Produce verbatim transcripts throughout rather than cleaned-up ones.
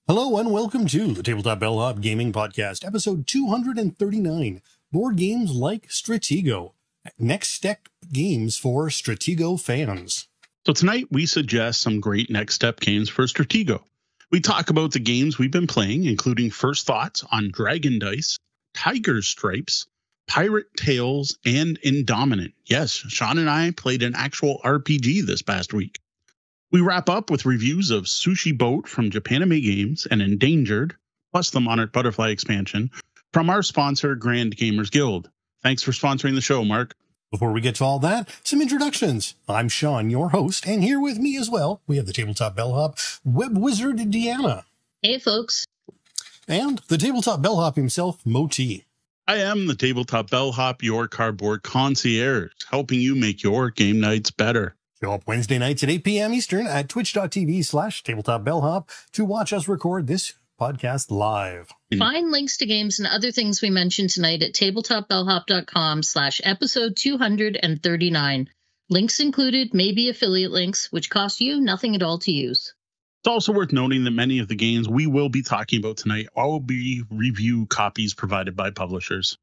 Hello and welcome to the Tabletop Bellhop Gaming Podcast, episode two hundred thirty-nine, Board Games Like Stratego. Next step games for Stratego fans. So tonight we suggest some great next step games for Stratego. We talk about the games we've been playing, including first thoughts on Dragon Dice, Tiger Stripes, Pirate Tales, and Indominant. Yes, Sean and I played an actual R P G this past week. We wrap up with reviews of Sushi Boat from Japanime Games and Endangered, plus the Monarch Butterfly expansion, from our sponsor, Grand Gamers Guild. Thanks for sponsoring the show, Mark. Before we get to all that, some introductions. I'm Sean, your host, and here with me as well, we have the Tabletop Bellhop web wizard, Deanna. Hey, folks. And the Tabletop Bellhop himself, Moti. I am the Tabletop Bellhop, your cardboard concierge, helping you make your game nights better. Show up Wednesday nights at eight p.m. Eastern at twitch.tv slash tabletop bellhop to watch us record this podcast live. Find links to games and other things we mentioned tonight at tabletopbellhop.com slash episode 239. Links included may be affiliate links, which cost you nothing at all to use. It's also worth noting that many of the games we will be talking about tonight will be review copies provided by publishers.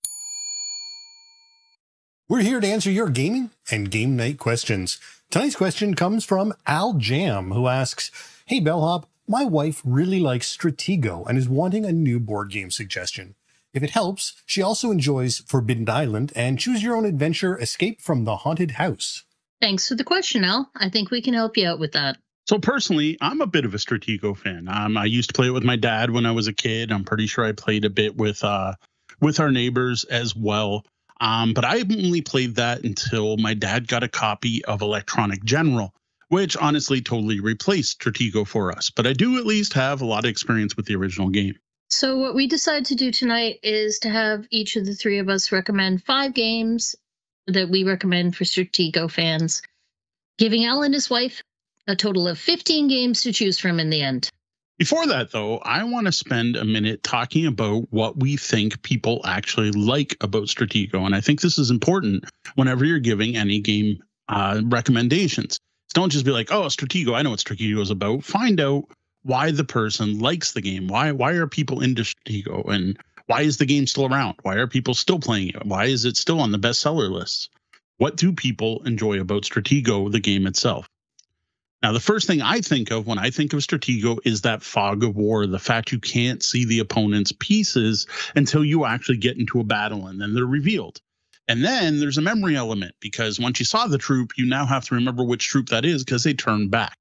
We're here to answer your gaming and game night questions. Tonight's question comes from Al Jam, who asks, Hey Bellhop, my wife really likes Stratego and is wanting a new board game suggestion. If it helps, she also enjoys Forbidden Island and Choose Your Own Adventure Escape from the Haunted House. Thanks for the question, Al. I think we can help you out with that. So personally, I'm a bit of a Stratego fan. Um, I used to play it with my dad when I was a kid. I'm pretty sure I played a bit with uh, with our neighbors as well. Um, but I only played that until my dad got a copy of Electronic General, which honestly totally replaced Stratego for us. But I do at least have a lot of experience with the original game. So what we decided to do tonight is to have each of the three of us recommend five games that we recommend for Stratego fans, giving Al and his wife a total of fifteen games to choose from in the end. Before that, though, I want to spend a minute talking about what we think people actually like about Stratego. And I think this is important whenever you're giving any game uh, recommendations. Don't just be like, oh, Stratego, I know what Stratego is about. Find out why the person likes the game. Why, why are people into Stratego? And why is the game still around? Why are people still playing it? Why is it still on the bestseller lists? What do people enjoy about Stratego, the game itself? Now, the first thing I think of when I think of Stratego is that fog of war, the fact you can't see the opponent's pieces until you actually get into a battle and then they're revealed. And then there's a memory element because once you saw the troop, you now have to remember which troop that is because they turn back.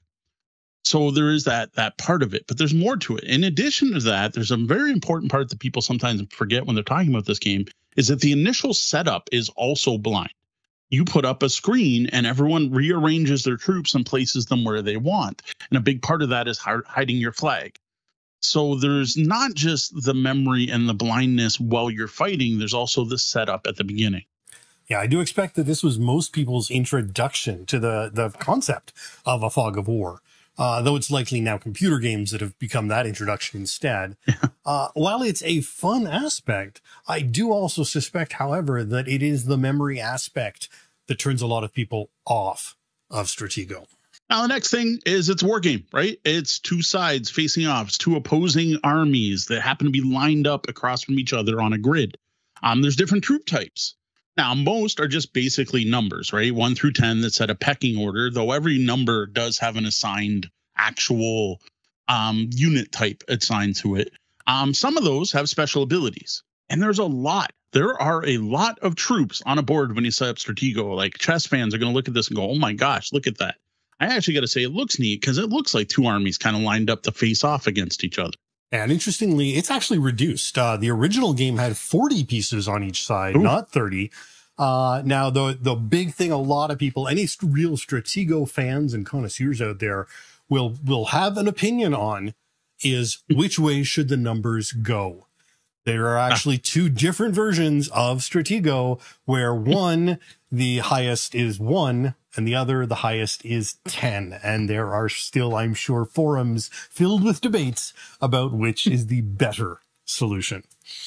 So there is that that part of it, but there's more to it. In addition to that, there's a very important part that people sometimes forget when they're talking about this game is that the initial setup is also blind. You put up a screen and everyone rearranges their troops and places them where they want. And a big part of that is hiding your flag. So there's not just the memory and the blindness while you're fighting. There's also the setup at the beginning. Yeah, I do expect that this was most people's introduction to the, the concept of a fog of war. Uh, though it's likely now computer games that have become that introduction instead. uh, while it's a fun aspect, I do also suspect, however, that it is the memory aspect that turns a lot of people off of Stratego. Now, the next thing is it's a war game, right? It's two sides facing off. It's two opposing armies that happen to be lined up across from each other on a grid. Um, there's different troop types. Now, most are just basically numbers, right? One through ten that set a pecking order, though every number does have an assigned actual um, unit type assigned to it. Um, some of those have special abilities, and there's a lot. There are a lot of troops on a board when you set up Stratego. Like chess fans are going to look at this and go, oh my gosh, look at that. I actually got to say it looks neat because it looks like two armies kind of lined up to face off against each other. And interestingly, it's actually reduced. Uh, the original game had forty pieces on each side, Ooh. Not thirty. Uh, now, the the big thing a lot of people, any real Stratego fans and connoisseurs out there will will have an opinion on is which way should the numbers go. There are actually two different versions of Stratego where one, the highest is one, and the other, the highest is ten. And there are still, I'm sure, forums filled with debates about which is the better solution.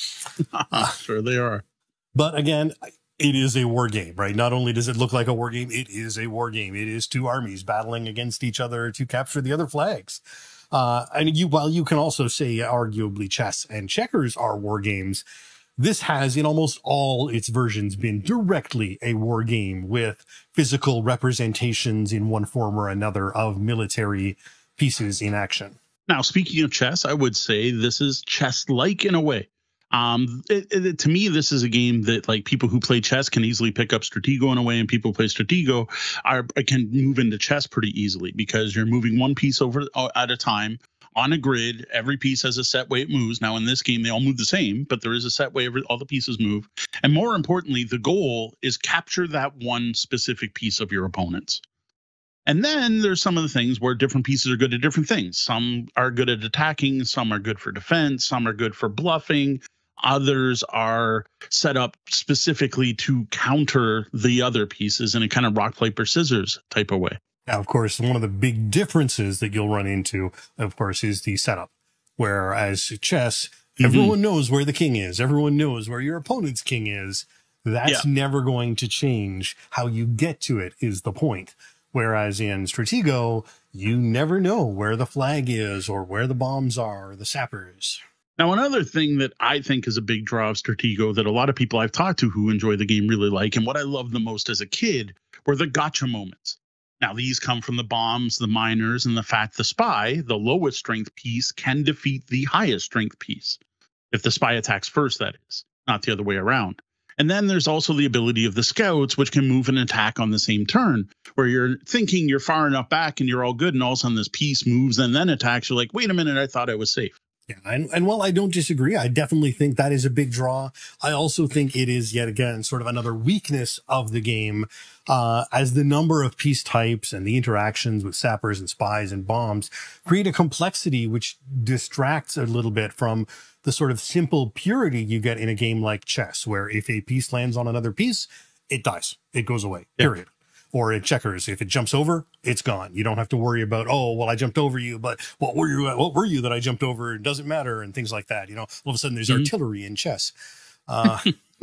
Uh, sure they are. But again, it is a war game, right? Not only does it look like a war game, it is a war game. It is two armies battling against each other to capture the other flags. Uh, and you, while you can also say arguably chess and checkers are war games, this has in almost all its versions been directly a war game with physical representations in one form or another of military pieces in action. Now, speaking of chess, I would say this is chess-like in a way. Um, it, it, to me, this is a game that like people who play chess can easily pick up Stratego in a way, and people who play Stratego are can move into chess pretty easily because you're moving one piece over at a time on a grid. Every piece has a set way it moves. Now, in this game, they all move the same, but there is a set way every, all the pieces move. And more importantly, the goal is capture that one specific piece of your opponent's. And then there's some of the things where different pieces are good at different things. Some are good at attacking, some are good for defense, some are good for bluffing. Others are set up specifically to counter the other pieces in a kind of rock, paper, scissors type of way. Now, of course, one of the big differences that you'll run into, of course, is the setup. Whereas chess, mm-hmm. everyone knows where the king is. Everyone knows where your opponent's king is. That's yeah. never going to change. How you get to it is the point. Whereas in Stratego, you never know where the flag is or where the bombs are or the sappers. Now, another thing that I think is a big draw of Stratego that a lot of people I've talked to who enjoy the game really like, and what I loved the most as a kid, were the gotcha moments. Now, these come from the bombs, the miners, and the fact the spy, the lowest strength piece, can defeat the highest strength piece. If the spy attacks first, that is, not the other way around. And then there's also the ability of the scouts, which can move and attack on the same turn, where you're thinking you're far enough back and you're all good, and all of a sudden this piece moves and then attacks. You're like, wait a minute, I thought I was safe. Yeah, and, and while I don't disagree, I definitely think that is a big draw. I also think it is, yet again, sort of another weakness of the game, uh, as the number of piece types and the interactions with sappers and spies and bombs create a complexity which distracts a little bit from the sort of simple purity you get in a game like chess, where if a piece lands on another piece, it dies. It goes away, yeah. period. Or in checkers, if it jumps over, it's gone. You don't have to worry about, oh, well, I jumped over you, but what were you, what were you that I jumped over? It doesn't matter, and things like that. You know, all of a sudden there's mm-hmm. artillery in chess. Uh,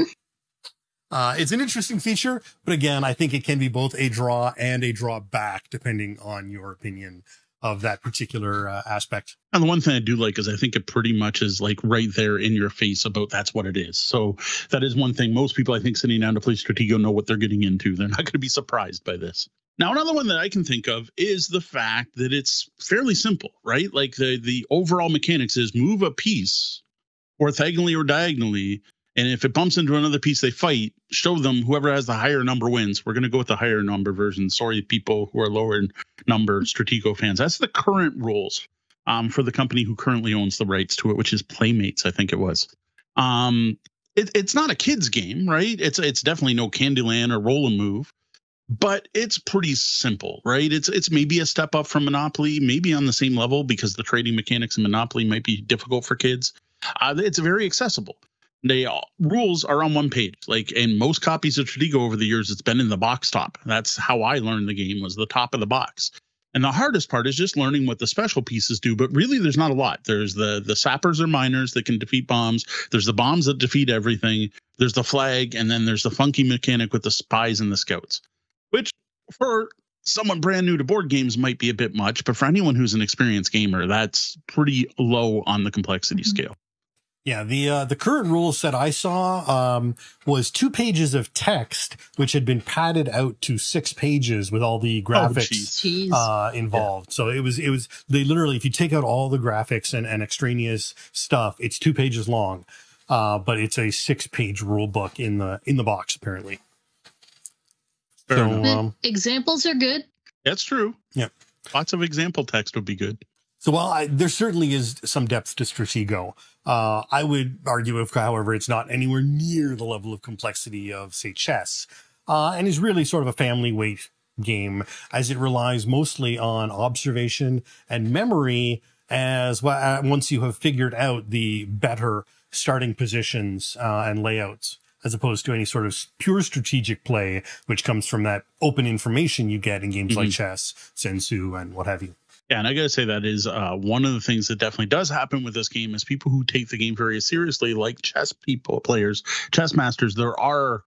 uh, it's an interesting feature, but again, I think it can be both a draw and a drawback, depending on your opinion of that particular uh, aspect. And the one thing I do like is I think it pretty much is like right there in your face about that's what it is. So that is one thing most people I think sitting down to play Stratego know what they're getting into. They're not going to be surprised by this. Now, another one that I can think of is the fact that it's fairly simple, right? Like the, the overall mechanics is move a piece orthogonally or diagonally. And if it bumps into another piece they fight, show them whoever has the higher number wins. We're going to go with the higher number version. Sorry, people who are lower number Stratego fans. That's the current rules um, for the company who currently owns the rights to it, which is Playmates, I think it was. Um, it, it's not a kid's game, right? It's it's definitely no Candyland or Roll and Move, but it's pretty simple, right? It's it's maybe a step up from Monopoly, maybe on the same level because the trading mechanics in Monopoly might be difficult for kids. Uh, it's very accessible. They all, rules are on one page. Like in most copies of Stratego over the years, it's been in the box top. That's how I learned the game, was the top of the box. And the hardest part is just learning what the special pieces do. But really, there's not a lot. There's the the sappers or miners that can defeat bombs. There's the bombs that defeat everything. There's the flag. And then there's the funky mechanic with the spies and the scouts, which for someone brand new to board games might be a bit much. But for anyone who's an experienced gamer, that's pretty low on the complexity mm-hmm. scale. Yeah, the uh, the current rule set I saw um, was two pages of text, which had been padded out to six pages with all the graphics oh, uh, involved. Yeah. So it was it was they literally, if you take out all the graphics and, and extraneous stuff, it's two pages long, uh, but it's a six page rule book in the in the box apparently. Fair so um, examples are good. That's true. Yeah, lots of example text would be good. So while I, there certainly is some depth to Stratego, uh, I would argue, if, however, it's not anywhere near the level of complexity of, say, chess, uh, and is really sort of a family weight game, as it relies mostly on observation and memory, as well, uh, once you have figured out the better starting positions uh, and layouts, as opposed to any sort of pure strategic play, which comes from that open information you get in games mm-hmm. like chess, Sensu, and what have you. Yeah, and I got to say that is uh, one of the things that definitely does happen with this game is people who take the game very seriously, like chess people, players, chess masters. There are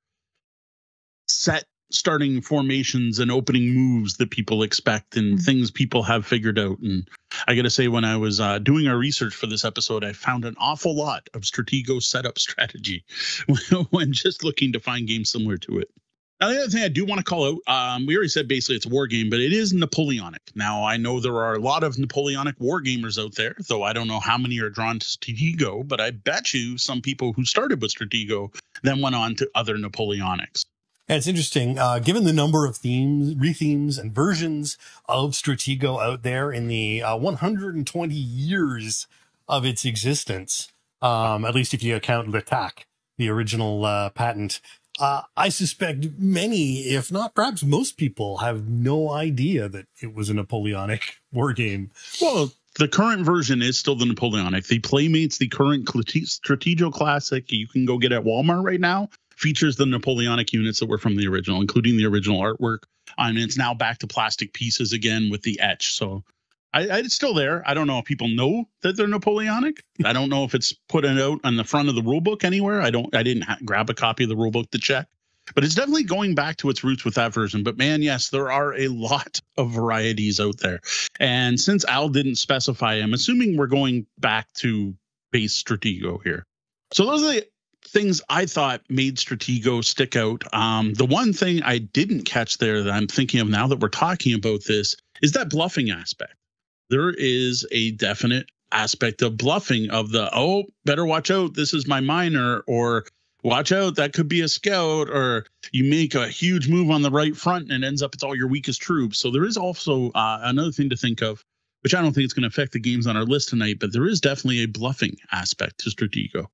set starting formations and opening moves that people expect and mm-hmm. things people have figured out. And I got to say, when I was uh, doing our research for this episode, I found an awful lot of Stratego setup strategy when just looking to find games similar to it. Now, the other thing I do want to call out, um, we already said basically it's a war game, but it is Napoleonic. Now, I know there are a lot of Napoleonic war gamers out there, though I don't know how many are drawn to Stratego, but I bet you some people who started with Stratego then went on to other Napoleonics. And it's interesting, uh, given the number of themes, rethemes, and versions of Stratego out there in the uh, one hundred twenty years of its existence, um, at least if you account L'Attaque, the original uh, patent, uh, I suspect many, if not perhaps most people, have no idea that it was a Napoleonic war game. Well, the current version is still the Napoleonic. The Playmates, the current Stratego Classic, you can go get at Walmart right now, features the Napoleonic units that were from the original, including the original artwork. And it's now back to plastic pieces again with the etch. So I, I, it's still there. I don't know if people know that they're Napoleonic. I don't know if it's put out on the front of the rule book anywhere. I don't. I didn't ha- grab a copy of the rule book to check. But it's definitely going back to its roots with that version. But man, yes, there are a lot of varieties out there. And since Al didn't specify, I'm assuming we're going back to base Stratego here. So those are the things I thought made Stratego stick out. Um, the one thing I didn't catch there that I'm thinking of now that we're talking about this is that bluffing aspect. There is a definite aspect of bluffing of the, oh, better watch out, this is my miner, or watch out, that could be a scout, or you make a huge move on the right front and it ends up it's all your weakest troops. So there is also uh, another thing to think of, which I don't think it's going to affect the games on our list tonight, but there is definitely a bluffing aspect to Stratego.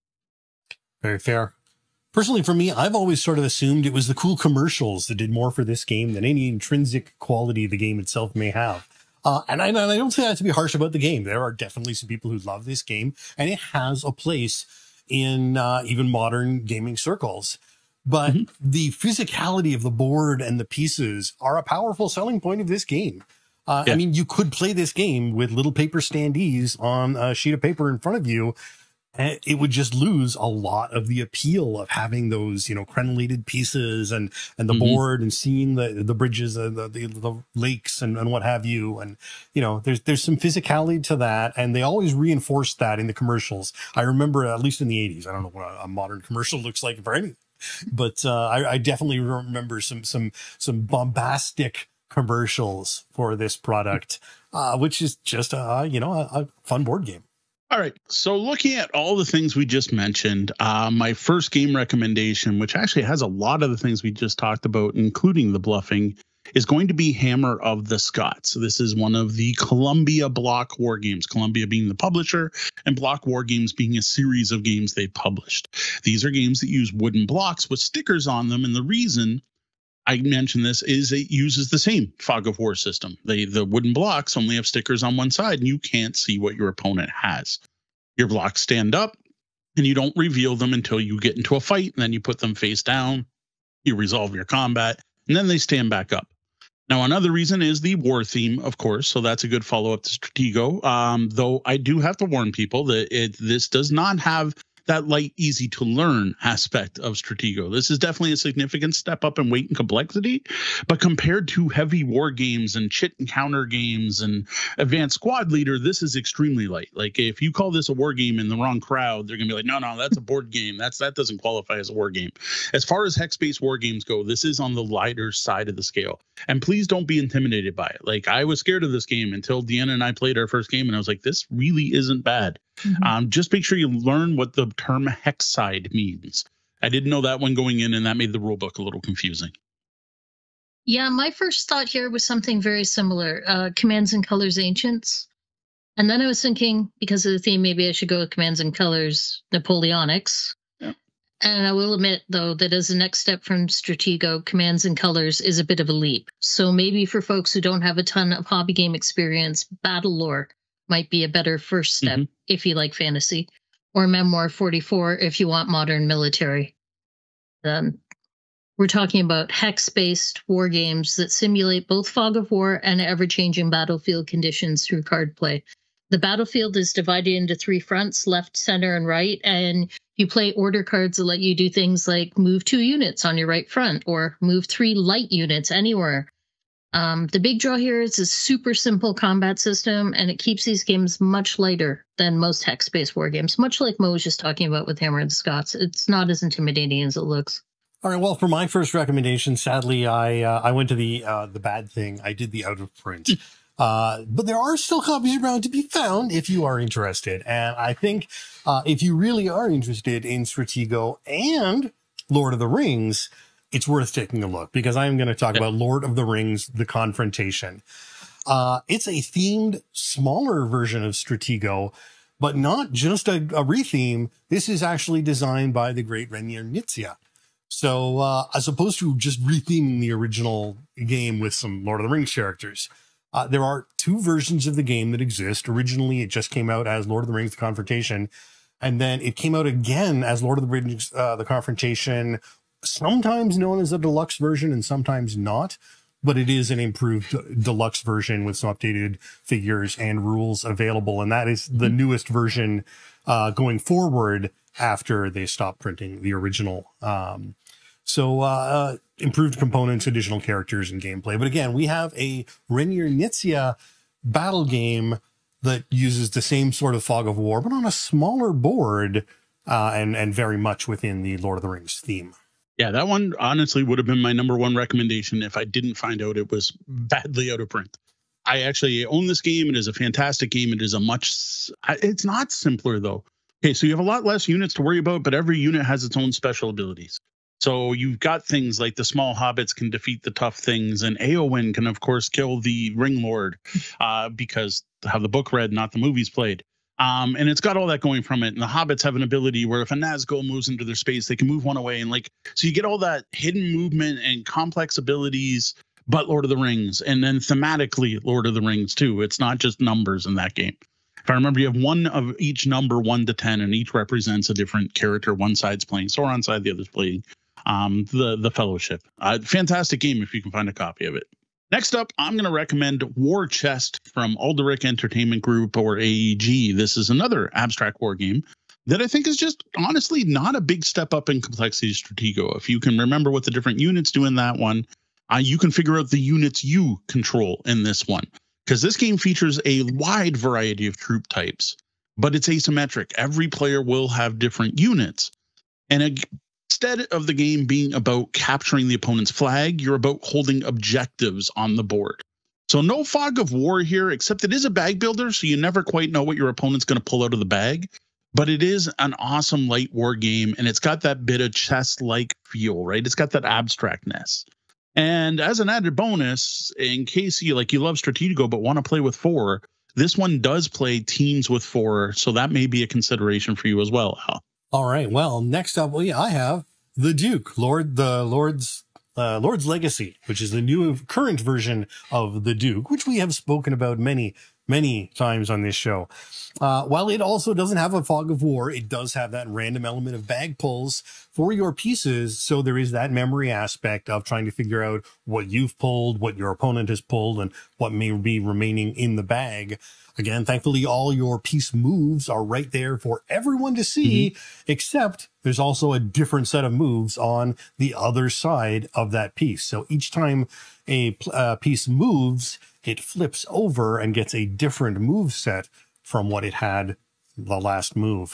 Very fair. Personally, for me, I've always sort of assumed it was the cool commercials that did more for this game than any intrinsic quality the game itself may have. Uh, and, I, and I don't say that to be harsh about the game. There are definitely some people who love this game, and it has a place in uh, even modern gaming circles. But mm-hmm. the physicality of the board and the pieces are a powerful selling point of this game. Uh, yeah. I mean, you could play this game with little paper standees on a sheet of paper in front of you, and it would just lose a lot of the appeal of having those, you know, crenellated pieces and, and the mm-hmm. board and seeing the, the bridges, and the, the, the lakes and, and what have you. And, you know, there's, there's some physicality to that. And they always reinforce that in the commercials. I remember, at least in the eighties, I don't know what a, a modern commercial looks like for any, but, uh, I, I definitely remember some, some, some bombastic commercials for this product, uh, which is just, uh, you know, a, a fun board game. All right. So looking at all the things we just mentioned, uh, my first game recommendation, which actually has a lot of the things we just talked about, including the bluffing, is going to be Hammer of the Scots. So this is one of the Columbia block war games, Columbia being the publisher and Block War Games being a series of games they've published. These are games that use wooden blocks with stickers on them. And the reason I mentioned this is it uses the same fog of war system. They, the wooden blocks only have stickers on one side and you can't see what your opponent has. Your blocks stand up and you don't reveal them until you get into a fight, and then you put them face down, you resolve your combat, and then they stand back up. Now, another reason is the war theme, of course, so that's a good follow-up to Stratego, um, though I do have to warn people that it, this does not have that light, easy to learn aspect of Stratego. This is definitely a significant step up in weight and complexity, but compared to heavy war games and chit and counter games and advanced squad leader, this is extremely light. Like if you call this a war game in the wrong crowd, they're gonna be like, no, no, that's a board game. That's that doesn't qualify as a war game. As far as hex-based war games go, this is on the lighter side of the scale. And please don't be intimidated by it. Like I was scared of this game until Deanna and I played our first game, and I was like, this really isn't bad. Mm-hmm. Um, just make sure you learn what the term hex side means. I didn't know that when going in, and that made the rule book a little confusing. Yeah, my first thought here was something very similar. Uh, Commands and Colors Ancients. And then I was thinking, because of the theme, maybe I should go with Commands and Colors Napoleonics. Yeah. And I will admit, though, that as a next step from Stratego, Commands and Colors is a bit of a leap. So maybe for folks who don't have a ton of hobby game experience, Battle Lore might be a better first step mm-hmm. if you like fantasy, or Memoir forty-four if you want modern military. Um, we're talking about hex-based war games that simulate both fog of war and ever-changing battlefield conditions through card play. The battlefield is divided into three fronts, left, center, and right, and you play order cards that let you do things like move two units on your right front or move three light units anywhere. Um, the big draw here is a super simple combat system, and it keeps these games much lighter than most hex-based war games, much like Mo was just talking about with Hammer and Scots. It's not as intimidating as it looks. All right, well, for my first recommendation, sadly, I uh, I went to the uh, the bad thing. I did the out of print. Uh, but there are still copies around to be found if you are interested. And I think uh, if you really are interested in Stratego and Lord of the Rings, it's worth taking a look, because I am going to talk about Lord of the Rings, The Confrontation. Uh, it's a themed, smaller version of Stratego, but not just a, a retheme. This is actually designed by the great Reinier Knizia. So uh, as opposed to just retheming the original game with some Lord of the Rings characters, uh, there are two versions of the game that exist. Originally, it just came out as Lord of the Rings, The Confrontation, and then it came out again as Lord of the Rings, uh, The Confrontation, sometimes known as a deluxe version and sometimes not, but it is an improved deluxe version with some updated figures and rules available. And that is the newest version uh, going forward after they stopped printing the original. Um, so uh, improved components, additional characters, and gameplay. But again, we have a Reinier Knizia battle game that uses the same sort of fog of war, but on a smaller board uh, and, and very much within the Lord of the Rings theme. Yeah, that one honestly would have been my number one recommendation if I didn't find out it was badly out of print. I actually own this game. It is a fantastic game. It is a much, it's not simpler though. Okay, so you have a lot less units to worry about, but every unit has its own special abilities. So you've got things like the small hobbits can defeat the tough things, and Eowyn can, of course, kill the Ring Lord uh, because how the book read, not the movies played. Um, and it's got all that going from it. And the hobbits have an ability where if a Nazgul moves into their space, they can move one away. And like, so you get all that hidden movement and complex abilities, but Lord of the Rings. And then thematically, Lord of the Rings, too. It's not just numbers in that game. If I remember, you have one of each number, one to ten, and each represents a different character. One side's playing Sauron's side, the other's playing um, the, the Fellowship. Uh, fantastic game if you can find a copy of it. Next up, I'm going to recommend War Chest from Alderac Entertainment Group, or A E G. This is another abstract war game that I think is just honestly not a big step up in complexity Stratego. If you can remember what the different units do in that one, uh, you can figure out the units you control in this one. Because this game features a wide variety of troop types, but it's asymmetric. Every player will have different units. And instead of the game being about capturing the opponent's flag, you're about holding objectives on the board. So no fog of war here, except it is a bag builder, so you never quite know what your opponent's going to pull out of the bag. But it is an awesome light war game, and it's got that bit of chess-like feel, right? It's got that abstractness. And as an added bonus, in case you like you love Stratego but want to play with four, this one does play teams with four, so that may be a consideration for you as well, Al. All right. Well, next up, well, yeah, I have the Duke, Lord, the Lord's, uh, Lord's Legacy, which is the new current version of the Duke, which we have spoken about many, many times on this show. Uh, while it also doesn't have a fog of war, it does have that random element of bag pulls for your pieces. So there is that memory aspect of trying to figure out what you've pulled, what your opponent has pulled, and what may be remaining in the bag. Again, thankfully, all your piece moves are right there for everyone to see, mm-hmm. except there's also a different set of moves on the other side of that piece. So each time a uh, piece moves, it flips over and gets a different move set from what it had the last move.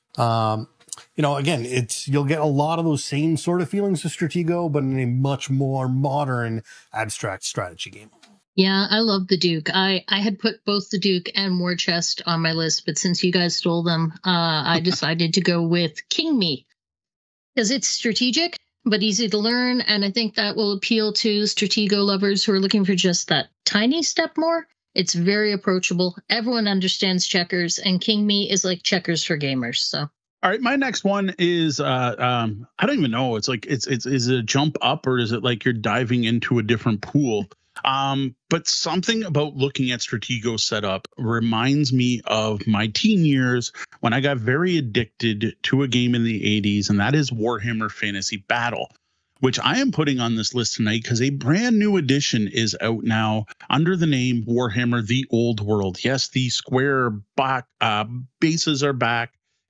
Um, you know, again, it's you'll get a lot of those same sort of feelings of Stratego, but in a much more modern abstract strategy game. Yeah, I love the Duke. I, I had put both the Duke and War Chest on my list, but since you guys stole them, uh, I decided to go with King Me. Because it's strategic, but easy to learn, and I think that will appeal to Stratego lovers who are looking for just that tiny step more. It's very approachable. Everyone understands checkers, and King Me is like checkers for gamers. So, all right, my next one is uh, um, I don't even know. It's like it's it's is it a jump up, or is it like you're diving into a different pool? Um, but something about looking at Stratego setup reminds me of my teen years when I got very addicted to a game in the eighties, and that is Warhammer Fantasy Battle, which I am putting on this list tonight because a brand new edition is out now under the name Warhammer The Old World. Yes, the square back, uh, bases are back,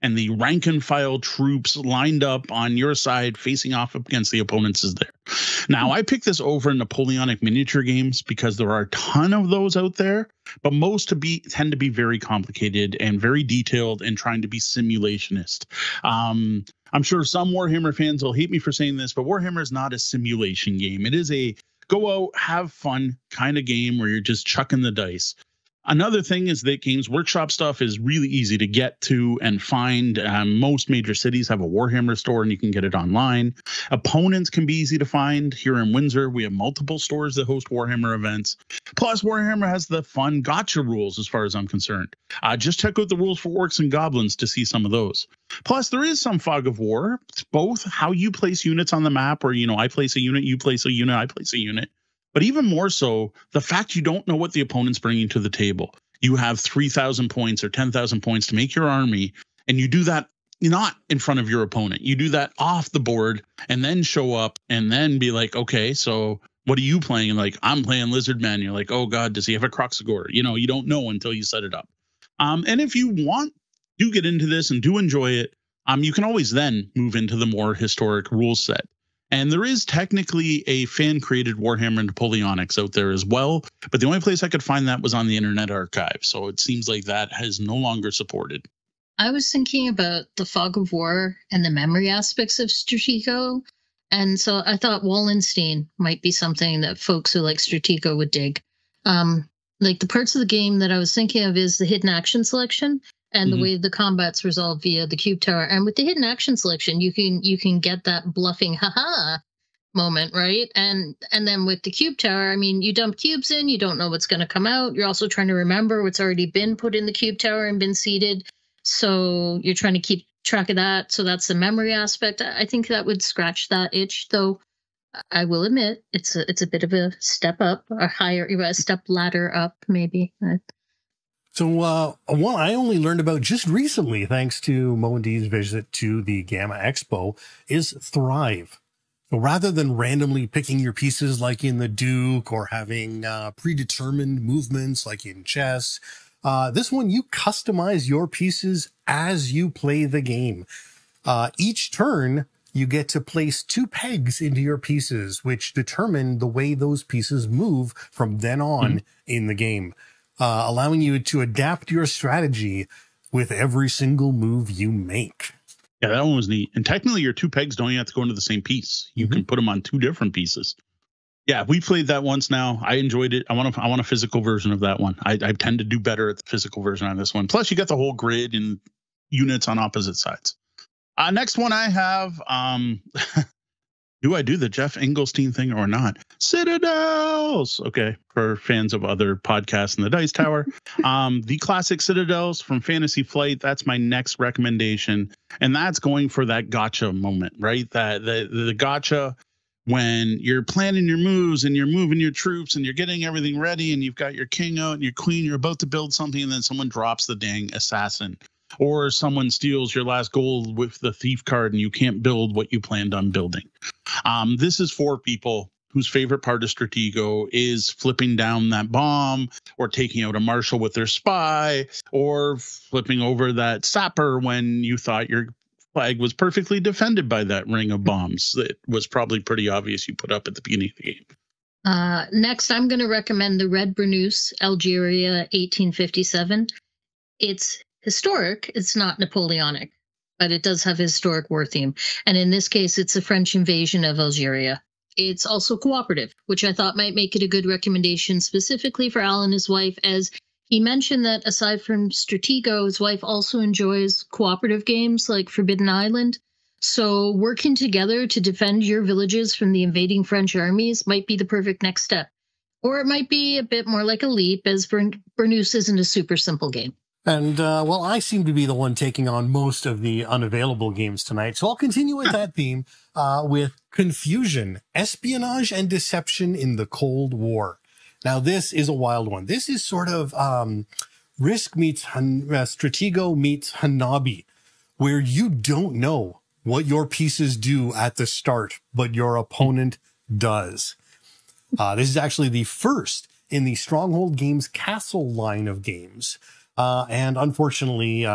and the rank and file troops lined up on your side facing off against the opponents is there. Now, I picked this over Napoleonic miniature games because there are a ton of those out there, but most to be tend to be very complicated and very detailed and trying to be simulationist. Um, I'm sure some Warhammer fans will hate me for saying this, but Warhammer is not a simulation game. It is a go out, have fun kind of game where you're just chucking the dice. Another thing is that Games Workshop stuff is really easy to get to and find. Um, most major cities have a Warhammer store and you can get it online. Opponents can be easy to find. Here in Windsor, we have multiple stores that host Warhammer events. Plus, Warhammer has the fun gotcha rules as far as I'm concerned. Uh, just check out the rules for Orcs and Goblins to see some of those. Plus, there is some fog of war. It's both how you place units on the map, or, you know, I place a unit, you place a unit, I place a unit. But even more so, the fact you don't know what the opponent's bringing to the table. You have three thousand points or ten thousand points to make your army, and you do that not in front of your opponent. You do that off the board and then show up and then be like, okay, so what are you playing? And like, I'm playing Lizard Man. You're like, oh God, does he have a Croxagore? You know, you don't know until you set it up. Um, and if you want to get into this and do enjoy it, um, you can always then move into the more historic rule set. And there is technically a fan-created Warhammer Napoleonics out there as well, but the only place I could find that was on the Internet Archive, so it seems like that has no longer supported. I was thinking about the fog of war and the memory aspects of Stratego, and so I thought Wallenstein might be something that folks who like Stratego would dig. Um, like the parts of the game that I was thinking of is the hidden action selection, and the mm-hmm. way the combat's resolved via the cube tower. And with the hidden action selection, you can you can get that bluffing haha moment, right? And and then with the cube tower, I mean, you dump cubes in, you don't know what's going to come out. You're also trying to remember what's already been put in the cube tower and been seeded. So you're trying to keep track of that. So that's the memory aspect. I think that would scratch that itch, though. I will admit it's a, it's a bit of a step up, a higher, a step ladder up, maybe. So uh, one I only learned about just recently, thanks to Mo and Dee's visit to the Gamma Expo, is Thrive. So rather than randomly picking your pieces like in the Duke or having uh, predetermined movements like in chess, uh, this one you customize your pieces as you play the game. Uh, each turn, you get to place two pegs into your pieces, which determine the way those pieces move from then on mm-hmm. in the game. Uh, allowing you to adapt your strategy with every single move you make. Yeah, that one was neat. And technically, your two pegs don't even have to go into the same piece. You mm-hmm. can put them on two different pieces. Yeah, we played that once now. I enjoyed it. I want a, I want a physical version of that one. I, I tend to do better at the physical version on this one. Plus, you get the whole grid and units on opposite sides. Uh, next one I have... Um, do I do the Jeff Engelstein thing or not? Citadels. Okay. For fans of other podcasts in the Dice Tower. um, the classic Citadels from Fantasy Flight. That's my next recommendation. And that's going for that gotcha moment, right? That the, the gotcha when you're planning your moves and you're moving your troops and you're getting everything ready and you've got your king out and your queen, you're about to build something and then someone drops the dang assassin. Or someone steals your last gold with the thief card and you can't build what you planned on building. Um, this is for people whose favorite part of Stratego is flipping down that bomb or taking out a marshal with their spy or flipping over that sapper when you thought your flag was perfectly defended by that ring of bombs that was probably pretty obvious you put up at the beginning of the game. Uh, next, I'm going to recommend the Red Burnous, Algeria, eighteen fifty-seven. It's historic. It's not Napoleonic, but it does have a historic war theme. And in this case, it's a French invasion of Algeria. It's also cooperative, which I thought might make it a good recommendation specifically for Al and his wife, as he mentioned that aside from Stratego, his wife also enjoys cooperative games like Forbidden Island. So working together to defend your villages from the invading French armies might be the perfect next step. Or it might be a bit more like a leap, as Burnous isn't a super simple game. And, uh, well, I seem to be the one taking on most of the unavailable games tonight. So I'll continue with that theme uh, with Confusion, Espionage and Deception in the Cold War. Now, this is a wild one. This is sort of um, Risk meets Han uh, Stratego meets Hanabi, where you don't know what your pieces do at the start, but your opponent does. Uh, this is actually the first in the Stronghold Games Castle line of games. Uh, and unfortunately, uh,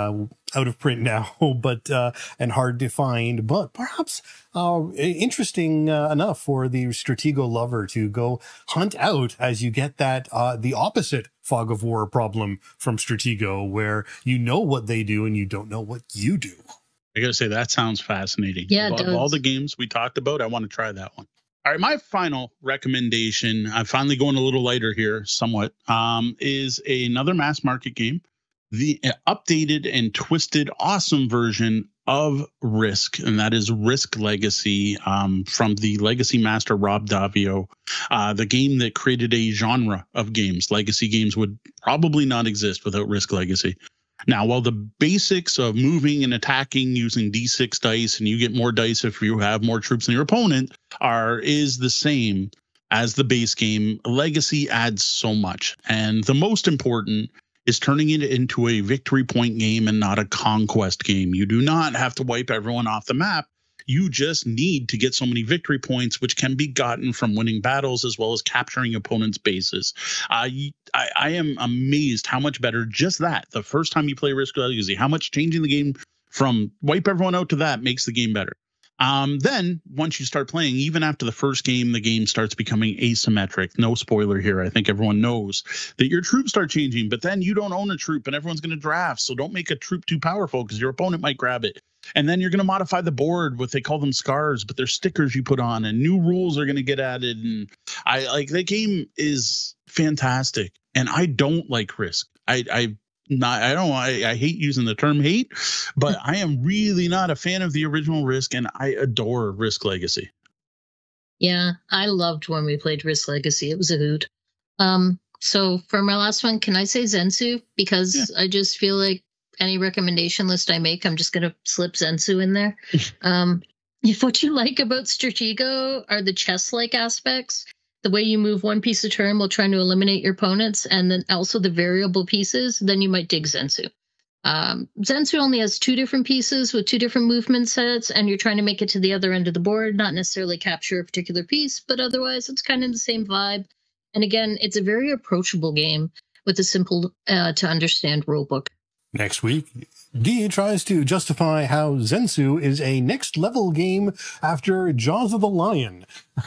out of print now, but uh, and hard to find, but perhaps uh, interesting uh, enough for the Stratego lover to go hunt out as you get that uh, the opposite fog of war problem from Stratego, where you know what they do and you don't know what you do. I gotta say, that sounds fascinating. Yeah, of, of all the games we talked about, I want to try that one. All right, my final recommendation, I'm finally going a little lighter here, somewhat, um, is another mass market game. The updated and twisted awesome version of Risk, and that is Risk Legacy, um, from the Legacy master Rob Davio, uh, the game that created a genre of games. Legacy games would probably not exist without Risk Legacy. Now, while the basics of moving and attacking using D six dice, and you get more dice if you have more troops than your opponent, are is the same as the base game, Legacy adds so much. And the most important is turning it into a victory point game and not a conquest game. You do not have to wipe everyone off the map. You just need to get so many victory points, which can be gotten from winning battles as well as capturing opponents' bases. Uh, I, I am amazed how much better just that, the first time you play Risk Legacy, how much changing the game from wipe everyone out to that makes the game better. Um, then once you start playing, even after the first game, the game starts becoming asymmetric. No spoiler here. I think everyone knows that your troops start changing, but then you don't own a troop and everyone's going to draft. So don't make a troop too powerful because your opponent might grab it. And then you're going to modify the board with, they call them scars, but they're stickers you put on, and new rules are going to get added. And I like, that game is fantastic. And I don't like Risk. I, I, Not, I don't. I, I hate using the term hate, but I am really not a fan of the original Risk, and I adore Risk Legacy. Yeah, I loved when we played Risk Legacy. It was a hoot. Um, so for my last one, can I say Zensu? Because yeah. I just feel like any recommendation list I make, I'm just going to slip Zensu in there. um, if what you like about Stratego are the chess-like aspects, the way you move one piece a turn while trying to eliminate your opponents, and then also the variable pieces, then you might dig Zensu. Um, Zensu only has two different pieces with two different movement sets, and you're trying to make it to the other end of the board, not necessarily capture a particular piece, but otherwise it's kind of the same vibe. And again, it's a very approachable game with a simple uh, to understand rulebook. Next week, Dee tries to justify how Zensu is a next level game after Jaws of the Lion.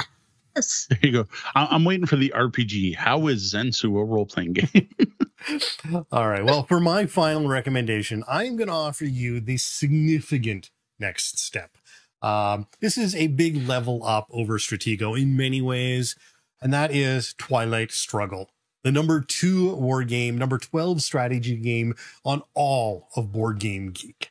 Yes. There you go. I'm waiting for the R P G. How is Zensu a role-playing game? All right. Well, for my final recommendation, I'm going to offer you the significant next step. Um, this is a big level up over Stratego in many ways, and that is Twilight Struggle, the number two war game, number twelve strategy game on all of Board Game Geek.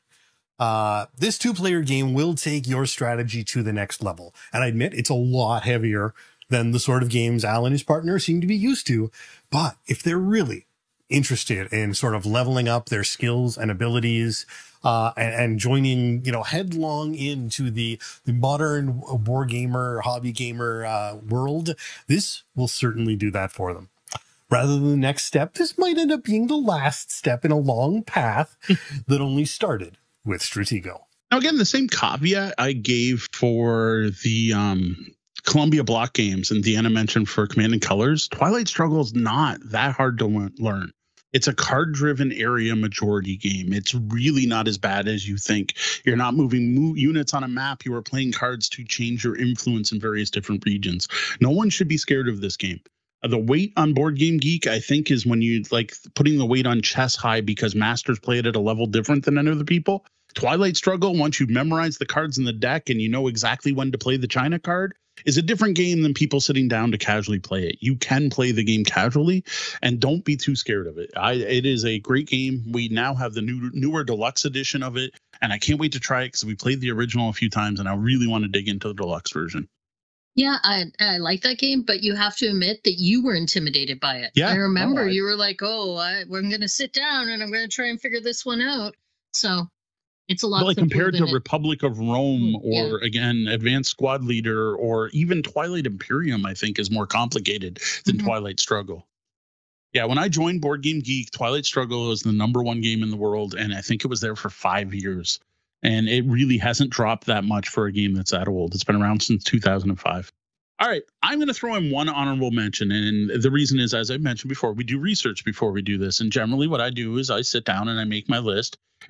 Uh, this two-player game will take your strategy to the next level. And I admit it's a lot heavier than the sort of games Al and his partner seem to be used to. But if they're really interested in sort of leveling up their skills and abilities, uh, and, and joining, you know, headlong into the, the modern board gamer, hobby gamer, uh, world, this will certainly do that for them. Rather than the next step, this might end up being the last step in a long path that only started with Stratego. Now, again, the same caveat I gave for the um, Columbia block games and Deanna mentioned for Command and Colors, Twilight Struggle is not that hard to learn. It's a card-driven area majority game. It's really not as bad as you think. You're not moving mo- units on a map. You are playing cards to change your influence in various different regions. No one should be scared of this game. The weight on Board Game Geek, I think, is when you like putting the weight on chess high because masters play it at a level different than other people. Twilight Struggle, once you memorize the cards in the deck and you know exactly when to play the China card, is a different game than people sitting down to casually play it. You can play the game casually, and don't be too scared of it. I, it is a great game. We now have the new newer deluxe edition of it, and I can't wait to try it because we played the original a few times, and I really want to dig into the deluxe version. Yeah, I I like that game, but you have to admit that you were intimidated by it. Yeah. I remember Oh, I- you were like, oh, I, we're going to sit down and I'm going to try and figure this one out. So it's a lot. But like compared to it. Republic of Rome Mm, yeah. or, again, Advanced Squad Leader or even Twilight Imperium, I think, is more complicated than Mhm. Twilight Struggle. Yeah, when I joined Board Game Geek, Twilight Struggle was the number one game in the world, and I think it was there for five years. And it really hasn't dropped that much for a game that's that old. It's been around since two thousand five. All right, I'm going to throw in one honorable mention. And the reason is, as I mentioned before, we do research before we do this. And generally what I do is I sit down and I make my list.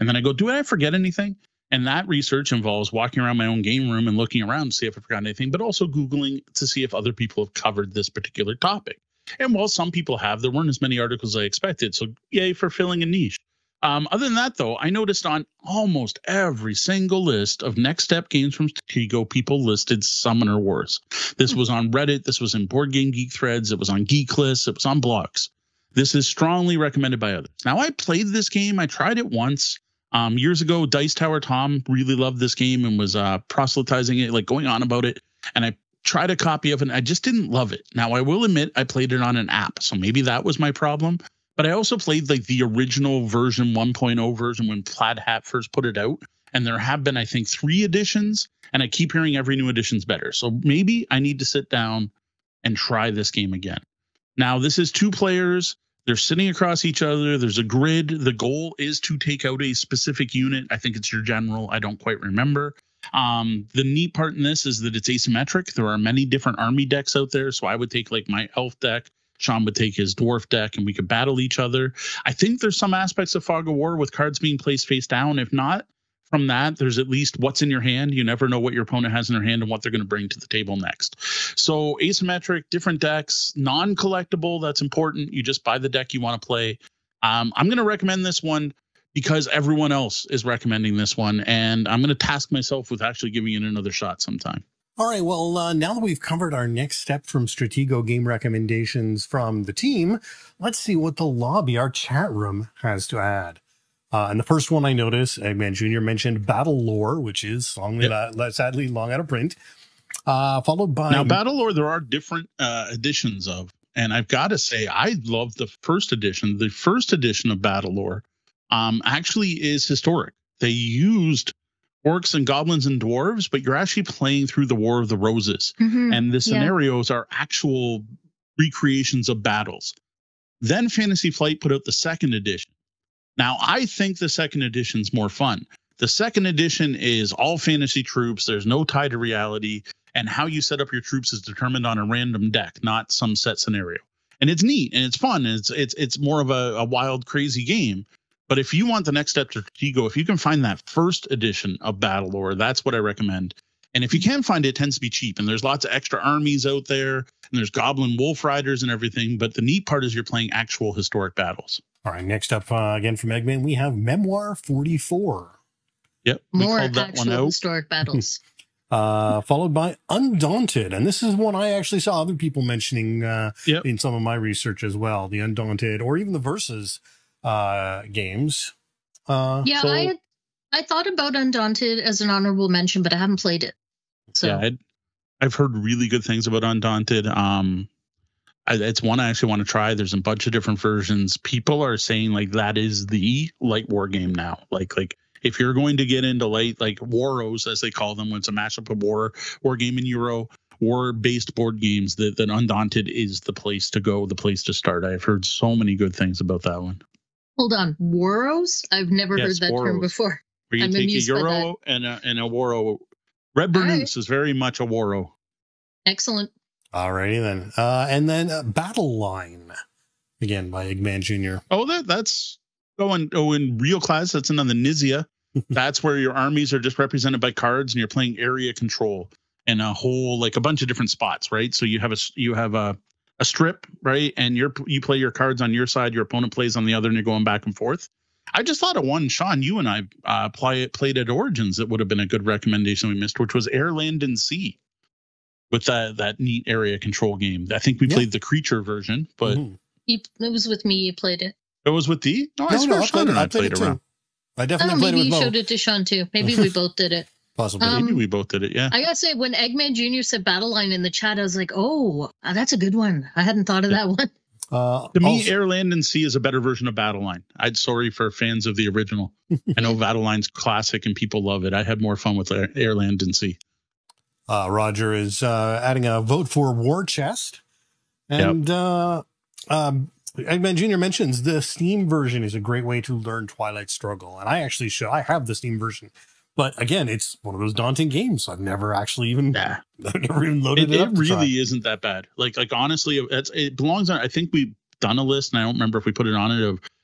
And then I go, do I forget anything? And that research involves walking around my own game room and looking around to see if I forgot anything, but also Googling to see if other people have covered this particular topic. And while some people have, there weren't as many articles as I expected. So yay for filling a niche. Um, other than that, though, I noticed on almost every single list of Next Step games from Stratego, people listed Summoner Wars. This was on Reddit. This was in Board Game Geek threads. It was on Geek Lists. It was on blogs. This is strongly recommended by others. Now, I played this game. I tried it once. Um, years ago, Dice Tower Tom really loved this game and was uh, proselytizing it, like going on about it. And I tried a copy of it, and I just didn't love it. Now, I will admit I played it on an app, so maybe that was my problem. But I also played like the original version, one point oh version, when Plaid Hat first put it out. And there have been, I think, three editions, and I keep hearing every new edition's better. So maybe I need to sit down and try this game again. Now, this is two players. They're sitting across each other. There's a grid. The goal is to take out a specific unit. I think it's your general. I don't quite remember. Um, the neat part in this is that it's asymmetric. There are many different army decks out there. So I would take like my elf deck. Sean would take his dwarf deck, and we could battle each other. I think there's some aspects of Fog of War with cards being placed face down. If not, from that, there's at least what's in your hand. You never know what your opponent has in their hand and what they're going to bring to the table next. So asymmetric, different decks, non-collectible. That's important. You just buy the deck you want to play. Um, I'm going to recommend this one because everyone else is recommending this one, and I'm going to task myself with actually giving it another shot sometime. All right, well, uh, now that we've covered our next step from Stratego game recommendations from the team, let's see what the lobby, our chat room, has to add. Uh, and the first one I noticed, Eggman Junior mentioned Battle Lore, which is long, yep. uh, sadly long out of print, uh, followed by... Now, Battle Lore, there are different uh, editions of, and I've got to say, I love the first edition. The first edition of Battle Lore um, actually is historic. They used orcs and goblins and dwarves, but you're actually playing through the War of the Roses. Mm-hmm. And the scenarios yeah. are actual recreations of battles. Then Fantasy Flight put out the second edition. Now, I think the second edition's more fun. The second edition is all fantasy troops. There's no tie to reality. And how you set up your troops is determined on a random deck, not some set scenario. And it's neat and it's fun. And it's, it's, it's more of a, a wild, crazy game. But if you want the next step to Stratego, if you can find that first edition of Battle Lore, that's what I recommend. And if you can find it, it tends to be cheap. And there's lots of extra armies out there. And there's Goblin Wolf Riders and everything. But the neat part is you're playing actual historic battles. All right. Next up, uh, again from Eggman, we have Memoir forty-four. Yep. More actual historic battles. uh, followed by Undaunted. And this is one I actually saw other people mentioning uh, yep. in some of my research as well. The Undaunted or even the Versus uh games. Uh yeah, so, I I thought about Undaunted as an honorable mention, but I haven't played it. So yeah, I'd, I've heard really good things about Undaunted. Um, I, it's one I actually want to try. There's a bunch of different versions. People are saying like that is the light war game now. Like like if you're going to get into light like Waros as they call them, when it's a mashup of war war game and Euro war based board games, that that Undaunted is the place to go, the place to start. I've heard so many good things about that one. Hold on, Waros? I've never yes, heard that Waros. term before. Where you I'm take a Euro and a, and a Waro. Red Burnous right. is very much a Waro. Excellent. All righty then. Uh, and then uh, Battle Line, again by Eggman Junior Oh, that that's going oh in real class. That's in on the Nizia. That's where your armies are just represented by cards, and you're playing area control and a whole like a bunch of different spots, right? So you have a you have a a strip, right? And you're, you play your cards on your side, your opponent plays on the other, and you're going back and forth. I just thought of one, Sean, you and I uh, play, played at Origins that would have been a good recommendation we missed, which was Air, Land, and Sea with that, that neat area control game. I think we yeah. played the creature version, but... Mm-hmm. you, it was with me, you played it. It was with D? No, I no, swear no, Sean and I played, played it around. I definitely oh, played it with Maybe you Mo. showed it to Sean, too. Maybe we both did it. Possibly. Um, Maybe we both did it, yeah. I gotta say, when Eggman Junior said Battle Line in the chat, I was like, oh, that's a good one. I hadn't thought of yeah. that one. Uh, to me, also, Air, Land, and Sea is a better version of Battle Line. I'm sorry for fans of the original. I know Battle Line's classic and people love it. I had more fun with Air, Air Land, and Sea. Uh, Roger is uh, adding a vote for War Chest. And yep. uh, um, Eggman Junior mentions the Steam version is a great way to learn Twilight Struggle. And I actually should. I have the Steam version. But again, it's one of those daunting games. I've never actually even, nah. I've never even loaded it. It, it up really isn't that bad. Like, like honestly, it's, it belongs on. I think we've done a list, and I don't remember if we put it on it of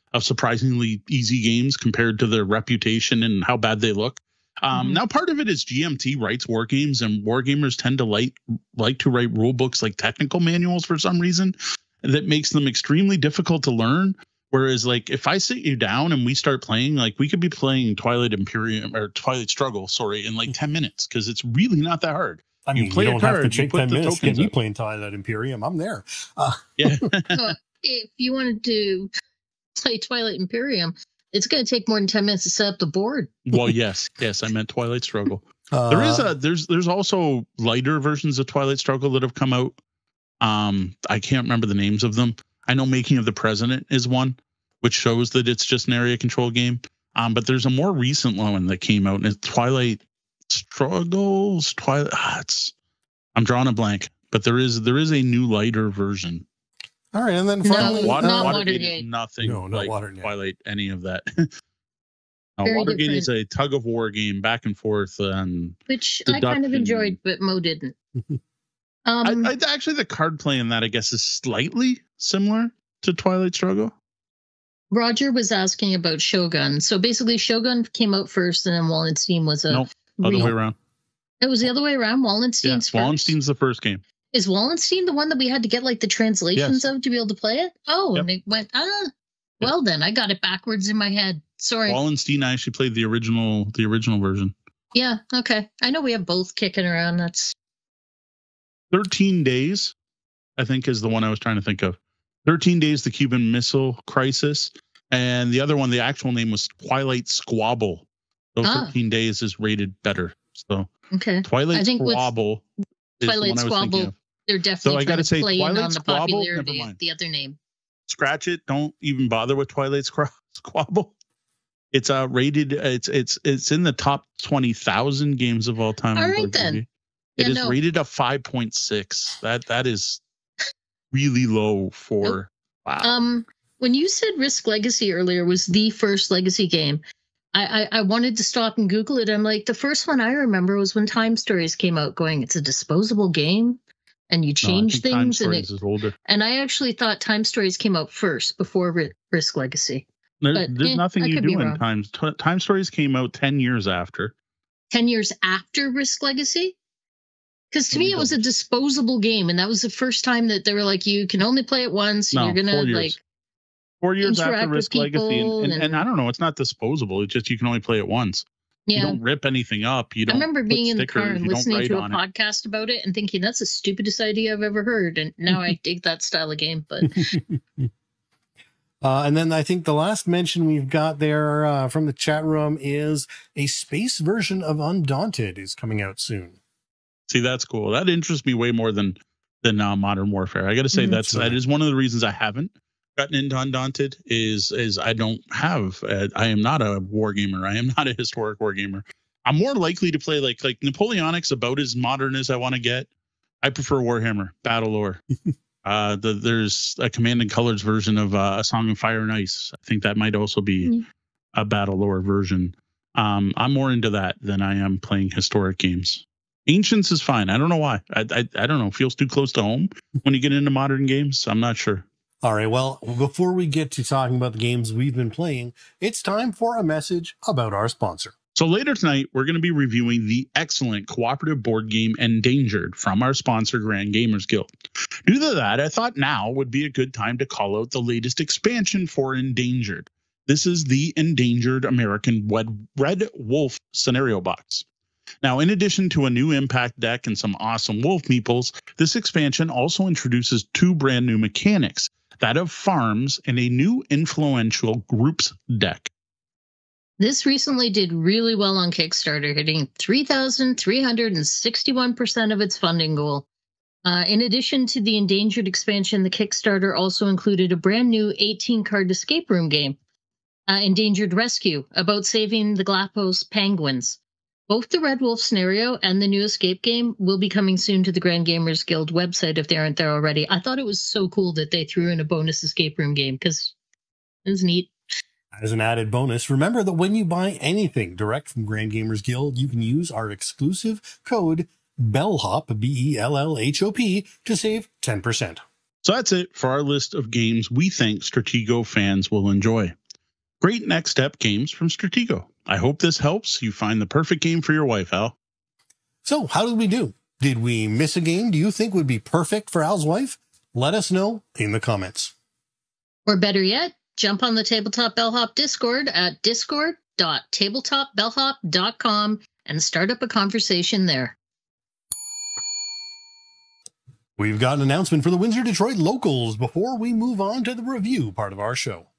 of surprisingly easy games compared to their reputation and how bad they look. Um, mm-hmm. Now, part of it is G M T writes war games, and war gamers tend to like like to write rule books like technical manuals for some reason that makes them extremely difficult to learn. Whereas, like, if I sit you down and we start playing, like, we could be playing Twilight Imperium or Twilight Struggle, sorry, in like ten minutes because it's really not that hard. I mean, you, play you don't card, have to take ten minutes to get me playing Twilight Imperium. I'm there. Uh. Yeah. So if you wanted to play Twilight Imperium, it's going to take more than ten minutes to set up the board. Well, yes, yes, I meant Twilight Struggle. Uh, there is a there's there's also lighter versions of Twilight Struggle that have come out. Um, I can't remember the names of them. I know Making of the President is one, which shows that it's just an area control game. Um, but there's a more recent one that came out, and it's Twilight Struggles. Twilight. Ah, it's I'm drawing a blank, but there is there is a new lighter version. All right, and then finally, no, Water, not Watergate Watergate. is nothing no, not like Watergate. Twilight, any of that. no, Watergate different. is a tug of war game, back and forth, and which I kind of enjoyed, but Mo didn't. Um, I, I, actually, the card play in that, I guess, is slightly similar to Twilight Struggle. Roger was asking about Shogun. So basically, Shogun came out first, and then Wallenstein was a nope, other re- way around. It was the other way around. Wallenstein's yeah, first. Wallenstein's the first game. Is Wallenstein the one that we had to get like the translations yes. of to be able to play it? Oh, yep. and it went, ah, well then, I got it backwards in my head. Sorry. Wallenstein, I actually played the original, the original version. Yeah, okay. I know we have both kicking around. That's thirteen days, I think, is the one I was trying to think of. thirteen days, the Cuban Missile Crisis. And the other one, the actual name was Twilight Squabble. Those ah. thirteen days is rated better. So okay. Twilight I think Squabble is Twilight the one I was Squabble, thinking of. They're definitely so I gotta say, playing Twilight on the Squabble, popularity of the other name. Scratch it. Don't even bother with Twilight Squabble. It's uh rated. It's it's it's in the top twenty thousand games of all time. All right then. It yeah, is no. rated a five point six. That that is really low for. Nope. Wow. Um, when you said Risk Legacy earlier was the first Legacy game, I, I I wanted to stop and Google it. I'm like, the first one I remember was when Time Stories came out, going, it's a disposable game. And you change no, things, Time and Stories is older. And I actually thought Time Stories came out first before R- Risk Legacy. There, but, there's eh, nothing I you do in wrong. Time. T- Time Stories came out ten years after. Ten years after Risk Legacy? Because to me, it was a disposable game, and that was the first time that they were like, you can only play it once, and no, you're gonna like four years after Risk Legacy, and, and, and, and I don't know, it's not disposable. It's just you can only play it once. Yeah. You don't rip anything up. You don't. I remember being in the car and listening to a podcast it. about it and thinking that's the stupidest idea I've ever heard. And now I dig that style of game. But uh, and then I think the last mention we've got there uh, from the chat room is a space version of Undaunted is coming out soon. See, that's cool. That interests me way more than than uh, Modern Warfare. I got to say mm-hmm. that's that is one of the reasons I haven't gotten into Undaunted is is I don't have uh, I am not a war gamer. I am not a historic war gamer. I'm more likely to play like like Napoleonic's about as modern as I want to get. I prefer Warhammer Battle Lore. uh, the, there's a Command and Colors version of uh, A Song of Fire and Ice. I think that might also be mm-hmm. a Battle Lore version. Um, I'm more into that than I am playing historic games. Ancients is fine. I don't know why. I I, I don't know. It feels too close to home when you get into modern games. I'm not sure. All right, well, before we get to talking about the games we've been playing, it's time for a message about our sponsor. So later tonight, we're going to be reviewing the excellent cooperative board game Endangered from our sponsor, Grand Gamers Guild. Due to that, I thought now would be a good time to call out the latest expansion for Endangered. This is the Endangered American Red Wolf Scenario Box. Now, in addition to a new impact deck and some awesome wolf meeples, this expansion also introduces two brand new mechanics, that of farms and a new influential groups deck. This recently did really well on Kickstarter, hitting three thousand three hundred sixty-one percent of its funding goal. Uh, in addition to the Endangered expansion, the Kickstarter also included a brand new eighteen-card escape room game, uh, Endangered Rescue, about saving the Galapagos penguins. Both the Red Wolf scenario and the new escape game will be coming soon to the Grand Gamers Guild website if they aren't there already. I thought it was so cool that they threw in a bonus escape room game because it was neat. As an added bonus, remember that when you buy anything direct from Grand Gamers Guild, you can use our exclusive code BELLHOP, B E L L H O P, to save ten percent. So that's it for our list of games we think Stratego fans will enjoy. Great next step games from Stratego. I hope this helps you find the perfect game for your wife, Al. So how did we do? Did we miss a game do you think would be perfect for Al's wife? Let us know in the comments. Or better yet, jump on the Tabletop Bellhop Discord at discord dot tabletop bellhop dot com and start up a conversation there. We've got an announcement for the Windsor Detroit locals before we move on to the review part of our show.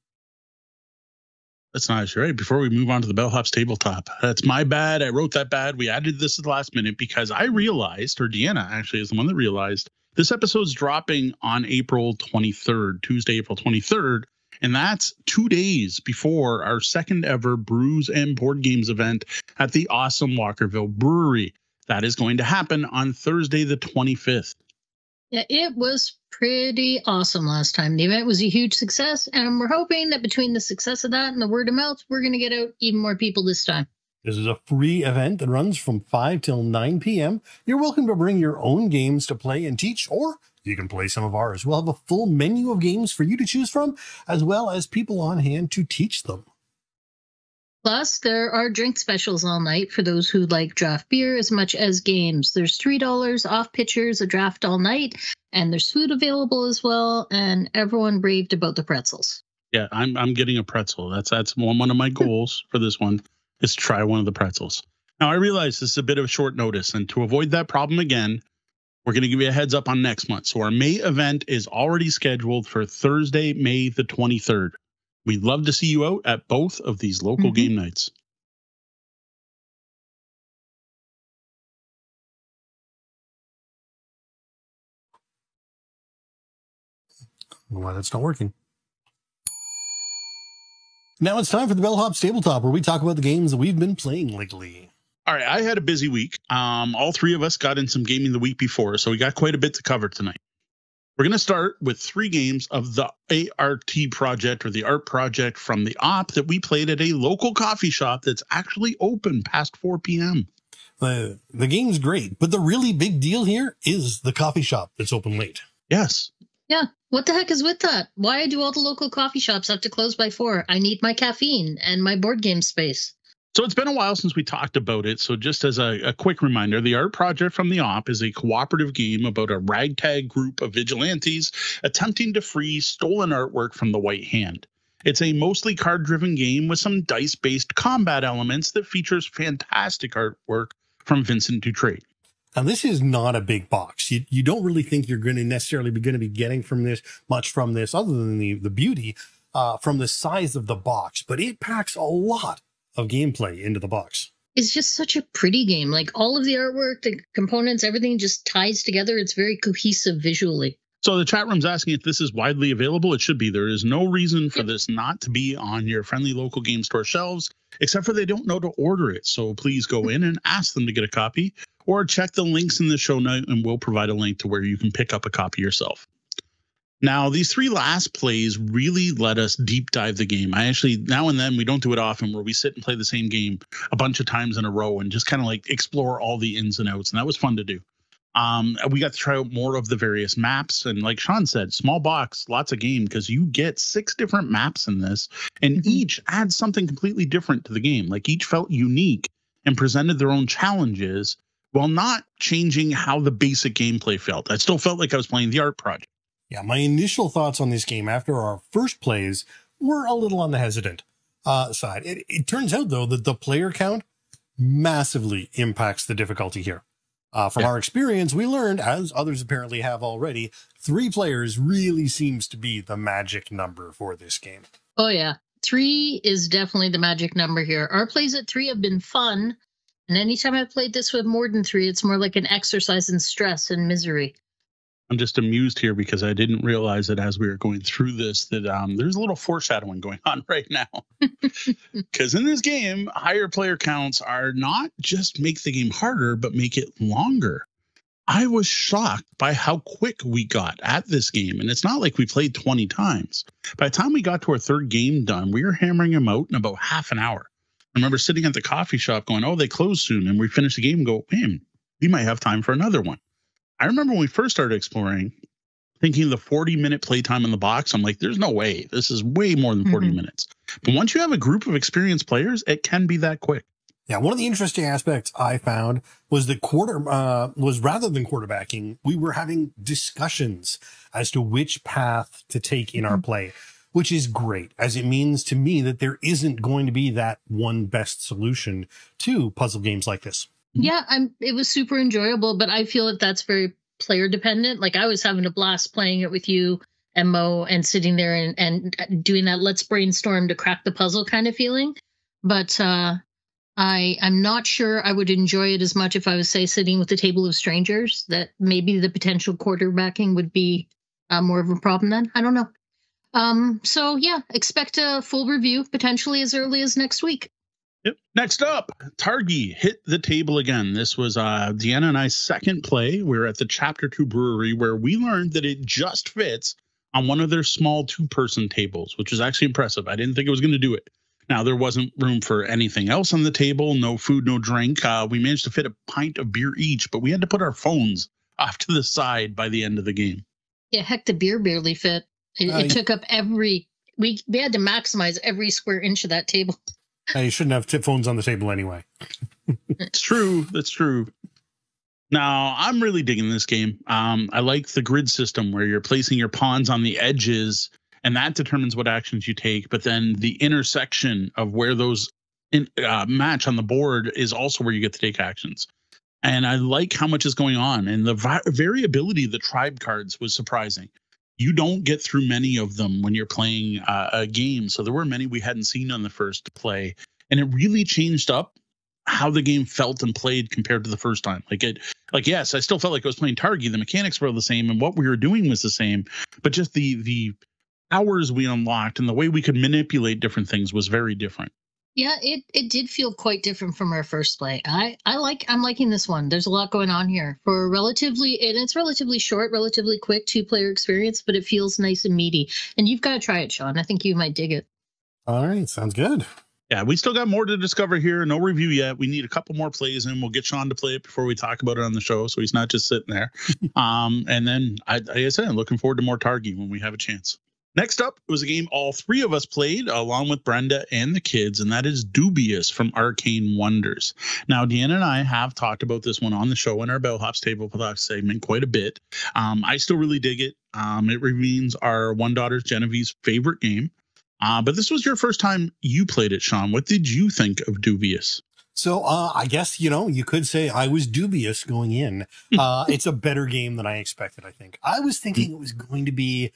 That's nice, right? Before we move on to the Bellhop's Tabletop. That's my bad. I wrote that bad. We added this at the last minute because I realized, or Deanna actually is the one that realized, this episode's dropping on April twenty-third, Tuesday, April twenty-third. And that's two days before our second ever Brews and Board Games event at the awesome Walkerville Brewery. That is going to happen on Thursday, the twenty-fifth. Yeah, it was pretty awesome last time. The event was a huge success, and we're hoping that between the success of that and the word of mouth, we're going to get out even more people this time. This is a free event that runs from five till nine p.m. You're welcome to bring your own games to play and teach, or you can play some of ours. We'll have a full menu of games for you to choose from, as well as people on hand to teach them. Plus, there are drink specials all night for those who like draft beer as much as games. There's three dollars off pitchers a draft all night, and there's food available as well, and everyone raved about the pretzels. Yeah, I'm I'm getting a pretzel. That's that's one, one of my goals for this one, is to try one of the pretzels. Now, I realize this is a bit of short notice, and to avoid that problem again, we're going to give you a heads up on next month. So our May event is already scheduled for Thursday, May the twenty-third. We'd love to see you out at both of these local mm-hmm. game nights. Why that's not working. Now it's time for the Bellhop's Tabletop, where we talk about the games that we've been playing lately. All right, I had a busy week. Um, all three of us got in some gaming the week before, so we got quite a bit to cover tonight. We're going to start with three games of the A R T project, or the art project from the op, that we played at a local coffee shop that's actually open past four p.m. Uh, the game's great, but the really big deal here is the coffee shop that's open late. Yes. Yeah. What the heck is with that? Why do all the local coffee shops have to close by four? I need my caffeine and my board game space. So it's been a while since we talked about it. So just as a, a quick reminder, the art project from the op is a cooperative game about a ragtag group of vigilantes attempting to free stolen artwork from the White Hand. It's a mostly card-driven game with some dice-based combat elements that features fantastic artwork from Vincent Dutrait. Now, this is not a big box. You, you don't really think you're going to necessarily be going to be getting from this much from this, other than the, the beauty uh, from the size of the box. But it packs a lot of gameplay into the box. It's just such a pretty game. Like, all of the artwork, the components, everything just ties together. It's very cohesive visually. So the chat room's asking if this is widely available. It should be. There is no reason for this not to be on your friendly local game store shelves, except for they don't know to order it. So please go in and ask them to get a copy, or check the links in the show note and we'll provide a link to where you can pick up a copy yourself. Now, these three last plays really let us deep dive the game. I actually, now and then, we don't do it often, where we sit and play the same game a bunch of times in a row and just kind of like explore all the ins and outs. And that was fun to do. Um, we got to try out more of the various maps. And like Sean said, small box, lots of game, because you get six different maps in this, and mm-hmm. each adds something completely different to the game. Like, each felt unique and presented their own challenges while not changing how the basic gameplay felt. I still felt like I was playing the art project. Yeah, my initial thoughts on this game after our first plays were a little on the hesitant uh, side. It, it turns out, though, that the player count massively impacts the difficulty here. Uh, from yeah. our experience, we learned, as others apparently have already, three players really seems to be the magic number for this game. Oh, yeah. Three is definitely the magic number here. Our plays at three have been fun. And anytime I've played this with more than three, it's more like an exercise in stress and misery. I'm just amused here because I didn't realize that as we were going through this, that um, there's a little foreshadowing going on right now. Because in this game, higher player counts are not just make the game harder, but make it longer. I was shocked by how quick we got at this game. And it's not like we played twenty times. By the time we got to our third game done, we were hammering them out in about half an hour. I remember sitting at the coffee shop going, oh, they close soon. And we finish the game and go, man, we might have time for another one. I remember when we first started exploring, thinking the forty minute playtime in the box, I'm like, there's no way. This is way more than forty mm-hmm. minutes. But once you have a group of experienced players, it can be that quick. Yeah, one of the interesting aspects I found was that quarter uh, was rather than quarterbacking, we were having discussions as to which path to take in our play, which is great, as it means to me that there isn't going to be that one best solution to puzzle games like this. Yeah, I'm, it was super enjoyable, but I feel that that's very player dependent. Like I was having a blast playing it with you and Mo and sitting there and, and doing that let's brainstorm to crack the puzzle kind of feeling. But uh, I, I'm not sure I would enjoy it as much if I was, say, sitting with a table of strangers, that maybe the potential quarterbacking would be uh, more of a problem then. I don't know. Um, so, yeah, expect a full review potentially as early as next week. Yep. Next up, Targi hit the table again. This was uh, Deanna and I's second play. We were at the Chapter two Brewery, where we learned that it just fits on one of their small two-person tables, which is actually impressive. I didn't think it was going to do it. Now, there wasn't room for anything else on the table, no food, no drink. Uh, we managed to fit a pint of beer each, but we had to put our phones off to the side by the end of the game. Yeah, heck, the beer barely fit. It, uh, it took up every, we, we had to maximize every square inch of that table. Uh, you shouldn't have tip phones on the table anyway. It's true. That's true. Now, I'm really digging this game. Um, I like the grid system where you're placing your pawns on the edges, and that determines what actions you take. But then the intersection of where those in, uh, match on the board is also where you get to take actions. And I like how much is going on. And the vi- variability of the tribe cards was surprising. You don't get through many of them when you're playing uh, a game. So there were many we hadn't seen on the first play. And it really changed up how the game felt and played compared to the first time. Like it, like, yes, I still felt like I was playing Targi. The mechanics were the same and what we were doing was the same. But just the the powers we unlocked and the way we could manipulate different things was very different. Yeah, it, it did feel quite different from our first play. I, I like, I'm liking this one. There's a lot going on here for relatively, and it's relatively short, relatively quick two player experience, but it feels nice and meaty. And you've got to try it, Sean. I think you might dig it. All right. Sounds good. Yeah, we still got more to discover here. No review yet. We need a couple more plays and we'll get Sean to play it before we talk about it on the show. So he's not just sitting there. um, and then I, like I said, I'm looking forward to more Targi when we have a chance. Next up was a game all three of us played along with Brenda and the kids, and that is Dubious from Arcane Wonders. Now, Deanna and I have talked about this one on the show in our Bellhop's Tabletop segment quite a bit. Um, I still really dig it. Um, it remains our one daughter Genevieve's favorite game. Uh, but this was your first time you played it, Sean. What did you think of Dubious? So uh, I guess, you know, you could say I was dubious going in. Uh, it's a better game than I expected, I think. I was thinking it was going to be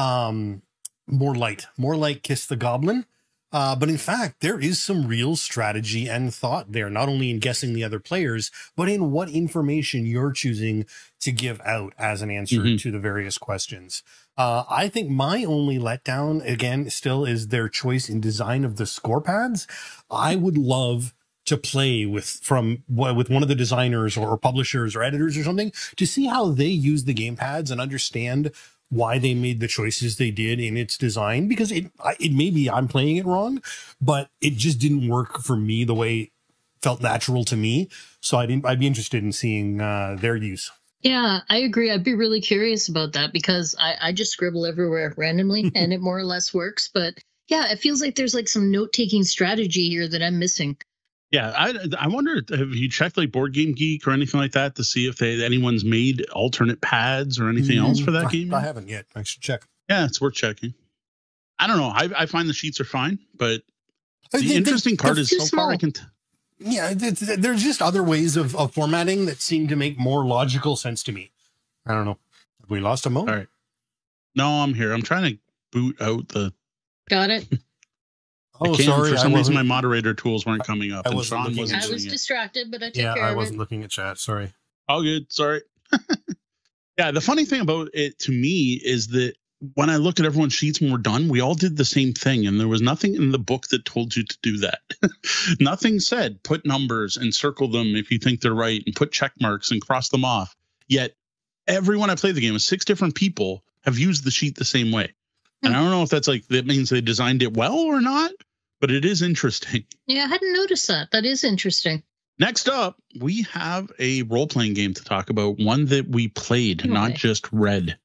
um more light, more like Kiss the Goblin. Uh, but in fact, there is some real strategy and thought there, not only in guessing the other players, but in what information you're choosing to give out as an answer mm-hmm. to the various questions. Uh, I think my only letdown, again, still is their choice in design of the score pads. I would love to play with from with one of the designers or publishers or editors or something to see how they use the game pads and understand why they made the choices they did in its design, because it, it maybe I'm playing it wrong, but it just didn't work for me the way it felt natural to me. So I didn't, I'd be interested in seeing uh, their use. Yeah, I agree. I'd be really curious about that because I, I just scribble everywhere randomly and it more or less works. But yeah, it feels like there's like some note-taking strategy here that I'm missing. Yeah, I I wonder, have you checked like Board Game Geek or anything like that to see if they anyone's made alternate pads or anything mm, else for that I, game? I haven't yet. I should check. Yeah, it's worth checking. I don't know. I, I find the sheets are fine, but the they, interesting they, part is so small. far I can. T- yeah, there's just other ways of, of formatting that seem to make more logical sense to me. I don't know. Have we lost a moment? All right. No, I'm here. I'm trying to boot out the. Got it. Oh, sorry. For some reason, my moderator tools weren't coming up. I, I wasn't. And Sean wasn't I was it. distracted, but I took yeah, care I of it. I wasn't looking at chat. Sorry. All good. Sorry. Yeah, the funny thing about it to me is that when I look at everyone's sheets when we're done, we all did the same thing, and there was nothing in the book that told you to do that. Nothing said put numbers and circle them if you think they're right, and put check marks and cross them off. Yet everyone I played the game with, six different people, have used the sheet the same way, and I don't know if that's like that means they designed it well or not. But it is interesting. Yeah, I hadn't noticed that. That is interesting. Next up, we have a role-playing game to talk about, one that we played, anyway. not just read.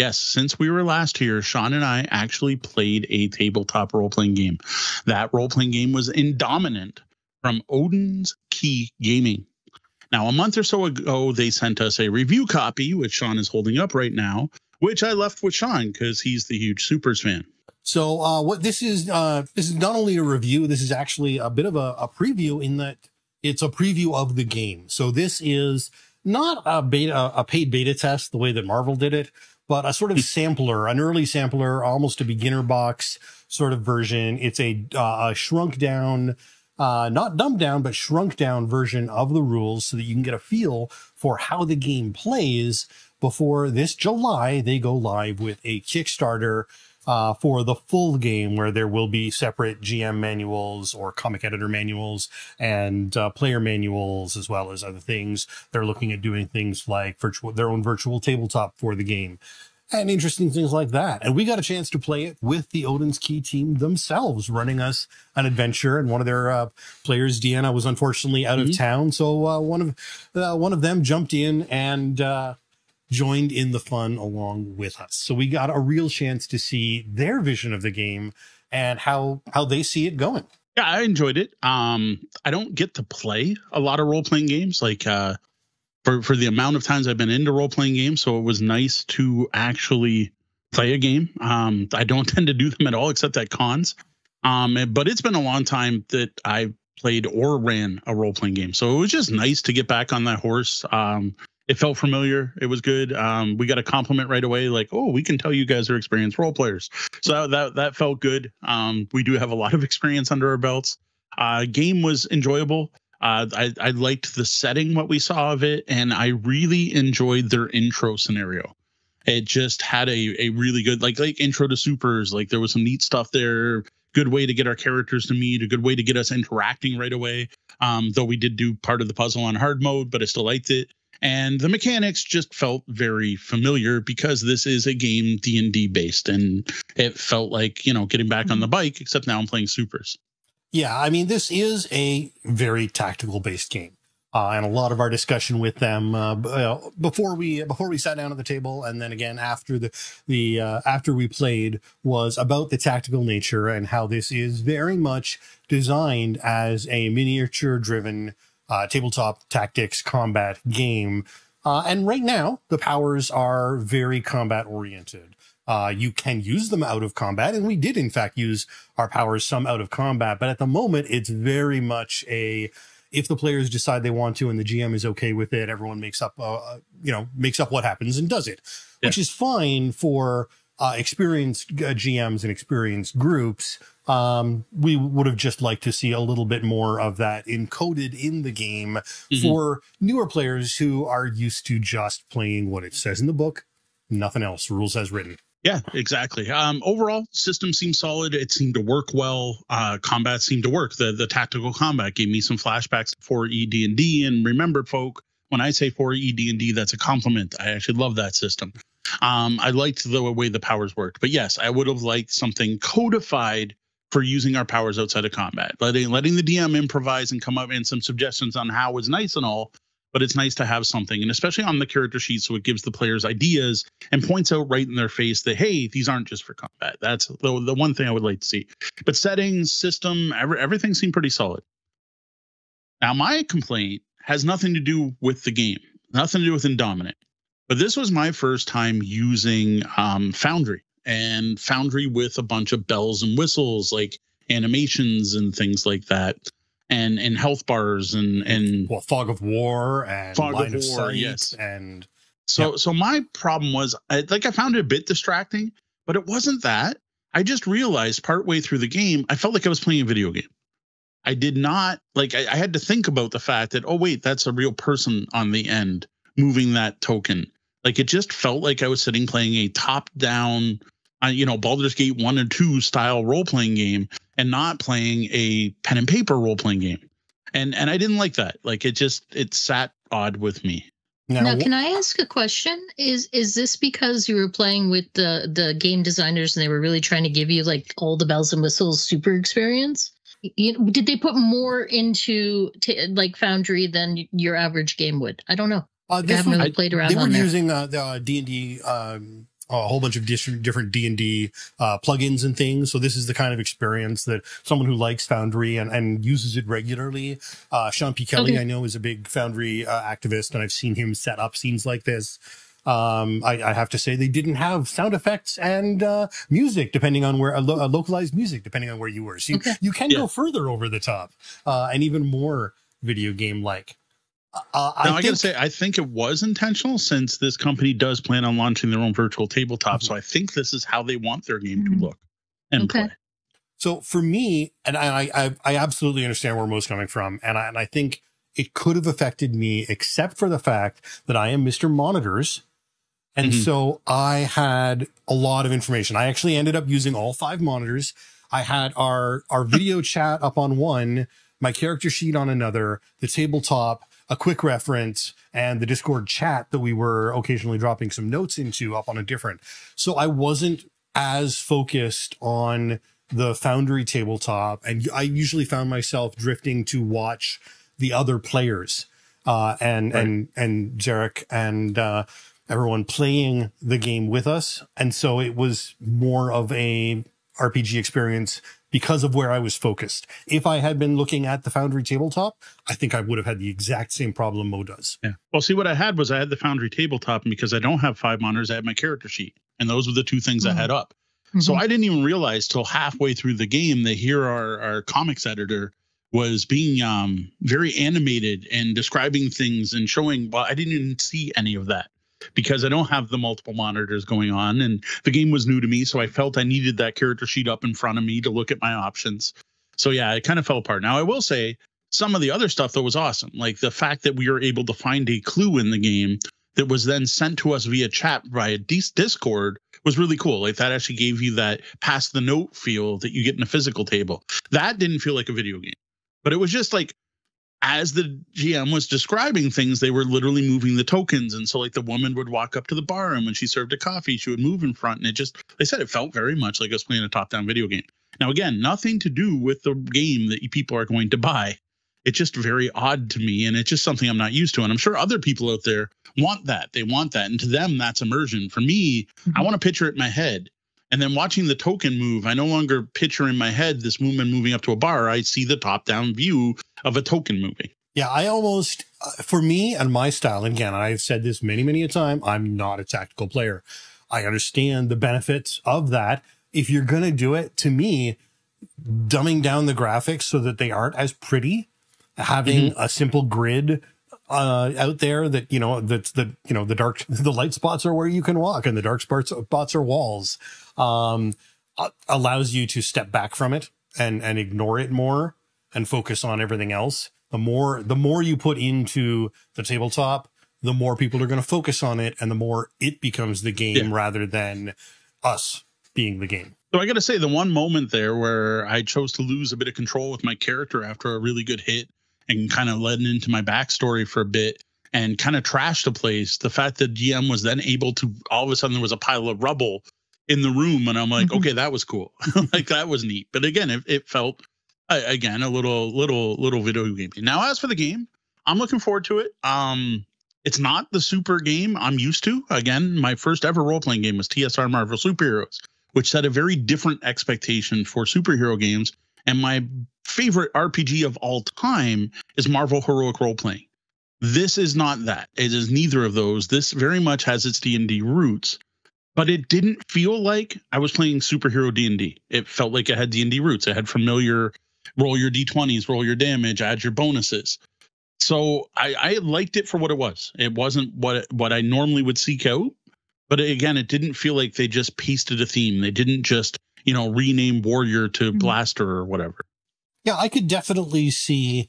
Yes, since we were last here, Sean and I actually played a tabletop role-playing game. That role-playing game was Indominant from Odin's Key Gaming. Now, a month or so ago, they sent us a review copy, which Sean is holding up right now, which I left with Sean because he's the huge Supers fan. So uh, what this is, uh, this is not only a review, this is actually a bit of a, a preview in that it's a preview of the game. So this is not a beta, a paid beta test the way that Marvel did it, but a sort of sampler, an early sampler, almost a beginner box sort of version. It's a, uh, a shrunk down, uh, not dumbed down, but shrunk down version of the rules so that you can get a feel for how the game plays before this July. They go live with a Kickstarter uh, for the full game, where there will be separate G M manuals or comic editor manuals and uh, player manuals, as well as other things. They're looking at doing things like virtual, their own virtual tabletop for the game and interesting things like that. And we got a chance to play it with the Odin's Key team themselves, running us an adventure. And one of their uh, players, Deanna, was unfortunately out mm-hmm. of town. So uh, one of uh, one of them jumped in and uh, joined in the fun along with us. So we got a real chance to see their vision of the game and how how they see it going. Yeah, I enjoyed it. Um, I don't get to play a lot of role-playing games, like uh, for, for the amount of times I've been into role-playing games. So it was nice to actually play a game. Um, I don't tend to do them at all, except at cons. Um, but it's been a long time that I played or ran a role-playing game. So it was just nice to get back on that horse. Um, It felt familiar. It was good. Um, we got a compliment right away, like, "Oh, we can tell you guys are experienced role players." So that that felt good. Um, we do have a lot of experience under our belts. Uh, game was enjoyable. Uh, I, I liked the setting, what we saw of it, and I really enjoyed their intro scenario. It just had a a really good like like intro to Supers. Like there was some neat stuff there. Good way to get our characters to meet. A good way to get us interacting right away. Um, though we did do part of the puzzle on hard mode, but I still liked it. And the mechanics just felt very familiar because this is a game D and D based, and it felt like, you know, getting back on the bike, except now I'm playing Supers. Yeah, I mean, this is a very tactical based game. Uh, and a lot of our discussion with them uh, before we before we sat down at the table, and then again after the the uh, after we played, was about the tactical nature and how this is very much designed as a miniature driven Uh, tabletop tactics combat game. Uh, and right now, the powers are very combat oriented. Uh, you can use them out of combat, and we did, in fact, use our powers some out of combat. But at the moment, it's very much a, if the players decide they want to and the G M is okay with it, everyone makes up, uh, you know, makes up what happens and does it, yeah. Which is fine for uh, experienced uh, G Ms and experienced groups. Um, we would have just liked to see a little bit more of that encoded in the game mm-hmm. for newer players who are used to just playing what it says in the book, nothing else, rules as written. Yeah, exactly. Um, overall, system seemed solid. It seemed to work well. Uh, combat seemed to work. The the tactical combat gave me some flashbacks to four E D and D. And remember, folk, when I say four E D and D, that's a compliment. I actually love that system. Um, I liked the way the powers worked. But yes, I would have liked something codified for using our powers outside of combat. Letting letting the D M improvise and come up in some suggestions on how is nice and all, but it's nice to have something, and especially on the character sheet, so it gives the players ideas and points out right in their face that, hey, these aren't just for combat. That's the, the one thing I would like to see. But settings, system, every, everything seemed pretty solid. Now, my complaint has nothing to do with the game, nothing to do with Indominant, but this was my first time using um, Foundry. And Foundry with a bunch of bells and whistles, like animations and things like that, and and health bars and and well, fog of war and fog line of of war, sight, yes. And so yeah. so my problem was, I, like I found it a bit distracting, but it wasn't that. I just realized partway through the game, I felt like I was playing a video game. I did not like. I, I had to think about the fact that, oh wait, that's a real person on the end moving that token. Like it just felt like I was sitting playing a top-down, uh, you know, Baldur's Gate one and two style role-playing game, and not playing a pen and paper role-playing game. And and I didn't like that. Like it just it sat odd with me. Now, now can I ask a question? Is is this because you were playing with the the game designers and they were really trying to give you like all the bells and whistles super experience? You, did they put more into t- like Foundry than your average game would? I don't know. Uh, I haven't really was, played around They were on there. using uh, the uh, D and D um, a whole bunch of different different D and D uh, plugins and things. So this is the kind of experience that someone who likes Foundry and, and uses it regularly. Uh, Sean P. Kelly, okay. I know, is a big Foundry uh, activist, and I've seen him set up scenes like this. Um, I, I have to say they didn't have sound effects and uh, music, depending on where, uh, lo- uh, localized music, depending on where you were. So you, okay. you can yeah. go further over the top uh, and even more video game-like. Uh, I, now, I gotta say, I think it was intentional, since this company does plan on launching their own virtual tabletop. Mm-hmm. So I think this is how they want their game mm-hmm. to look and okay. play. So for me, and I, I, I absolutely understand where Mo's coming from, and I, and I think it could have affected me, except for the fact that I am Mister Monitors. And mm-hmm. so I had a lot of information. I actually ended up using all five monitors. I had our, our video chat up on one, my character sheet on another, the tabletop, a quick reference, and the Discord chat that we were occasionally dropping some notes into up on a different. So I wasn't as focused on the Foundry tabletop, and I usually found myself drifting to watch the other players, uh, and, right. and, and Zarek and, uh, everyone playing the game with us. And so it was more of a R P G experience because of where I was focused. If I had been looking at the Foundry tabletop, I think I would have had the exact same problem Mo does. Yeah. Well, see, what I had was I had the Foundry tabletop, and because I don't have five monitors, I had my character sheet. And those were the two things mm-hmm. I had up. Mm-hmm. So I didn't even realize till halfway through the game that here our, our comics editor was being um, very animated and describing things and showing, well, I didn't even see any of that, because I don't have the multiple monitors going on, and the game was new to me. So I felt I needed that character sheet up in front of me to look at my options. So yeah, it kind of fell apart. Now I will say some of the other stuff that was awesome, like the fact that we were able to find a clue in the game that was then sent to us via chat via Discord was really cool. Like that actually gave you that pass the note feel that you get in a physical table. That didn't feel like a video game, but it was just like, as the G M was describing things, they were literally moving the tokens. And so like the woman would walk up to the bar, and when she served a coffee, she would move in front. And it just, they said it felt very much like us playing a top-down video game. Now, again, nothing to do with the game that people are going to buy. It's just very odd to me. And it's just something I'm not used to. And I'm sure other people out there want that. They want that. And to them, that's immersion. For me, mm-hmm. I want to picture it in my head. And then watching the token move, I no longer picture in my head this woman moving up to a bar. I see the top-down view of a token moving. Yeah, I almost, uh, for me and my style, and again, I've said this many, many a time, I'm not a tactical player. I understand the benefits of that. If you're going to do it, to me, dumbing down the graphics so that they aren't as pretty, having mm-hmm. a simple grid uh, out there that, you know, that's the, you know, the dark, the light spots are where you can walk and the dark spots, spots are walls, um, allows you to step back from it and, and ignore it more and focus on everything else. The more, the more you put into the tabletop, the more people are going to focus on it, and the more it becomes the game yeah. rather than us being the game. So I got to say, the one moment there where I chose to lose a bit of control with my character after a really good hit and kind of led into my backstory for a bit and kind of trashed the place, the fact that G M was then able to, all of a sudden there was a pile of rubble in the room, and I'm like, mm-hmm. okay, that was cool. Like that was neat. But again, it, it felt, uh, again, a little, little, little video game. Now, as for the game, I'm looking forward to it. Um, It's not the super game I'm used to. Again, my first ever role-playing game was T S R Marvel Superheroes, which set a very different expectation for superhero games. And my favorite R P G of all time is Marvel Heroic Role-Playing. This is not that. It is neither of those. This very much has its D and D roots, but it didn't feel like I was playing superhero D and D. It felt like it had D and D roots. It had familiar roll your D twenties, roll your damage, add your bonuses. So I, I liked it for what it was. It wasn't what what I normally would seek out. But again, it didn't feel like they just pasted a theme. They didn't just, you know, rename Warrior to mm-hmm. Blaster or whatever. Yeah, I could definitely see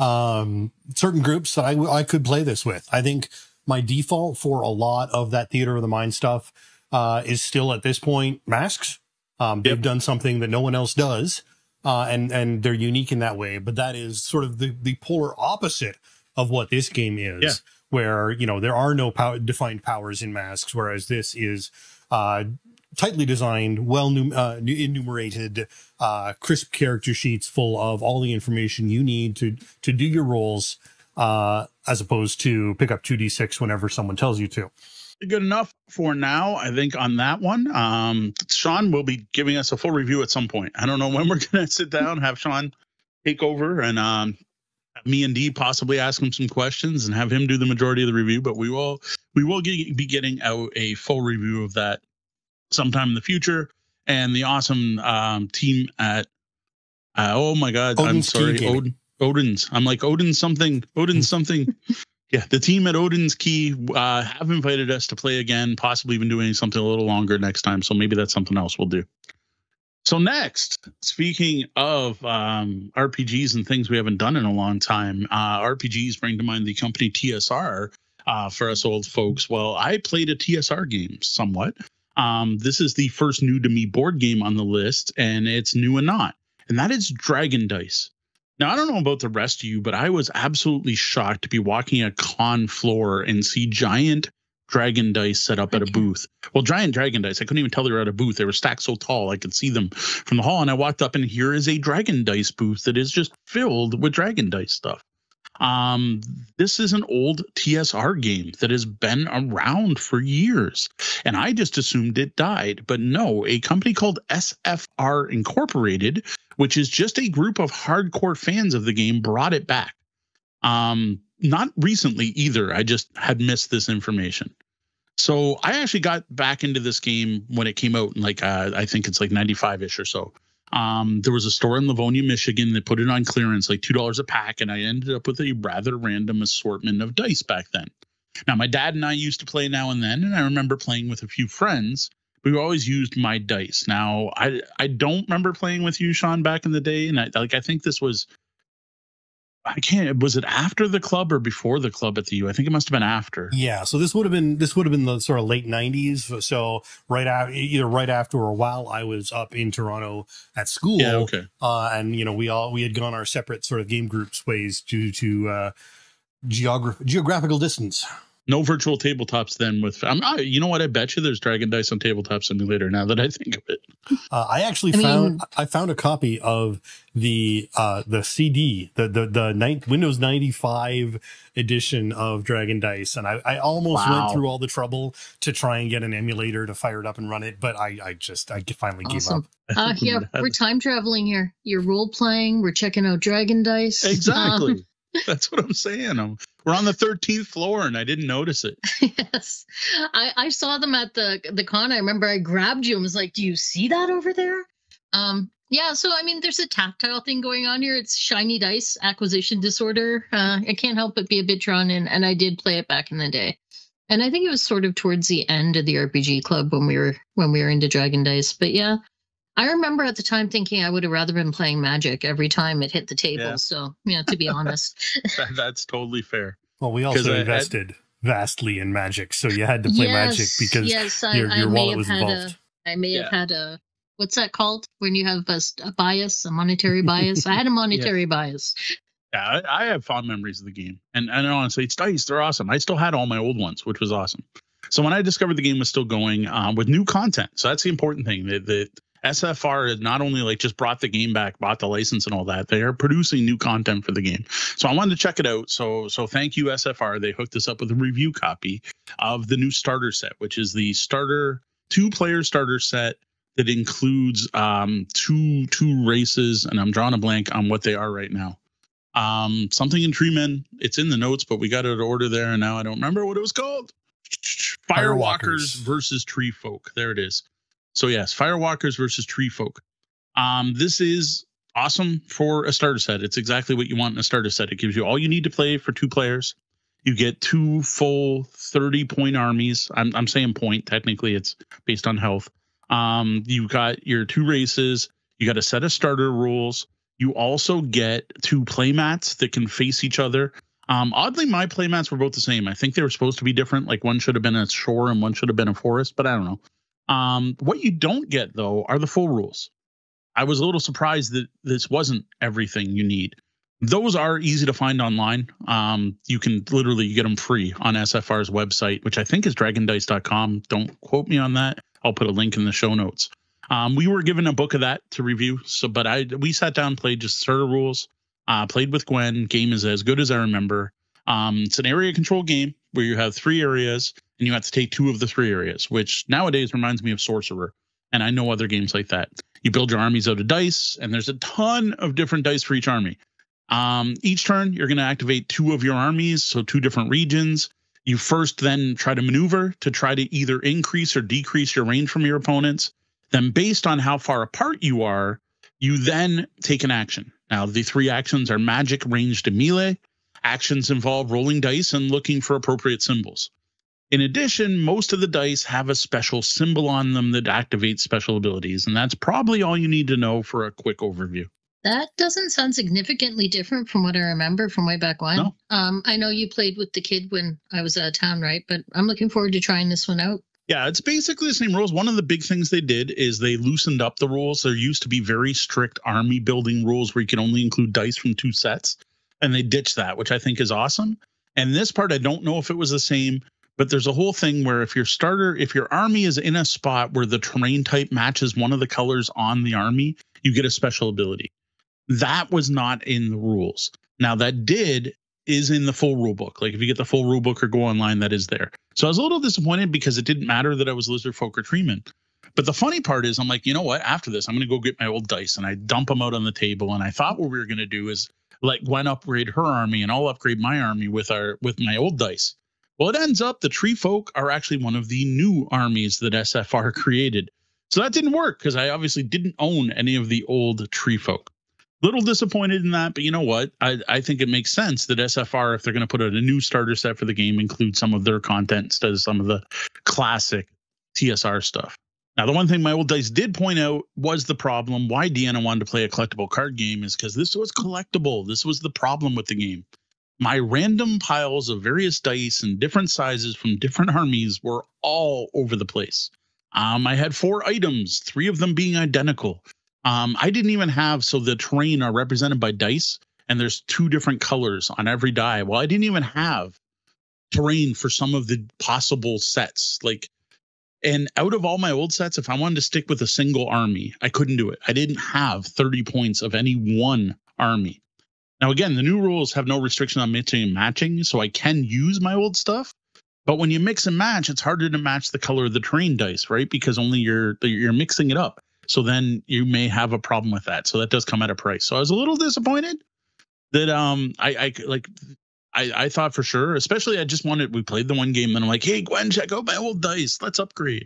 um, certain groups that I, I could play this with. I think my default for a lot of that Theater of the Mind stuff uh, is still at this point masks. Um, they've yep. done something that no one else does. Uh, and, and they're unique in that way, but that is sort of the, the polar opposite of what this game is, yeah. where, you know, there are no power, defined powers in masks, whereas this is, uh, tightly designed, well, uh, enumerated, uh, crisp character sheets full of all the information you need to, to do your roles, uh, as opposed to pick up two D six whenever someone tells you to. good enough for now, I think, on that one. Um, Sean will be giving us a full review at some point. I don't know when we're going to sit down, have Sean take over, and um, me and Dee possibly ask him some questions and have him do the majority of the review. But we will we will get, be getting out a full review of that sometime in the future. And the awesome um, team at uh, oh my god, Odin's I'm sorry, Key Odin, Odin's. I'm like Odin something, Odin something. Yeah, the team at Odin's Key uh, have invited us to play again, possibly even doing something a little longer next time. So maybe that's something else we'll do. So next, speaking of um, R P Gs and things we haven't done in a long time, uh, R P Gs bring to mind the company T S R uh, for us old folks. Well, I played a T S R game somewhat. Um, this is the first new to me board game on the list, and it's new and not, and that is Dragon Dice. Now, I don't know about the rest of you, but I was absolutely shocked to be walking a con floor and see giant dragon dice set up at a booth. Well, giant dragon dice. I couldn't even tell they were at a booth. They were stacked so tall I could see them from the hall. And I walked up, and here is a dragon dice booth that is just filled with dragon dice stuff. Um, this is an old T S R game that has been around for years, and I just assumed it died. But no, a company called S F R Incorporated, which is just a group of hardcore fans of the game, brought it back. Um, not recently either. I just had missed this information. So I actually got back into this game when it came out in like, uh, I think it's like ninety-five-ish or so. Um, there was a store in Livonia, Michigan that put it on clearance, like two dollars a pack. And I ended up with a rather random assortment of dice back then. Now, my dad and I used to play now and then, and I remember playing with a few friends. We always used my dice. Now, I I don't remember playing with you, Sean, back in the day. And I like I think this was, I can't, was it after the club or before the club at the U? I think it must have been after. Yeah. So this would have been, this would have been the sort of late nineties. So right out, either right after or while I was up in Toronto at school. Yeah, okay. Uh, and, you know, we all, we had gone our separate sort of game groups ways due to uh, geogra- geographical distance. No virtual tabletops then with, um, I, you know what? I bet you there's Dragon Dice on Tabletop Simulator now that I think of it. Uh, I actually I found, mean, I found a copy of the, uh, the C D, the, the, the ni- Windows ninety-five edition of Dragon Dice. And I, I almost Wow. went through all the trouble to try and get an emulator to fire it up and run it. But I, I just, I finally awesome. gave up. Uh, yeah, we're time traveling here. You're role playing. We're checking out Dragon Dice. Exactly. Um, That's what I'm saying. I'm, we're on the thirteenth floor and I didn't notice it. yes, I, I saw them at the the con. I remember I grabbed you and was like, "Do you see that over there?" Um, yeah. So I mean, there's a tactile thing going on here. It's shiny dice acquisition disorder. Uh, I can't help but be a bit drawn in, and I did play it back in the day. And I think it was sort of towards the end of the R P G club when we were when we were into Dragon Dice. But yeah. I remember at the time thinking I would have rather been playing Magic every time it hit the table. Yeah. So, yeah, to be honest. that, that's totally fair. Well, we also I, invested I, vastly in Magic, so you had to play yes, Magic because yes, I, your, your I may wallet have was had involved. A, I may Yeah. have had a, what's that called? When you have a, a bias, a monetary bias. I had a monetary bias. Yeah, I, I have fond memories of the game. And, and honestly, it's dice. They're awesome. I still had all my old ones, which was awesome. So when I discovered the game was still going um, with new content. So that's the important thing. The, the S F R has not only like just brought the game back, bought the license and all that, they are producing new content for the game. So I wanted to check it out. So so thank you, S F R. They hooked us up with a review copy of the new starter set, which is the starter two-player starter set that includes um, two two races, and I'm drawing a blank on what they are right now. Um, something in Treemen. It's in the notes, but we got it to order there, and now I don't remember what it was called. Firewalkers versus Tree Folk. There it is. So yes, Firewalkers versus Tree Folk. Um, this is awesome for a starter set. It's exactly what you want in a starter set. It gives you all you need to play for two players. You get two full thirty point armies. I'm I'm saying point. Technically, it's based on health. Um, you got your two races. You got a set of starter rules. You also get two play mats that can face each other. Um, oddly, my play mats were both the same. I think they were supposed to be different. Like one should have been a shore and one should have been a forest, but I don't know. Um, what you don't get, though, are the full rules. I was a little surprised that this wasn't everything you need. Those are easy to find online. Um, you can literally get them free on S F R's website, which I think is dragon dice dot com. Don't quote me on that. I'll put a link in the show notes. Um, we were given a book of that to review. So, but I we sat down, played just starter rules, uh, played with Gwen. Game is as good as I remember. Um, it's an area control game where you have three areas and you have to take two of the three areas, which nowadays reminds me of Sorcerer. And I know other games like that. You build your armies out of dice, and there's a ton of different dice for each army. Um, each turn, you're going to activate two of your armies, so two different regions. You first then try to maneuver to try to either increase or decrease your range from your opponents. Then based on how far apart you are, you then take an action. Now, the three actions are magic, ranged, and melee. Actions involve rolling dice and looking for appropriate symbols. In addition, most of the dice have a special symbol on them that activates special abilities, and that's probably all you need to know for a quick overview. That doesn't sound significantly different from what I remember from way back when. No. Um, I know you played with the kid when I was out of town, right? But I'm looking forward to trying this one out. Yeah, it's basically the same rules. One of the big things they did is they loosened up the rules. There used to be very strict army building rules where you can only include dice from two sets, and they ditched that, which I think is awesome. And this part, I don't know if it was the same. But there's a whole thing where if your starter, if your army is in a spot where the terrain type matches one of the colors on the army, you get a special ability. That was not in the rules. Now that did is in the full rule book. Like if you get the full rule book or go online, that is there. So I was a little disappointed because it didn't matter that I was lizard folk or treeman. But the funny part is I'm like, you know what? After this, I'm going to go get my old dice and I dump them out on the table. And I thought what we were going to do is let Gwen upgrade her army and I'll upgrade my army with our with my old dice. Well, it ends up the tree folk are actually one of the new armies that S F R created. So that didn't work because I obviously didn't own any of the old tree folk. Little disappointed in that, but you know what? I, I think it makes sense that S F R, if they're going to put out a new starter set for the game, include some of their content instead of some of the classic T S R stuff. Now, the one thing my old dice did point out was the problem why Deanna wanted to play a collectible card game is because this was collectible. This was the problem with the game. My random piles of various dice and different sizes from different armies were all over the place. Um, I had four items, three of them being identical. Um, I didn't even have, so the terrain are represented by dice, and there's two different colors on every die. Well, I didn't even have terrain for some of the possible sets. Like, and out of all my old sets, if I wanted to stick with a single army, I couldn't do it. I didn't have thirty points of any one army. Now, again, the new rules have no restriction on mixing and matching, so I can use my old stuff. But when you mix and match, it's harder to match the color of the terrain dice, right? Because only you're you're mixing it up. So then you may have a problem with that. So that does come at a price. So I was a little disappointed that um I, I like I, I thought for sure, especially I just wanted, we played the one game and I'm like, hey, Gwen, check out my old dice. Let's upgrade.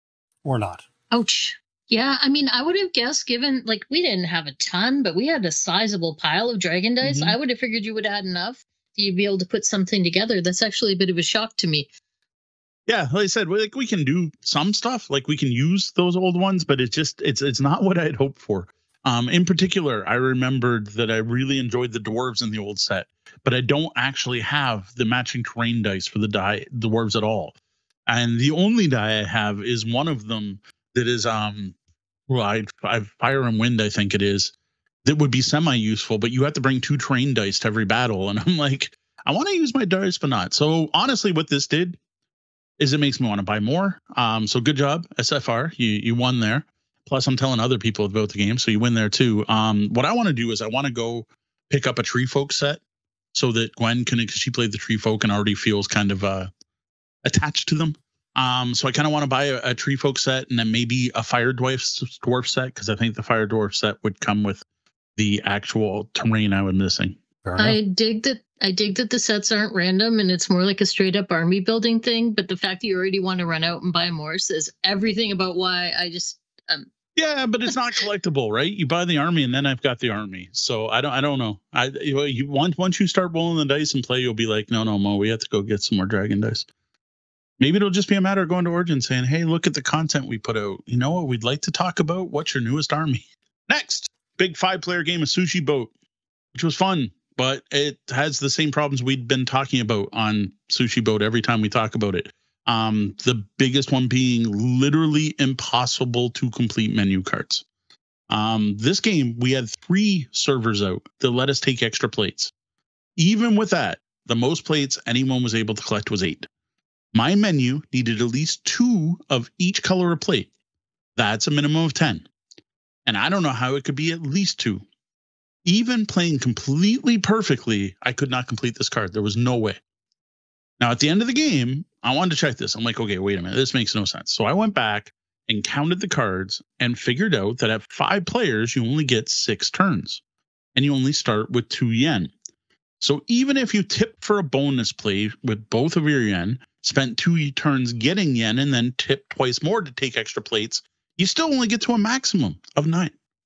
Or not. Ouch. Yeah, I mean, I would have guessed, given, like, we didn't have a ton, but we had a sizable pile of dragon dice. Mm-hmm. I would have figured you would add enough that you'd be able to put something together. That's actually a bit of a shock to me. Yeah, like I said, like we can do some stuff, like we can use those old ones, but it's just, it's it's not what I had hoped for. Um, in particular, I remembered that I really enjoyed the dwarves in the old set, but I don't actually have the matching terrain dice for the die dwarves at all. And the only die I have is one of them that is, um, well, I, I fire and wind, I think it is, that would be semi-useful, but you have to bring two terrain dice to every battle. And I'm like, I want to use my dice, but not. So honestly, what this did is it makes me want to buy more. Um, so good job, S F R. You you won there. Plus, I'm telling other people about the game, so you win there too. Um, what I want to do is I want to go pick up a Tree Folk set so that Gwen can, because she played the Tree Folk and already feels kind of uh, attached to them. Um, so I kind of want to buy a, a Tree Folk set and then maybe a Fire Dwarf, dwarf set, because I think the Fire Dwarf set would come with the actual terrain I was missing. I dig that. I dig that the sets aren't random and it's more like a straight up army building thing. But the fact that you already want to run out and buy more says everything about why I just. Um, yeah, but it's not collectible, right? You buy the army and then I've got the army. So I don't. I don't know. I you, you once once you start rolling the dice and play, you'll be like, no, no, Mo, we have to go get some more dragon dice. Maybe it'll just be a matter of going to Origin saying, hey, look at the content we put out. You know what? We'd like to talk about what's your newest army. Next, big five player game of Sushi Boat, which was fun. But it has the same problems we'd been talking about on Sushi Boat every time we talk about it. Um, the biggest one being literally impossible to complete menu cards. Um, this game, we had three servers out that let us take extra plates. Even with that, the most plates anyone was able to collect was eight. My menu needed at least two of each color of plate. That's a minimum of ten. And I don't know how it could be at least two. Even playing completely perfectly, I could not complete this card. There was no way. Now, at the end of the game, I wanted to check this. I'm like, okay, wait a minute. This makes no sense. So I went back and counted the cards and figured out that at five players, you only get six turns and you only start with two yen. So even if you tip for a bonus play with both of your yen, spent two turns getting yen, and then tip twice more to take extra plates, you still only get to a maximum of nine.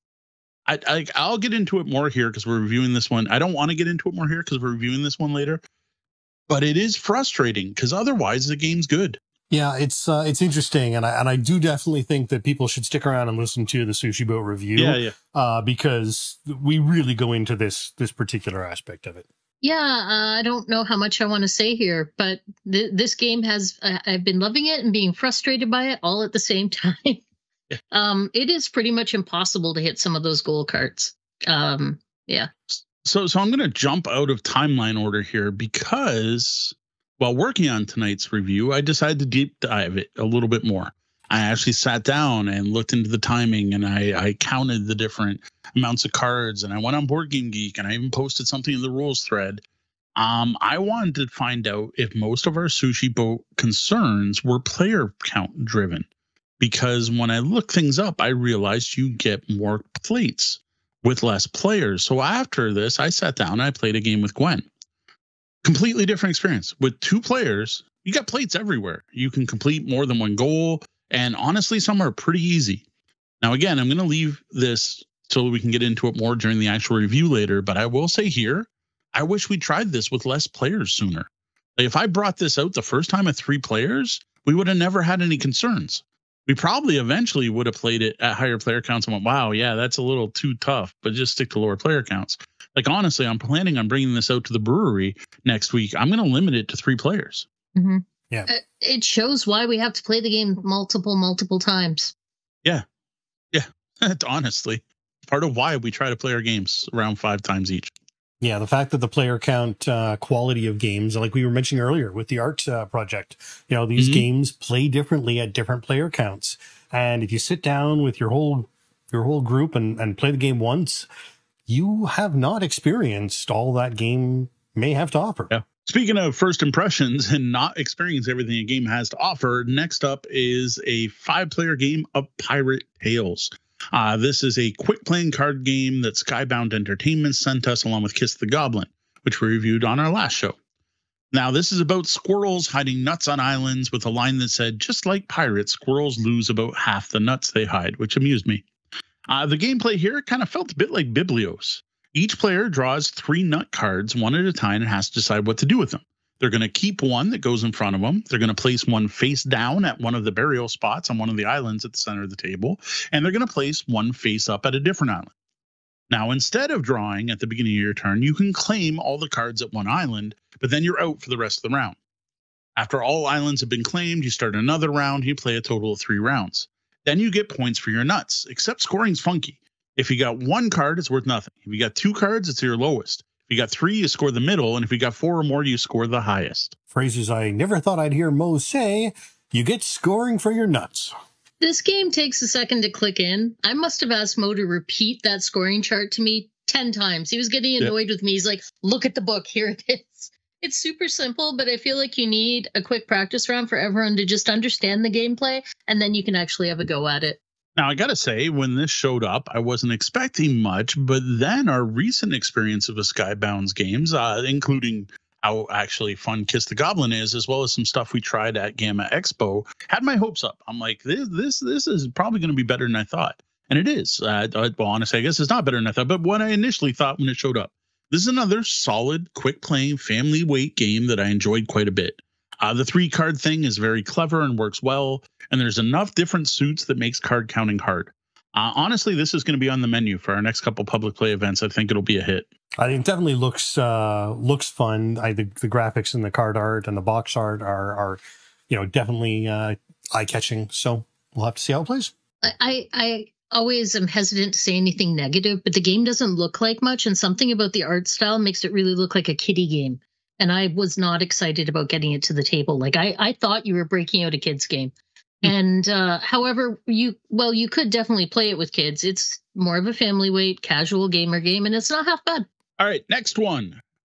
I, I, I'll get into it more here because we're reviewing this one. I don't want to get into it more here because we're reviewing this one later. But it is frustrating because otherwise the game's good. Yeah, it's uh, it's interesting, and I and I do definitely think that people should stick around and listen to the Sushi Boat review. Yeah, yeah. Uh, because we really go into this this particular aspect of it. Yeah, uh, I don't know how much I want to say here, but th- this game has uh, I've been loving it and being frustrated by it all at the same time. Yeah. Um, it is pretty much impossible to hit some of those goal cards. Um, yeah. So, so I'm going to jump out of timeline order here because while working on tonight's review, I decided to deep dive it a little bit more. I actually sat down and looked into the timing, and I, I counted the different amounts of cards, and I went on Board Game Geek, and I even posted something in the rules thread. Um, I wanted to find out if most of our Sushi Boat concerns were player count driven, because when I looked things up, I realized you get more plates with less players. So after this, I sat down and I played a game with Gwen. Completely different experience. With two players, you got plates everywhere. You can complete more than one goal. And honestly, some are pretty easy. Now, again, I'm going to leave this so we can get into it more during the actual review later. But I will say here, I wish we tried this with less players sooner. Like if I brought this out the first time at three players, we would have never had any concerns. We probably eventually would have played it at higher player counts and went, wow, yeah, that's a little too tough, but just stick to lower player counts. Like, honestly, I'm planning on bringing this out to the brewery next week. I'm going to limit it to three players. Mm-hmm. Yeah. Uh, it shows why we have to play the game multiple, multiple times. Yeah. Yeah. That's honestly part of why we try to play our games around five times each. Yeah, the fact that the player count uh, quality of games, like we were mentioning earlier with the art uh, project, you know, these mm-hmm. games play differently at different player counts. And if you sit down with your whole your whole group and, and play the game once, you have not experienced all that game may have to offer. Yeah. Speaking of first impressions and not experience everything a game has to offer, next up is a five-player game of Pirate Tales. Uh, this is a quick playing card game that Skybound Entertainment sent us along with Kiss the Goblin, which we reviewed on our last show. Now, this is about squirrels hiding nuts on islands with a line that said, just like pirates, squirrels lose about half the nuts they hide, which amused me. Uh, the gameplay here kind of felt a bit like Biblios. Each player draws three nut cards one at a time and has to decide what to do with them. They're going to keep one that goes in front of them. They're going to place one face down at one of the burial spots on one of the islands at the center of the table. And they're going to place one face up at a different island. Now, instead of drawing at the beginning of your turn, you can claim all the cards at one island, but then you're out for the rest of the round. After all islands have been claimed, you start another round. You play a total of three rounds. Then you get points for your nuts, except scoring's funky. If you got one card, it's worth nothing. If you got two cards, it's your lowest. If you got three, you score the middle. And if you got four or more, you score the highest. Phrases I never thought I'd hear Mo say, you get scoring for your nuts. This game takes a second to click in. I must have asked Mo to repeat that scoring chart to me ten times. He was getting annoyed yeah. with me. He's like, look at the book. Here it is. It's super simple, but I feel like you need a quick practice round for everyone to just understand the gameplay, and then you can actually have a go at it. Now, I got to say, when this showed up, I wasn't expecting much, but then our recent experience of the Skybound's games, uh, including how actually fun Kiss the Goblin is, as well as some stuff we tried at Gamma Expo, had my hopes up. I'm like, this this this is probably going to be better than I thought. And it is. Uh, well, honestly, I guess it's not better than I thought, but what I initially thought when it showed up. This is another solid, quick-playing, family-weight game that I enjoyed quite a bit. Uh, the three-card thing is very clever and works well, and there's enough different suits that makes card counting hard. Uh, honestly, this is going to be on the menu for our next couple public play events. I think it'll be a hit. I think it definitely looks uh, looks fun. I think the graphics and the card art and the box art are, are you know, definitely uh, eye-catching. So we'll have to see how it plays. I, I always am hesitant to say anything negative, but the game doesn't look like much, and something about the art style makes it really look like a kiddie game. And I was not excited about getting it to the table. Like I, I thought you were breaking out a kid's game. And uh, however, you well, you could definitely play it with kids. It's more of a family weight, casual gamer game, and it's not half bad. All right, next one.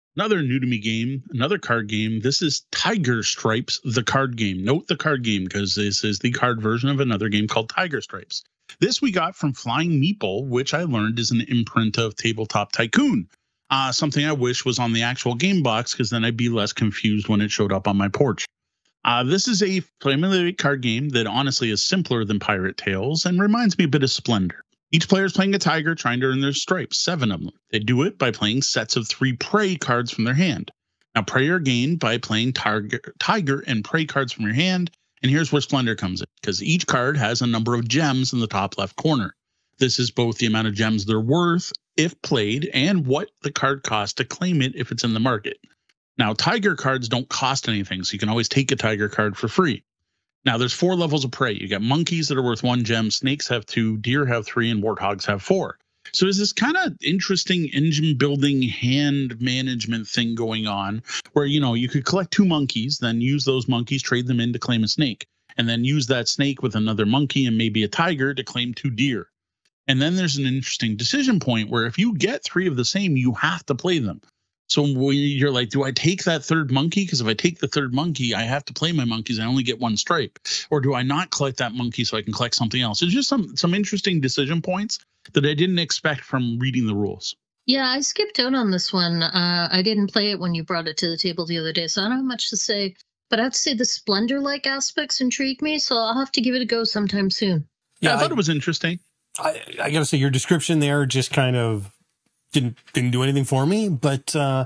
Another new to me game, another card game. This is Tiger Stripes, the card game. Note the card game because this is the card version of another game called Tiger Stripes. This we got from Flying Meeple, which I learned is an imprint of Tabletop Tycoon. Uh, something I wish was on the actual game box because then I'd be less confused when it showed up on my porch. Uh, this is a family card game that honestly is simpler than Pirate Tales and reminds me a bit of Splendor. Each player is playing a tiger trying to earn their stripes, seven of them. They do it by playing sets of three prey cards from their hand. Now, prey are gained by playing tiger, tiger and prey cards from your hand. And here's where Splendor comes in, because each card has a number of gems in the top left corner. This is both the amount of gems they're worth if played and what the card costs to claim it if it's in the market. Now, tiger cards don't cost anything, so you can always take a tiger card for free. Now, there's four levels of prey. You got monkeys that are worth one gem, snakes have two, deer have three, and warthogs have four. So there's this kind of interesting engine building hand management thing going on where, you know, you could collect two monkeys, then use those monkeys, trade them in to claim a snake, and then use that snake with another monkey and maybe a tiger to claim two deer. And then there's an interesting decision point where if you get three of the same, you have to play them. So when you're like, do I take that third monkey? Because if I take the third monkey, I have to play my monkeys. I only get one stripe. Or do I not collect that monkey so I can collect something else? It's just some some interesting decision points that I didn't expect from reading the rules. Yeah, I skipped out on this one. Uh, I didn't play it when you brought it to the table the other day, so I don't have much to say. But I have to say the Splendor-like aspects intrigue me, so I'll have to give it a go sometime soon. Yeah, I thought I, it was interesting. I, I got to say, your description there just kind of didn't didn't do anything for me, but uh,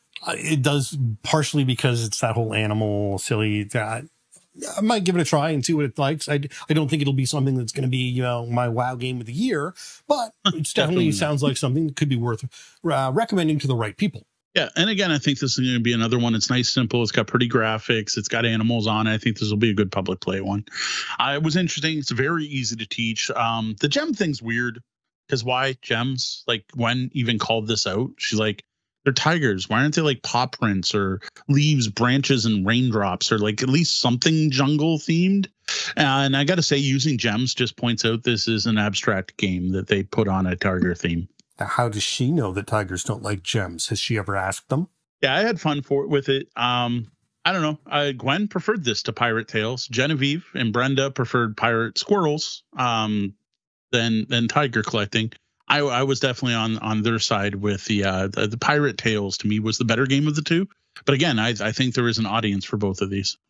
it does partially because it's that whole animal silly. That I might give it a try and see what it likes. I, I don't think it'll be something that's going to be, you know, my WoW game of the year, but it definitely, definitely sounds like something that could be worth uh, recommending to the right people. Yeah, and again, I think this is going to be another one. It's nice, simple. It's got pretty graphics. It's got animals on it. I think this will be a good public play one. Uh, it was interesting. It's very easy to teach. Um, the gem thing's weird because why gems? Like Gwen even called this out. She's like, they're tigers. Why aren't they like paw prints or leaves, branches, and raindrops or like at least something jungle themed? Uh, and I got to say, using gems just points out this is an abstract game that they put on a tiger theme. How does she know that tigers don't like gems? Has she ever asked them? Yeah, I had fun for with it. Um, I don't know. Uh, Gwen preferred this to Pirate Tales. Genevieve and Brenda preferred pirate squirrels um, than than tiger collecting. I, I was definitely on on their side with the, uh, the the Pirate Tales. To me, was the better game of the two. But again, I I think there is an audience for both of these.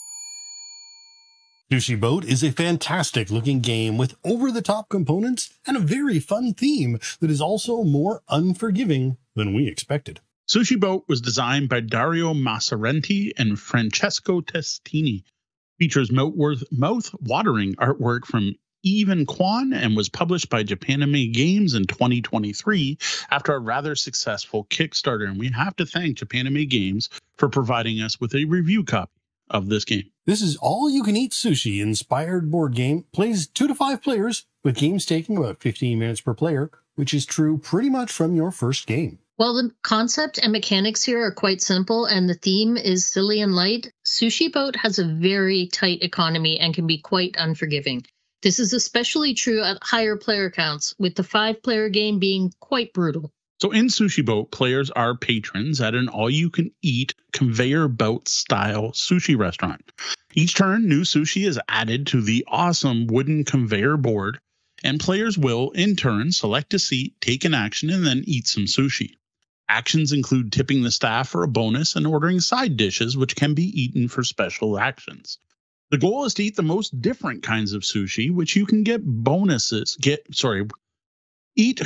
Sushi Boat is a fantastic looking game with over-the-top components and a very fun theme that is also more unforgiving than we expected. Sushi Boat was designed by Dario Massorenti and Francesco Testini. Features mouth-watering artwork from Even Kwan and was published by Japanime Games in twenty twenty-three after a rather successful Kickstarter. And we have to thank Japanime Games for providing us with a review copy of this game. This is all-you-can-eat sushi inspired board game. Plays two to five players, with games taking about fifteen minutes per player, which is true pretty much from your first game. While the concept and mechanics here are quite simple and the theme is silly and light, Sushi Boat has a very tight economy and can be quite unforgiving. This is especially true at higher player counts, with the five-player game being quite brutal. So in Sushi Boat, players are patrons at an all-you-can-eat conveyor belt style sushi restaurant. Each turn, new sushi is added to the awesome wooden conveyor board, and players will, in turn, select a seat, take an action, and then eat some sushi. Actions include tipping the staff for a bonus and ordering side dishes, which can be eaten for special actions. The goal is to eat the most different kinds of sushi, which you can get bonuses. Get, sorry, eat...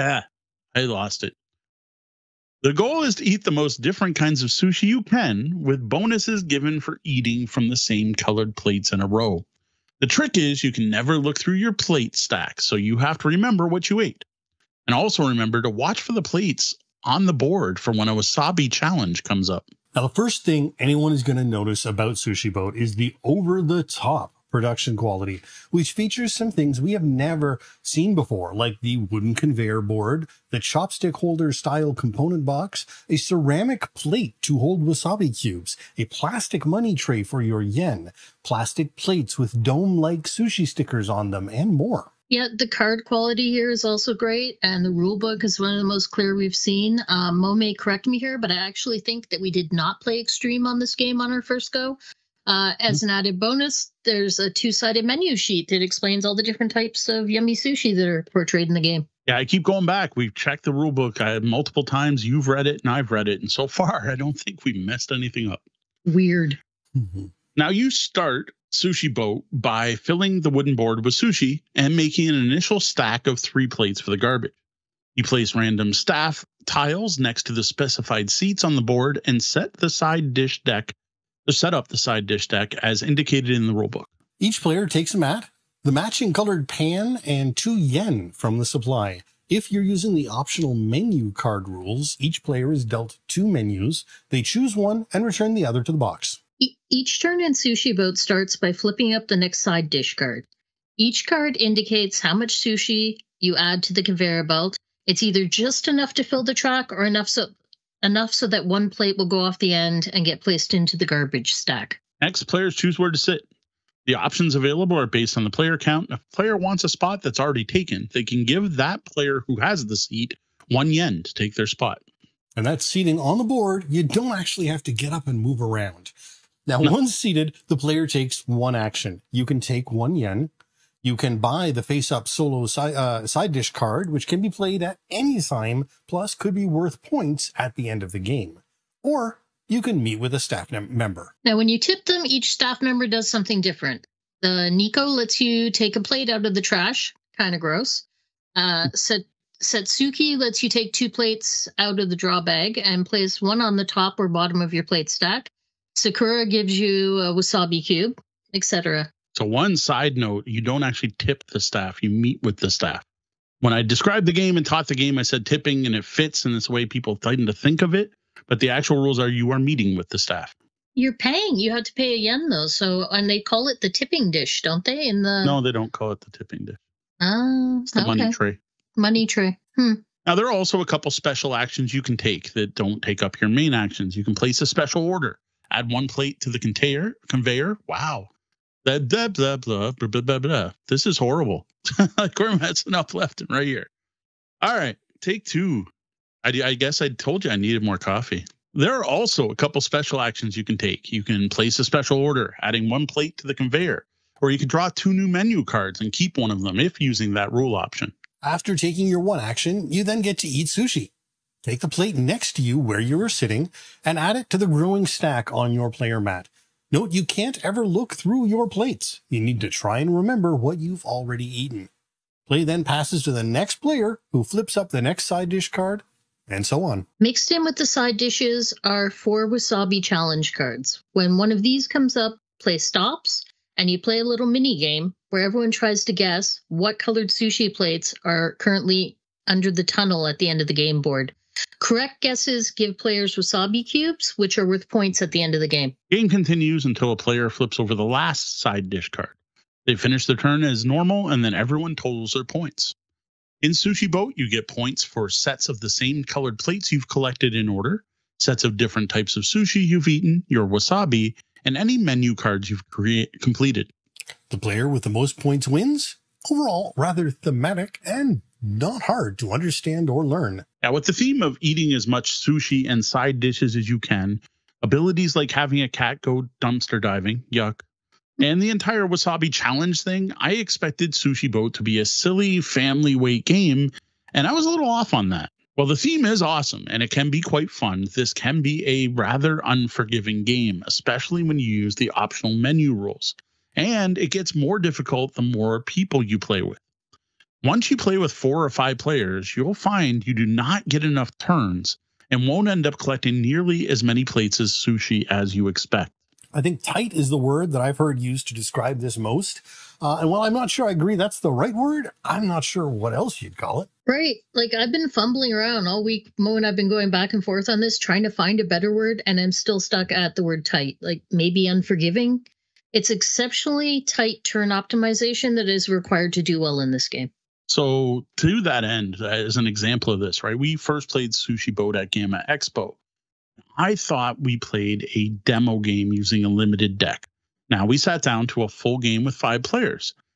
I lost it. The goal is to eat the most different kinds of sushi you can, with bonuses given for eating from the same colored plates in a row. The trick is you can never look through your plate stack, so you have to remember what you ate. And also remember to watch for the plates on the board for when a wasabi challenge comes up. Now, the first thing anyone is going to notice about Sushi Boat is the over-the-top production quality, which features some things we have never seen before, like the wooden conveyor board, the chopstick holder style component box, a ceramic plate to hold wasabi cubes, a plastic money tray for your yen, plastic plates with dome-like sushi stickers on them, and more. Yeah, the card quality here is also great, and the rule book is one of the most clear we've seen. Um, Mo may correct me here, but I actually think that we did not play Extreme on this game on our first go. Uh, as an added bonus, there's a two-sided menu sheet that explains all the different types of yummy sushi that are portrayed in the game. Yeah, I keep going back. We've checked the rule book I, multiple times. You've read it and I've read it. And so far, I don't think we messed anything up. Weird. Mm-hmm. Now you start Sushi Boat by filling the wooden board with sushi and making an initial stack of three plates for the garbage. You place random staff tiles next to the specified seats on the board and set the side dish deck, or set up the side dish deck as indicated in the rulebook. Each player takes a mat, the matching colored pan, and two yen from the supply. If you're using the optional menu card rules, each player is dealt two menus. They choose one and return the other to the box. Each turn in Sushi Boat starts by flipping up the next side dish card. Each card indicates how much sushi you add to the conveyor belt. It's either just enough to fill the track or enough so enough so that one plate will go off the end and get placed into the garbage stack. Next, players choose where to sit. The options available are based on the player count. If a player wants a spot that's already taken, they can give that player who has the seat one yen to take their spot. And that's seating on the board. You don't actually have to get up and move around. Now, No. once seated, the player takes one action. You can take one yen. You can buy the face-up solo si uh, side dish card, which can be played at any time, plus could be worth points at the end of the game. Or you can meet with a staff member. Now, when you tip them, each staff member does something different. The Nico lets you take a plate out of the trash. Kind of gross. Uh, Set Setsuki lets you take two plates out of the draw bag and place one on the top or bottom of your plate stack. Sakura gives you a wasabi cube, et cetera. So one side note, you don't actually tip the staff. You meet with the staff. When I described the game and taught the game, I said tipping, and it fits, and it's the way people tend to think of it. But the actual rules are you are meeting with the staff. You're paying. You have to pay a yen, though. So, and they call it the tipping dish, don't they? In the No, they don't call it the tipping dish. Oh, It's the okay. money tray. Money tray. Hmm. Now, there are also a couple special actions you can take that don't take up your main actions. You can place a special order. Add one plate to the conveyor. Conveyor. Wow. Blah, blah, blah, blah, blah, blah, blah, blah. This is horrible. Like we're messing up left and right here. All right. Take two. I, I guess I told you I needed more coffee. There are also a couple special actions you can take. You can place a special order, adding one plate to the conveyor. Or you can draw two new menu cards and keep one of them if using that rule option. After taking your one action, you then get to eat sushi. Take the plate next to you where you are sitting and add it to the growing stack on your player mat. Note you can't ever look through your plates. You need to try and remember what you've already eaten. Play then passes to the next player who flips up the next side dish card, and so on. Mixed in with the side dishes are four wasabi challenge cards. When one of these comes up, play stops, and you play a little mini game where everyone tries to guess what colored sushi plates are currently under the tunnel at the end of the game board. Correct guesses give players wasabi cubes, which are worth points at the end of the game. Game continues until a player flips over the last side dish card. They finish their turn as normal, and then everyone totals their points. In Sushi Boat, you get points for sets of the same colored plates you've collected in order, sets of different types of sushi you've eaten, your wasabi, and any menu cards you've create, completed. The player with the most points wins. Overall, rather thematic and not hard to understand or learn. Now, with the theme of eating as much sushi and side dishes as you can, abilities like having a cat go dumpster diving, yuck, and the entire wasabi challenge thing, I expected Sushi Boat to be a silly family weight game, and I was a little off on that. While the theme is awesome and it can be quite fun, this can be a rather unforgiving game, especially when you use the optional menu rules. And it gets more difficult the more people you play with. Once you play with four or five players, you'll find you do not get enough turns and won't end up collecting nearly as many plates as sushi as you expect. I think tight is the word that I've heard used to describe this most. Uh, and while I'm not sure I agree that's the right word, I'm not sure what else you'd call it. Right. Like, I've been fumbling around all week. Mo and I've been going back and forth on this, trying to find a better word, and I'm still stuck at the word tight. Like, maybe unforgiving. It's exceptionally tight turn optimization that is required to do well in this game. So to that end, as an example of this, right, we first played Sushi Boat at Gamma Expo. I thought we played a demo game using a limited deck. Now, we sat down to a full game with five players.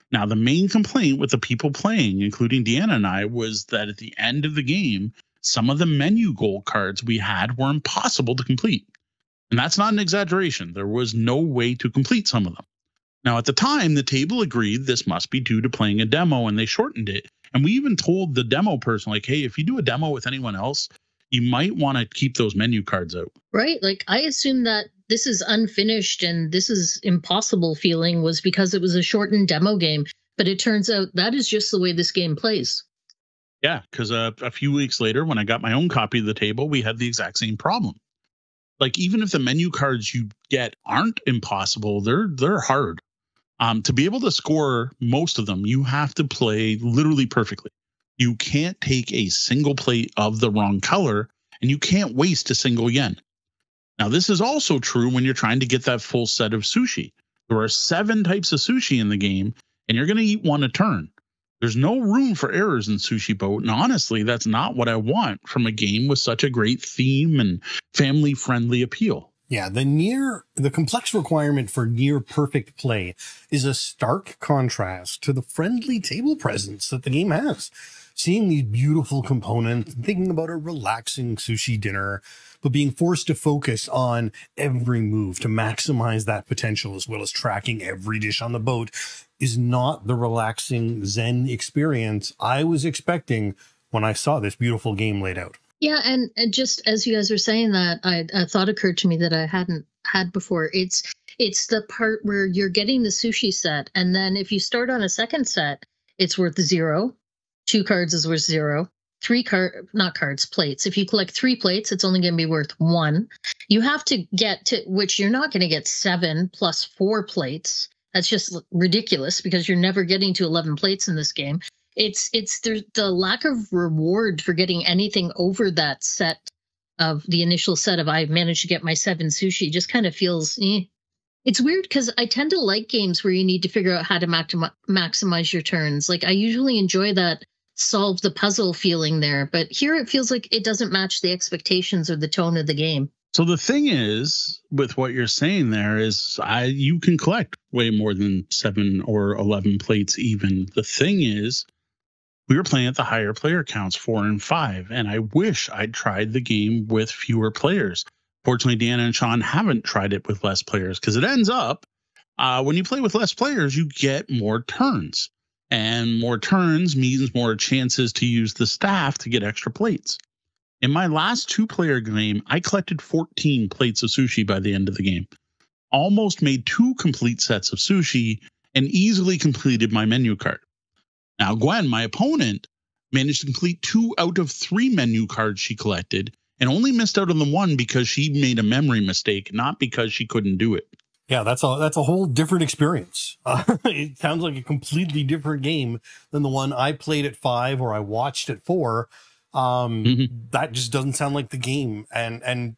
Now, the main complaint with the people playing, including Deanna and I, was that at the end of the game, some of the menu goal cards we had were impossible to complete. And that's not an exaggeration. There was no way to complete some of them. Now, at the time, the table agreed this must be due to playing a demo, and they shortened it. And we even told the demo person, like, hey, if you do a demo with anyone else, you might want to keep those menu cards out. Right. Like, I assume that this is unfinished and this is impossible feeling was because it was a shortened demo game. But it turns out that is just the way this game plays. Yeah, because uh, a few weeks later, when I got my own copy of the table, we had the exact same problem. Like, even if the menu cards you get aren't impossible, they're they're hard. Um, to be able to score most of them, you have to play literally perfectly. You can't take a single plate of the wrong color, and you can't waste a single yen. Now, this is also true when you're trying to get that full set of sushi. There are seven types of sushi in the game, and you're going to eat one a turn. There's no room for errors in Sushi Boat, and honestly, that's not what I want from a game with such a great theme and family-friendly appeal. Yeah, the near the complex requirement for near perfect play is a stark contrast to the friendly table presence that the game has. Seeing these beautiful components, thinking about a relaxing sushi dinner, but being forced to focus on every move to maximize that potential, as well as tracking every dish on the boat, is not the relaxing Zen experience I was expecting when I saw this beautiful game laid out. Yeah, and, and just as you guys were saying that, I, a thought occurred to me that I hadn't had before. It's it's the part where you're getting the sushi set, and then if you start on a second set, it's worth zero. Two cards is worth zero. Three card, not cards, plates. If you collect three plates, it's only going to be worth one. You have to get to, which you're not going to get seven plus four plates. That's just ridiculous because you're never getting to eleven plates in this game. It's it's the, the lack of reward for getting anything over that set of the initial set of I managed to get my seven sushi just kind of feels, eh. It's weird because I tend to like games where you need to figure out how to maxim- maximize your turns. Like, I usually enjoy that solve the puzzle feeling there, but here it feels like it doesn't match the expectations or the tone of the game. So the thing is, with what you're saying there is I you can collect way more than seven or eleven plates even. The thing is, we were playing at the higher player counts, four and five, and I wish I'd tried the game with fewer players. Fortunately, Deanna and Sean haven't tried it with less players because it ends up, uh, when you play with less players, you get more turns. And more turns means more chances to use the staff to get extra plates. In my last two-player game, I collected fourteen plates of sushi by the end of the game. Almost made two complete sets of sushi and easily completed my menu card. Now, Gwen, my opponent, managed to complete two out of three menu cards she collected and only missed out on the one because she made a memory mistake, not because she couldn't do it. Yeah, that's a that's a whole different experience. Uh, it sounds like a completely different game than the one I played at five or I watched at four. Um, mm-hmm. That just doesn't sound like the game. And and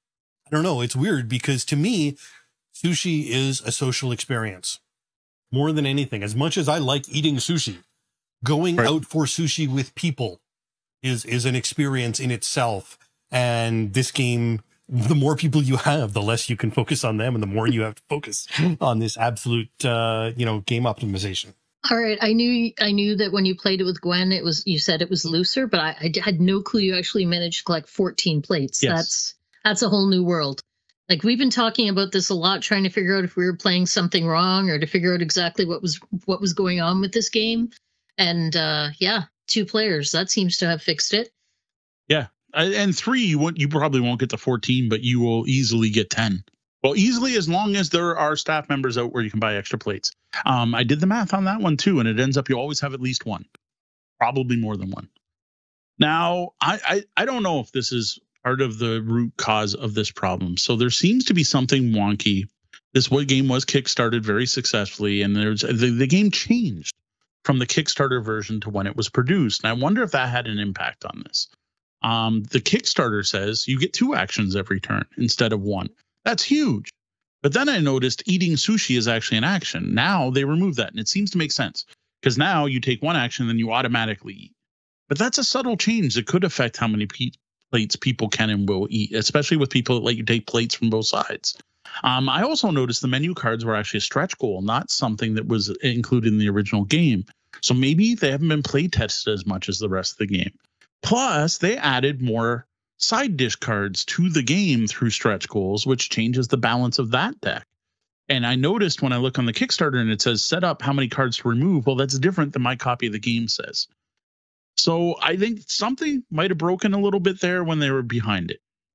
I don't know, it's weird because to me, sushi is a social experience more than anything. As much as I like eating sushi, going right. out for sushi with people is is an experience in itself. And this game, the more people you have, the less you can focus on them and the more you have to focus on this absolute, uh, you know, game optimization. All right. I knew I knew that when you played it with Gwen, it was you said it was looser, but I, I had no clue you actually managed to collect fourteen plates. Yes. That's that's a whole new world. Like, we've been talking about this a lot, trying to figure out if we were playing something wrong or to figure out exactly what was what was going on with this game. And uh, yeah, two players, that seems to have fixed it. Yeah. And three, you won't, you probably won't get to fourteen, but you will easily get ten. Well, easily, as long as there are staff members out where you can buy extra plates. Um, I did the math on that one too, and it ends up you always have at least one, probably more than one. Now, I, I, I don't know if this is part of the root cause of this problem. So there seems to be something wonky. This game was kickstarted very successfully, and there's the, the game changed from the Kickstarter version to when it was produced. And I wonder if that had an impact on this. Um, the Kickstarter says you get two actions every turn instead of one. That's huge. But then I noticed eating sushi is actually an action. Now they remove that, and it seems to make sense because now you take one action, then you automatically eat. But that's a subtle change that could affect how many pe- plates people can and will eat, especially with people that let you take plates from both sides. Um, I also noticed the menu cards were actually a stretch goal, not something that was included in the original game. So maybe they haven't been play tested as much as the rest of the game. Plus, they added more side dish cards to the game through stretch goals, which changes the balance of that deck. And I noticed when I look on the Kickstarter and it says set up how many cards to remove. Well, that's different than my copy of the game says. So I think something might have broken a little bit there when they were behind it.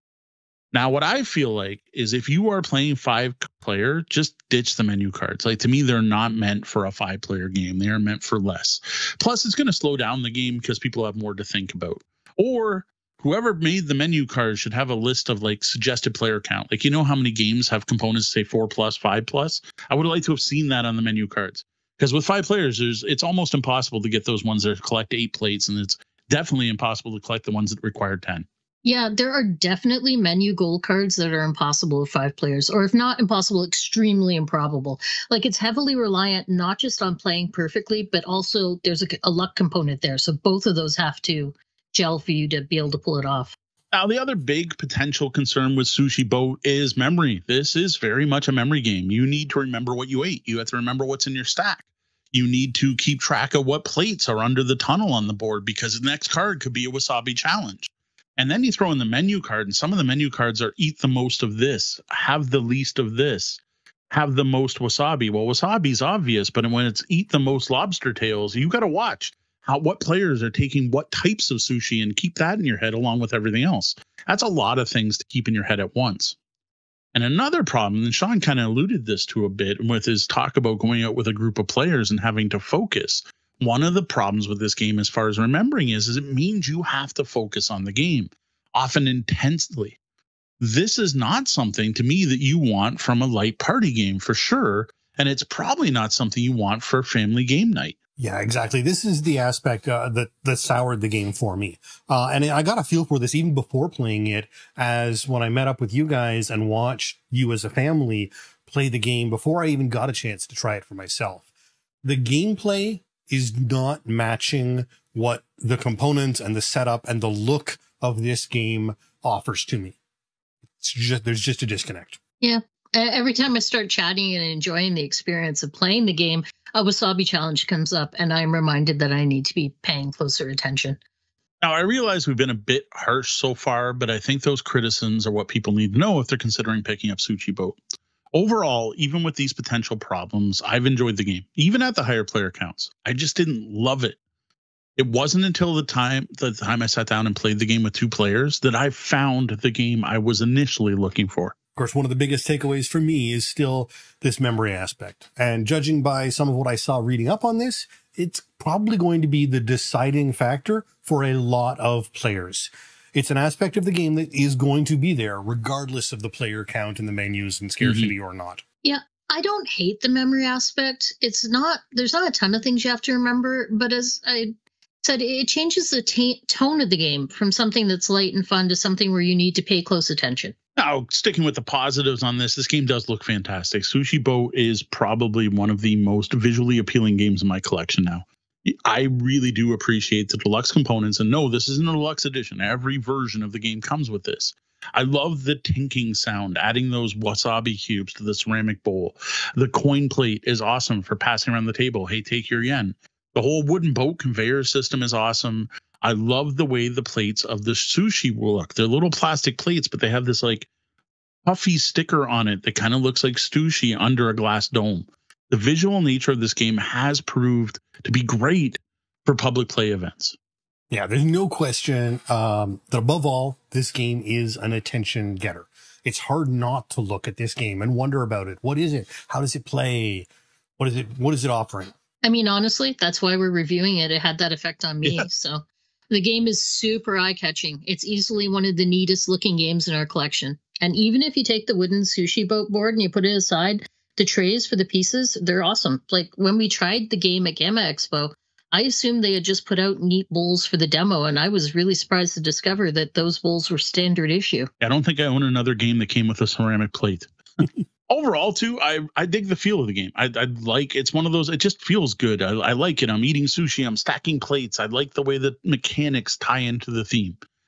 Now, what I feel like is if you are playing five player, just ditch the menu cards. Like, to me, they're not meant for a five player game. They are meant for less. Plus, it's going to slow down the game because people have more to think about. Or whoever made the menu cards should have a list of like suggested player count. Like, you know how many games have components say four plus, five plus? I would like to have seen that on the menu cards. Because with five players, there's it's almost impossible to get those ones that collect eight plates, and it's definitely impossible to collect the ones that require ten. Yeah, there are definitely menu goal cards that are impossible with five players, or if not impossible, extremely improbable. Like, it's heavily reliant not just on playing perfectly, but also there's a, a luck component there. So both of those have to gel for you to be able to pull it off. Now, the other big potential concern with Sushi Boat is memory. This is very much a memory game. You need to remember what you ate. You have to remember what's in your stack. You need to keep track of what plates are under the tunnel on the board, because the next card could be a wasabi challenge. And then you throw in the menu card, and some of the menu cards are eat the most of this, have the least of this, have the most wasabi. Well, wasabi's obvious, but when it's eat the most lobster tails, you got to watch how what players are taking what types of sushi and keep that in your head along with everything else. That's a lot of things to keep in your head at once. And another problem, and Sean kind of alluded this to a bit with his talk about going out with a group of players and having to focus. One of the problems with this game as far as remembering is, is it means you have to focus on the game, often intensely. This is not something to me that you want from a light party game for sure. And it's probably not something you want for family game night. Yeah, exactly. This is the aspect uh, that, that soured the game for me. Uh, and I got a feel for this even before playing it, as when I met up with you guys and watched you as a family play the game before I even got a chance to try it for myself. The gameplay is not matching what the components and the setup and the look of this game offers to me. It's just, there's just a disconnect. Yeah. Every time I start chatting and enjoying the experience of playing the game, a wasabi challenge comes up, and I'm reminded that I need to be paying closer attention. Now, I realize we've been a bit harsh so far, but I think those criticisms are what people need to know if they're considering picking up Sushi Boat. Overall, even with these potential problems, I've enjoyed the game, even at the higher player counts. I just didn't love it. It wasn't until the time the time I sat down and played the game with two players that I found the game I was initially looking for. Of course, one of the biggest takeaways for me is still this memory aspect. And judging by some of what I saw reading up on this, it's probably going to be the deciding factor for a lot of players. It's an aspect of the game that is going to be there regardless of the player count and the menus and scarcity mm-hmm. or not. Yeah, I don't hate the memory aspect. It's not, there's not a ton of things you have to remember, but as I said, it changes the t- tone of the game from something that's light and fun to something where you need to pay close attention. Now, sticking with the positives on this, this game does look fantastic. Sushi Boat is probably one of the most visually appealing games in my collection now. I really do appreciate the deluxe components, and no, this isn't a deluxe edition. Every version of the game comes with this. I love the tinking sound, adding those wasabi cubes to the ceramic bowl. The coin plate is awesome for passing around the table. Hey, take your yen. The whole wooden boat conveyor system is awesome. I love the way the plates of the sushi look. They're little plastic plates, but they have this like puffy sticker on it that kind of looks like sushi under a glass dome. The visual nature of this game has proved to be great for public play events. Yeah, there's no question um, that above all, this game is an attention getter. It's hard not to look at this game and wonder about it. What is it? How does it play? What is it? What is it offering? I mean, honestly, that's why we're reviewing it. It had that effect on me. Yeah. So the game is super eye-catching. It's easily one of the neatest looking games in our collection. And even if you take the wooden Sushi Boat board and you put it aside, the trays for the pieces, they're awesome. Like when we tried the game at Gamma Expo, I assumed they had just put out neat bowls for the demo, and I was really surprised to discover that those bowls were standard issue. I don't think I own another game that came with a ceramic plate. Overall, too, I, I dig the feel of the game. I, I like, it's one of those, it just feels good. I, I like it. I'm eating sushi. I'm stacking plates. I like the way the mechanics tie into the theme.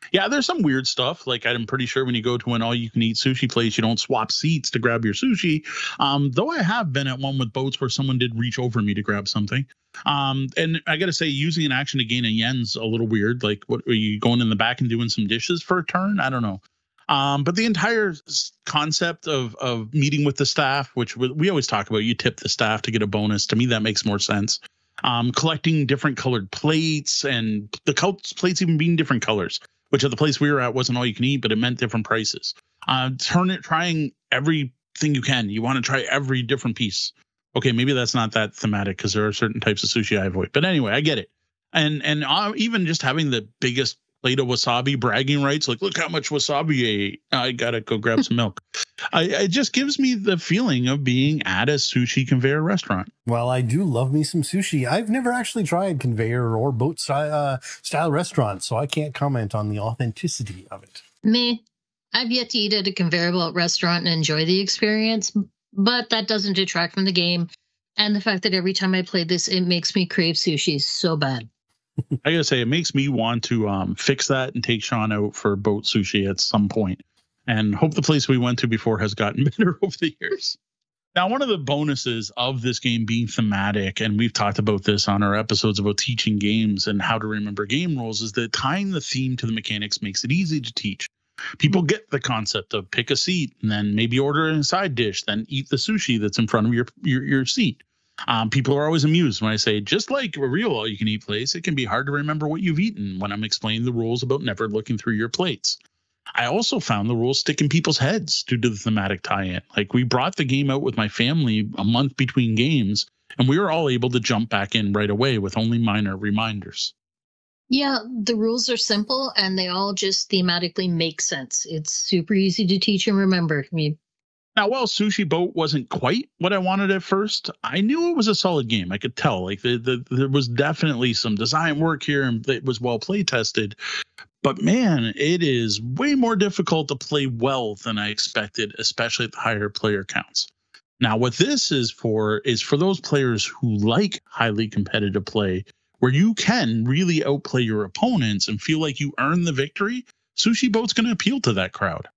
Yeah, there's some weird stuff. Like, I'm pretty sure when you go to an all-you-can-eat sushi place, you don't swap seats to grab your sushi. Um, though I have been at one with boats where someone did reach over me to grab something. Um, and I got to say, using an action to gain a yen's a little weird. Like, what are you going in the back and doing some dishes for a turn? I don't know. Um, but the entire concept of of meeting with the staff, which we always talk about, you tip the staff to get a bonus. To me, that makes more sense. Um, collecting different colored plates, and the col- plates even being different colors, which at the place we were at wasn't all you can eat, but it meant different prices. Uh, turn it, trying everything you can. You want to try every different piece. Okay, maybe that's not that thematic because there are certain types of sushi I avoid. But anyway, I get it. And and uh, even just having the biggest plate of wasabi, bragging rights, like, look how much wasabi I ate. I gotta go grab some milk. I, it just gives me the feeling of being at a sushi conveyor restaurant. Well, I do love me some sushi. I've never actually tried conveyor or boat style, uh, style restaurants, so I can't comment on the authenticity of it. Me, I've yet to eat at a conveyor belt restaurant and enjoy the experience, but that doesn't detract from the game. And the fact that every time I play this, it makes me crave sushi so bad. I gotta say, it makes me want to um, fix that and take Sean out for boat sushi at some point, and hope the place we went to before has gotten better over the years. Now, one of the bonuses of this game being thematic, and we've talked about this on our episodes about teaching games and how to remember game rules, is that tying the theme to the mechanics makes it easy to teach. People get the concept of pick a seat and then maybe order a side dish, then eat the sushi that's in front of your your, your seat. Um, people are always amused when I say, just like a real all-you-can-eat place, it can be hard to remember what you've eaten when I'm explaining the rules about never looking through your plates. I also found the rules stick in people's heads due to the thematic tie-in. Like, we brought the game out with my family a month between games, and we were all able to jump back in right away with only minor reminders. Yeah, the rules are simple, and they all just thematically make sense. It's super easy to teach and remember. I mean, Now, while Sushi Boat wasn't quite what I wanted at first, I knew it was a solid game. I could tell, like, the, the, there was definitely some design work here, and it was well play tested. But man, it is way more difficult to play well than I expected, especially at the higher player counts. Now, what this is for is for those players who like highly competitive play, where you can really outplay your opponents and feel like you earn the victory. Sushi Boat's going to appeal to that crowd.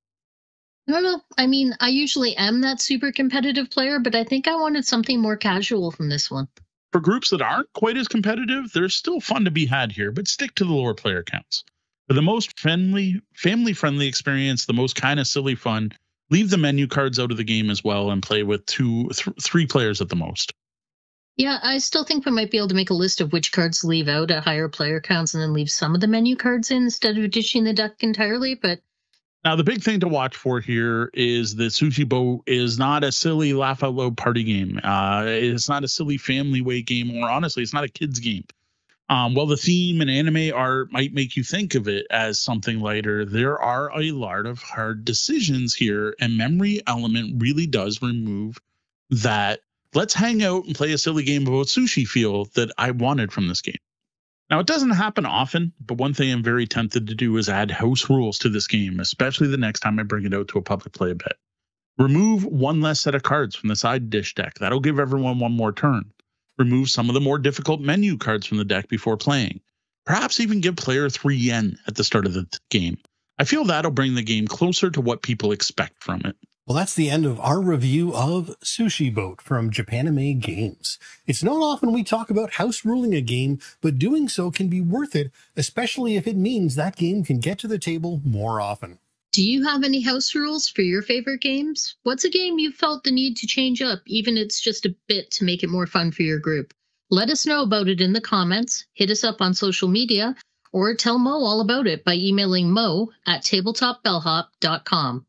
I don't know. I mean, I usually am that super competitive player, but I think I wanted something more casual from this one. For groups that aren't quite as competitive, there's still fun to be had here, but stick to the lower player counts. For the most friendly, family-friendly experience, the most kind of silly fun, leave the menu cards out of the game as well and play with two, th- three players at the most. Yeah, I still think we might be able to make a list of which cards to leave out at higher player counts and then leave some of the menu cards in instead of ditching the deck entirely, but now, the big thing to watch for here is that Sushi Boat is not a silly laugh out loud party game. Uh, it's not a silly family weight game, or honestly, it's not a kid's game. Um, while the theme and anime art might make you think of it as something lighter, there are a lot of hard decisions here, and memory element really does remove that let's hang out and play a silly game about sushi feel that I wanted from this game. Now, it doesn't happen often, but one thing I'm very tempted to do is add house rules to this game, especially the next time I bring it out to a public play bit. Remove one less set of cards from the side dish deck. That'll give everyone one more turn. Remove some of the more difficult menu cards from the deck before playing. Perhaps even give player three yen at the start of the game. I feel that'll bring the game closer to what people expect from it. Well, that's the end of our review of Sushi Boat from Japanime Games. It's not often we talk about house ruling a game, but doing so can be worth it, especially if it means that game can get to the table more often. do you have any house rules for your favorite games? What's a game you felt the need to change up, even if it's just a bit to make it more fun for your group? Let us know about it in the comments, hit us up on social media, or tell Mo all about it by emailing mo at tabletop bellhop dot com.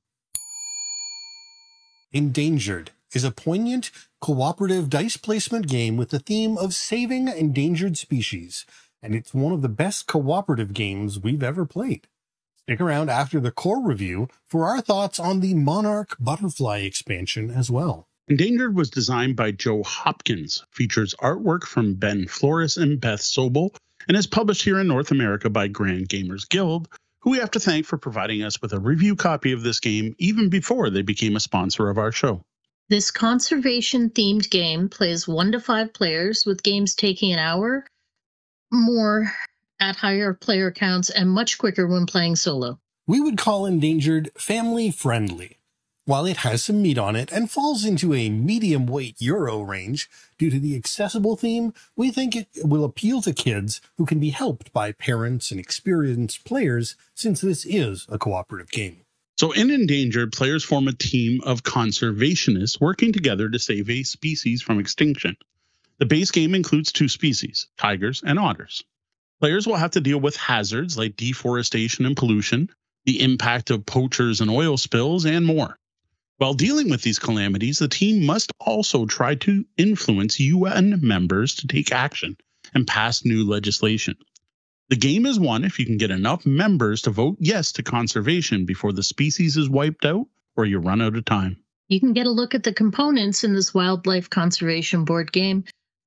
Endangered is a poignant, cooperative dice placement game with the theme of saving endangered species, and it's one of the best cooperative games we've ever played. Stick around after the core review for our thoughts on the Monarch Butterfly expansion as well. Endangered was designed by Joe Hopkins, features artwork from Ben Flores and Beth Sobel, and is published here in North America by Grand Gamers Guild, who we have to thank for providing us with a review copy of this game even before they became a sponsor of our show. This conservation-themed game plays one to five players, with games taking an hour more at higher player counts, and much quicker when playing solo. We would call Endangered family-friendly. While it has some meat on it and falls into a medium-weight Euro range, due to the accessible theme, we think it will appeal to kids who can be helped by parents and experienced players, since this is a cooperative game. So in Endangered, players form a team of conservationists working together to save a species from extinction. The base game includes two species, tigers and otters. Players will have to deal with hazards like deforestation and pollution, the impact of poachers and oil spills, and more. While dealing with these calamities, the team must also try to influence U N members to take action and pass new legislation. The game is won if you can get enough members to vote yes to conservation before the species is wiped out or you run out of time. You can get a look at the components in this wildlife conservation board game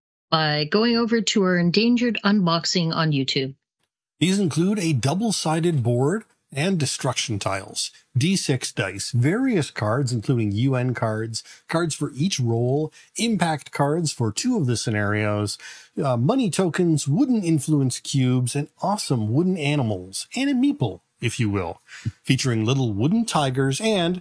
by going over to our Endangered unboxing on YouTube. These include a double-sided board and destruction tiles, D six dice, various cards including U N cards, cards for each role, impact cards for two of the scenarios, uh, money tokens, wooden influence cubes, and awesome wooden animals, and a meeple, if you will, featuring little wooden tigers and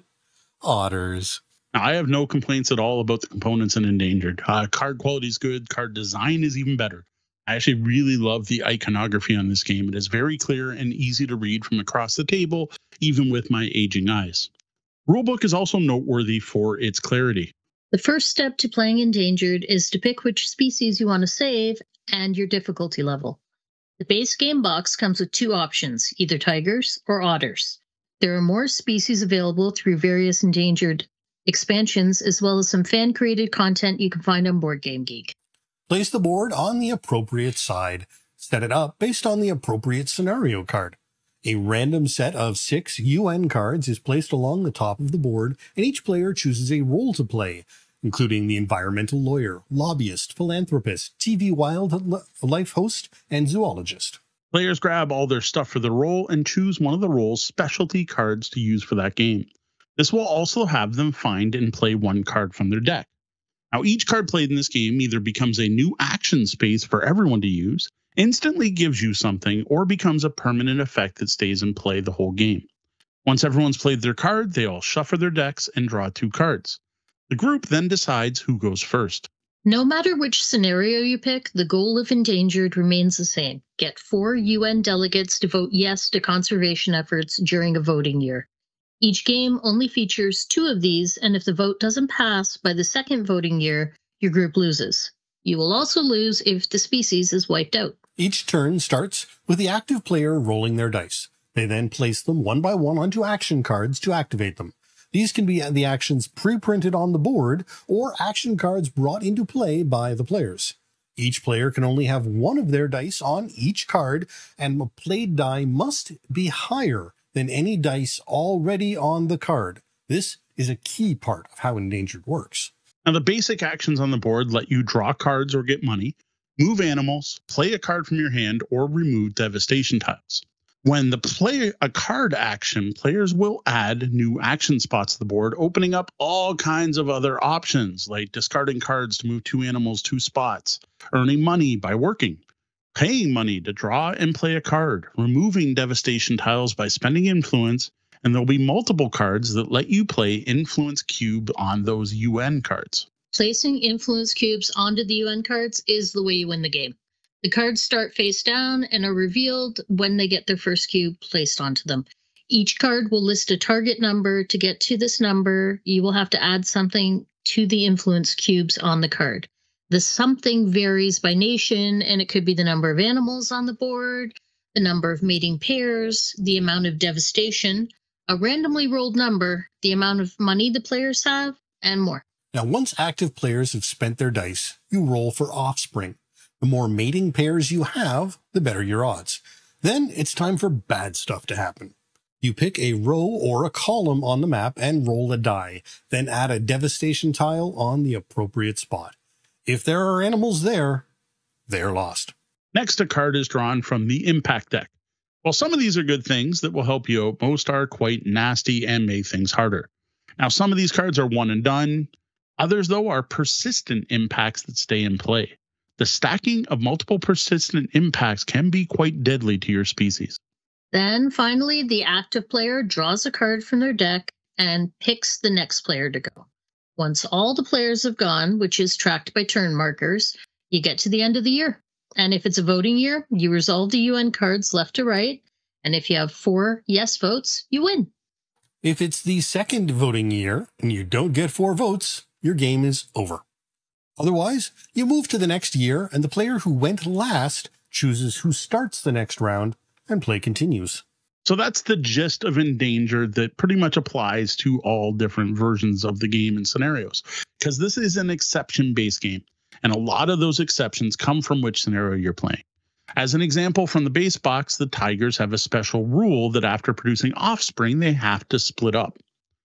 otters. Now, I have no complaints at all about the components in Endangered. Uh, card quality is good. Card design is even better. I actually really love the iconography on this game. It is very clear and easy to read from across the table, even with my aging eyes. Rulebook is also noteworthy for its clarity. The first step to playing Endangered is to pick which species you want to save and your difficulty level. The base game box comes with two options, either tigers or otters. There are more species available through various Endangered expansions, as well as some fan-created content you can find on Board Game Geek. Place the board on the appropriate side. Set it up based on the appropriate scenario card. A random set of six U N cards is placed along the top of the board, and each player chooses a role to play, including the environmental lawyer, lobbyist, philanthropist, T V wildlife host, and zoologist. Players grab all their stuff for the role and choose one of the role's specialty cards to use for that game. This will also have them find and play one card from their deck. Now, each card played in this game either becomes a new action space for everyone to use, instantly gives you something, or becomes a permanent effect that stays in play the whole game. Once everyone's played their card, they all shuffle their decks and draw two cards. The group then decides who goes first. No matter which scenario you pick, the goal of Endangered remains the same. Get four U N delegates to vote yes to conservation efforts during a voting year. Each game only features two of these, and if the vote doesn't pass by the second voting year, your group loses. You will also lose if the species is wiped out. Each turn starts with the active player rolling their dice. They then place them one by one onto action cards to activate them. These can be the actions pre-printed on the board or action cards brought into play by the players. Each player can only have one of their dice on each card, and a played die must be higher than any dice already on the card. This is a key part of how Endangered works. Now, the basic actions on the board let you draw cards or get money, move animals, play a card from your hand, or remove devastation tiles. When the play a card action, players will add new action spots to the board, opening up all kinds of other options, like discarding cards to move two animals two spots, earning money by working, paying money to draw and play a card, removing devastation tiles by spending influence, and there'll be multiple cards that let you play influence cube on those U N cards. Placing influence cubes onto the U N cards is the way you win the game. The cards start face down and are revealed when they get their first cube placed onto them. Each card will list a target number. To get to this number, you will have to add something to the influence cubes on the card. The something varies by nation, and it could be the number of animals on the board, the number of mating pairs, the amount of devastation, a randomly rolled number, the amount of money the players have, and more. Now, once active players have spent their dice, you roll for offspring. The more mating pairs you have, the better your odds. Then it's time for bad stuff to happen. You pick a row or a column on the map and roll a die, then add a devastation tile on the appropriate spot. If there are animals there, they're lost. Next, a card is drawn from the impact deck. While some of these are good things that will help you out, most are quite nasty and make things harder. Now, some of these cards are one and done. Others, though, are persistent impacts that stay in play. The stacking of multiple persistent impacts can be quite deadly to your species. Then finally, the active player draws a card from their deck and picks the next player to go. Once all the players have gone, which is tracked by turn markers, you get to the end of the year. And if it's a voting year, you resolve the U N cards left to right. And if you have four yes votes, you win. If it's the second voting year and you don't get four votes, your game is over. Otherwise, you move to the next year and the player who went last chooses who starts the next round and play continues. So that's the gist of Endangered that pretty much applies to all different versions of the game and scenarios, because this is an exception-based game, and a lot of those exceptions come from which scenario you're playing. As an example from the base box, the tigers have a special rule that after producing offspring, they have to split up.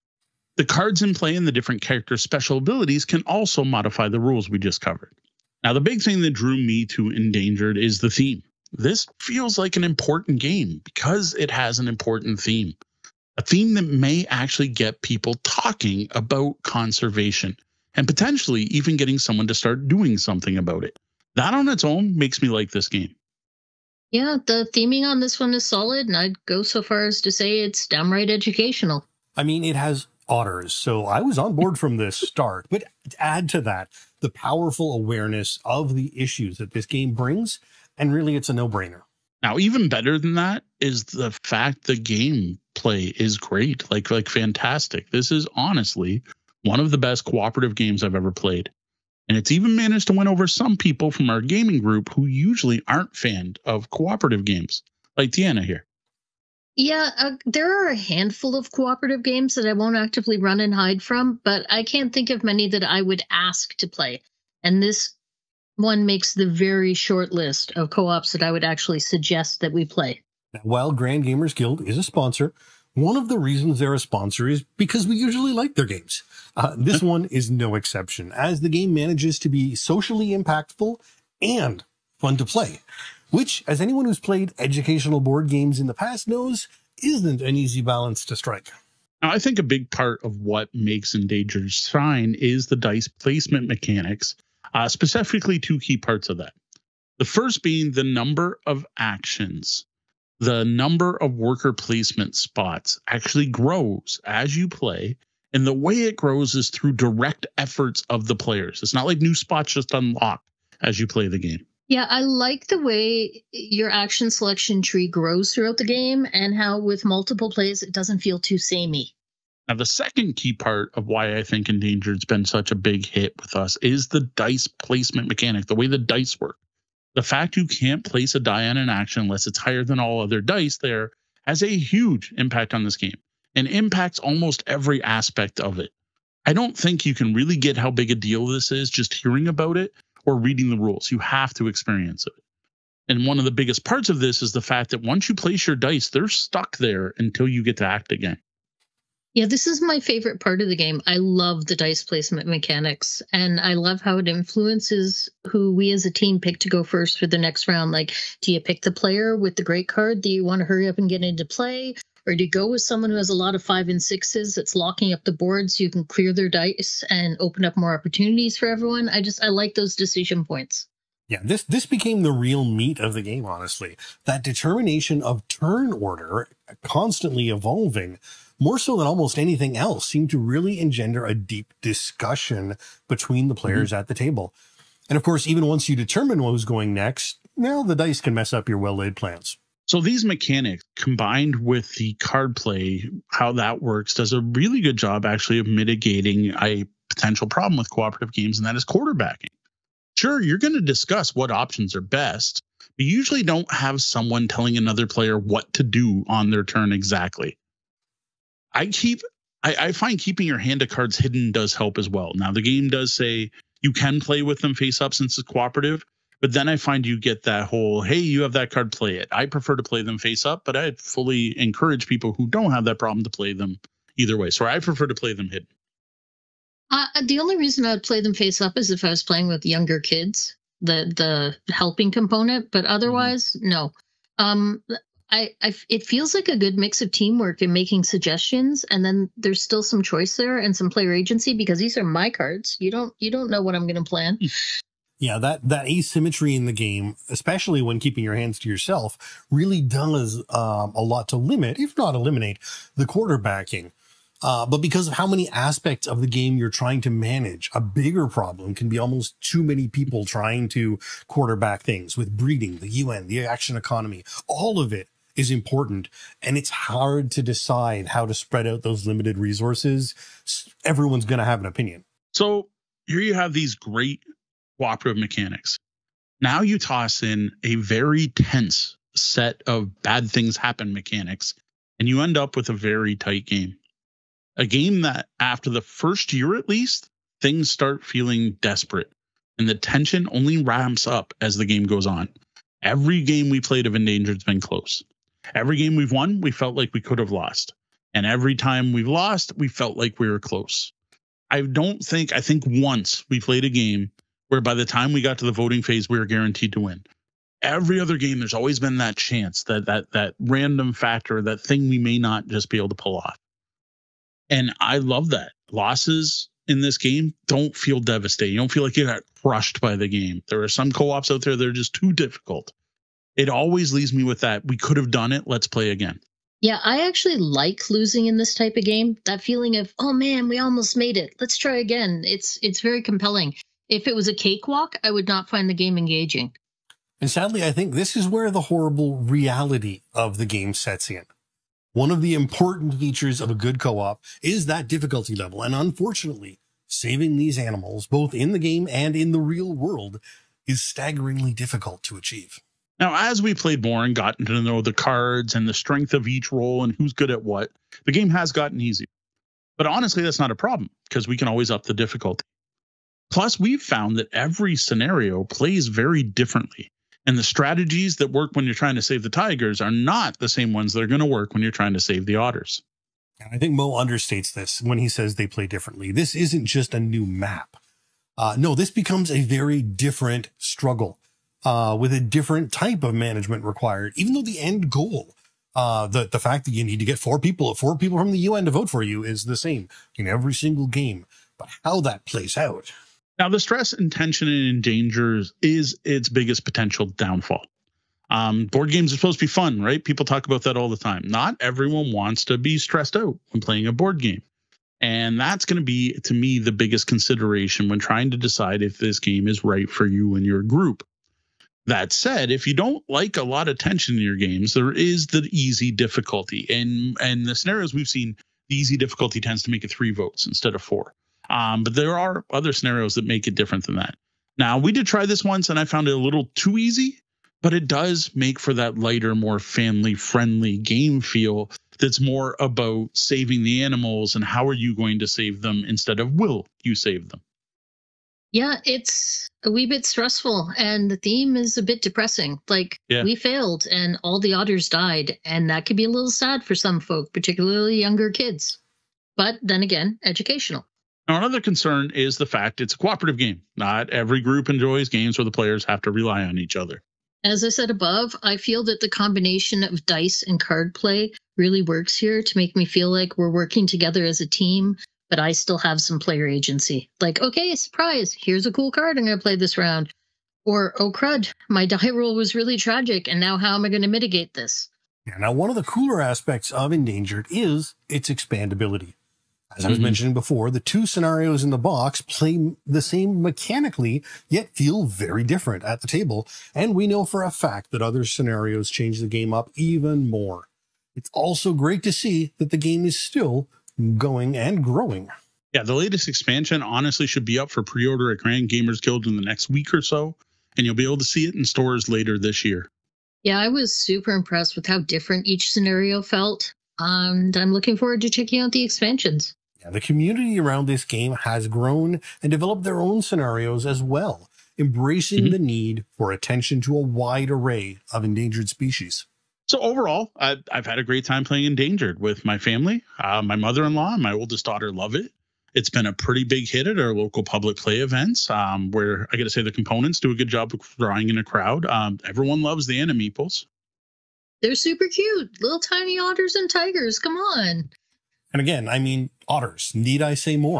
The cards in play and the different characters' special abilities can also modify the rules we just covered. Now, the big thing that drew me to Endangered is the theme. This feels like an important game because it has an important theme, a theme that may actually get people talking about conservation and potentially even getting someone to start doing something about it. That on its own makes me like this game. Yeah, the theming on this one is solid, and I'd go so far as to say it's downright educational. I mean, it has otters, so I was on board from the start. But add to that the powerful awareness of the issues that this game brings, and really it's a no-brainer. Now, even better than that is the fact the gameplay is great, like like fantastic. This is honestly one of the best cooperative games I've ever played. And it's even managed to win over some people from our gaming group who usually aren't fans of cooperative games, like Deanna here. Yeah, uh, there are a handful of cooperative games that I won't actively run and hide from, but I can't think of many that I would ask to play. And this one makes the very short list of co-ops that I would actually suggest that we play. Now, while Grand Gamers Guild is a sponsor, one of the reasons they're a sponsor is because we usually like their games. Uh, this one is no exception, as the game manages to be socially impactful and fun to play, which, as anyone who's played educational board games in the past knows, isn't an easy balance to strike. Now, I think a big part of what makes Endangered shine is the dice placement mechanics, uh, specifically two key parts of that. The first being the number of actions. The number of worker placement spots actually grows as you play, and the way it grows is through direct efforts of the players. It's not like new spots just unlock as you play the game. Yeah, I like the way your action selection tree grows throughout the game and how with multiple plays, it doesn't feel too samey. Now, the second key part of why I think Endangered's been such a big hit with us is the dice placement mechanic, the way the dice work. The fact you can't place a die on an action unless it's higher than all other dice there has a huge impact on this game and impacts almost every aspect of it. I don't think you can really get how big a deal this is just hearing about it or reading the rules. You have to experience it. And one of the biggest parts of this is the fact that once you place your dice, they're stuck there until you get to act again. Yeah, this is my favorite part of the game. I love the dice placement mechanics, and I love how it influences who we as a team pick to go first for the next round. Like, do you pick the player with the great card? Do you want to hurry up and get into play? Or do you go with someone who has a lot of five and sixes that's locking up the board so you can clear their dice and open up more opportunities for everyone? I just, I like those decision points. Yeah, this this became the real meat of the game, honestly. That determination of turn order, constantly evolving, more so than almost anything else, seemed to really engender a deep discussion between the players mm-hmm. at the table. And of course, even once you determine what was going next, now the dice can mess up your well-laid plans. So these mechanics, combined with the card play, how that works, does a really good job actually of mitigating a potential problem with cooperative games, and that is quarterbacking. Sure, you're going to discuss what options are best, but you usually don't have someone telling another player what to do on their turn exactly. I keep, I, I find keeping your hand of cards hidden does help as well. Now, the game does say you can play with them face up since it's cooperative, but then I find you get that whole, hey, you have that card, play it. I prefer to play them face up, but I fully encourage people who don't have that problem to play them either way. So I prefer to play them hidden. Uh, the only reason I would play them face up is if I was playing with younger kids, the the helping component. But otherwise, mm-hmm. no. Um, I, I it feels like a good mix of teamwork and making suggestions, and then there's still some choice there and some player agency because these are my cards. You don't you don't know what I'm going to plan. Yeah, that, that asymmetry in the game, especially when keeping your hands to yourself, really does um, a lot to limit, if not eliminate, the quarterbacking. Uh, but because of how many aspects of the game you're trying to manage, a bigger problem can be almost too many people trying to quarterback things with breeding, the U N, the action economy. All of it is important, and it's hard to decide how to spread out those limited resources. Everyone's going to have an opinion. So here you have these great cooperative mechanics. Now you toss in a very tense set of bad things happen mechanics, and you end up with a very tight game. A game that after the first year, at least, things start feeling desperate, and the tension only ramps up as the game goes on. Every game we played of Endangered has been close. Every game we've won, we felt like we could have lost. And every time we've lost, we felt like we were close. I don't think, I think once we played a game where by the time we got to the voting phase, we were guaranteed to win. Every other game, there's always been that chance, that that that random factor, that thing we may not just be able to pull off. And I love that. Losses in this game don't feel devastating. You don't feel like you got crushed by the game. There are some co-ops out there that are just too difficult. It always leaves me with that. We could have done it. Let's play again. Yeah, I actually like losing in this type of game. That feeling of, oh man, we almost made it. Let's try again. It's it's very compelling. If it was a cakewalk, I would not find the game engaging. And sadly, I think this is where the horrible reality of the game sets in. One of the important features of a good co-op is that difficulty level. And unfortunately, saving these animals, both in the game and in the real world, is staggeringly difficult to achieve. Now, as we played more and gotten to know the cards and the strength of each role and who's good at what, the game has gotten easier. But honestly, that's not a problem because we can always up the difficulty. Plus, we've found that every scenario plays very differently. And the strategies that work when you're trying to save the tigers are not the same ones that are going to work when you're trying to save the otters. I think Mo understates this when he says they play differently. This isn't just a new map. Uh, no, this becomes a very different struggle uh, with a different type of management required, even though the end goal, uh, the, the fact that you need to get four people, four people from the U N to vote for you is the same in every single game. But how that plays out. Now, the stress and tension in Endangered is its biggest potential downfall. Um, board games are supposed to be fun, right? People talk about that all the time. Not everyone wants to be stressed out when playing a board game. And that's going to be, to me, the biggest consideration when trying to decide if this game is right for you and your group. That said, if you don't like a lot of tension in your games, there is the easy difficulty. And, and the scenarios we've seen, the easy difficulty tends to make it three votes instead of four. Um, but there are other scenarios that make it different than that. Now, we did try this once, and I found it a little too easy, but it does make for that lighter, more family-friendly game feel that's more about saving the animals and how are you going to save them instead of will you save them. Yeah, it's a wee bit stressful, and the theme is a bit depressing. Like, yeah. We failed, and all the otters died, and that could be a little sad for some folk, particularly younger kids. But then again, educational. Now, another concern is the fact it's a cooperative game. Not every group enjoys games where the players have to rely on each other. As I said above, I feel that the combination of dice and card play really works here to make me feel like we're working together as a team, but I still have some player agency. Like, okay, surprise, here's a cool card I'm going to play this round. Or, oh crud, my die roll was really tragic, and now how am I going to mitigate this? Yeah, now, one of the cooler aspects of Endangered is its expandability. As I was mm-hmm. mentioning before, the two scenarios in the box play the same mechanically, yet feel very different at the table. And we know for a fact that other scenarios change the game up even more. It's also great to see that the game is still going and growing. Yeah, the latest expansion honestly should be up for pre-order at Grand Gamers Guild in the next week or so, and you'll be able to see it in stores later this year. Yeah, I was super impressed with how different each scenario felt, and I'm looking forward to checking out the expansions. Yeah, the community around this game has grown and developed their own scenarios as well, embracing mm-hmm. the need for attention to a wide array of endangered species. So overall, I've, I've had a great time playing Endangered with my family. Uh, my mother-in-law and my oldest daughter love it. It's been a pretty big hit at our local public play events, um, where I got to say the components do a good job of drawing in a crowd. Um, everyone loves the animeeples. They're super cute. Little tiny otters and tigers. Come on. And again, I mean, otters. Need I say more?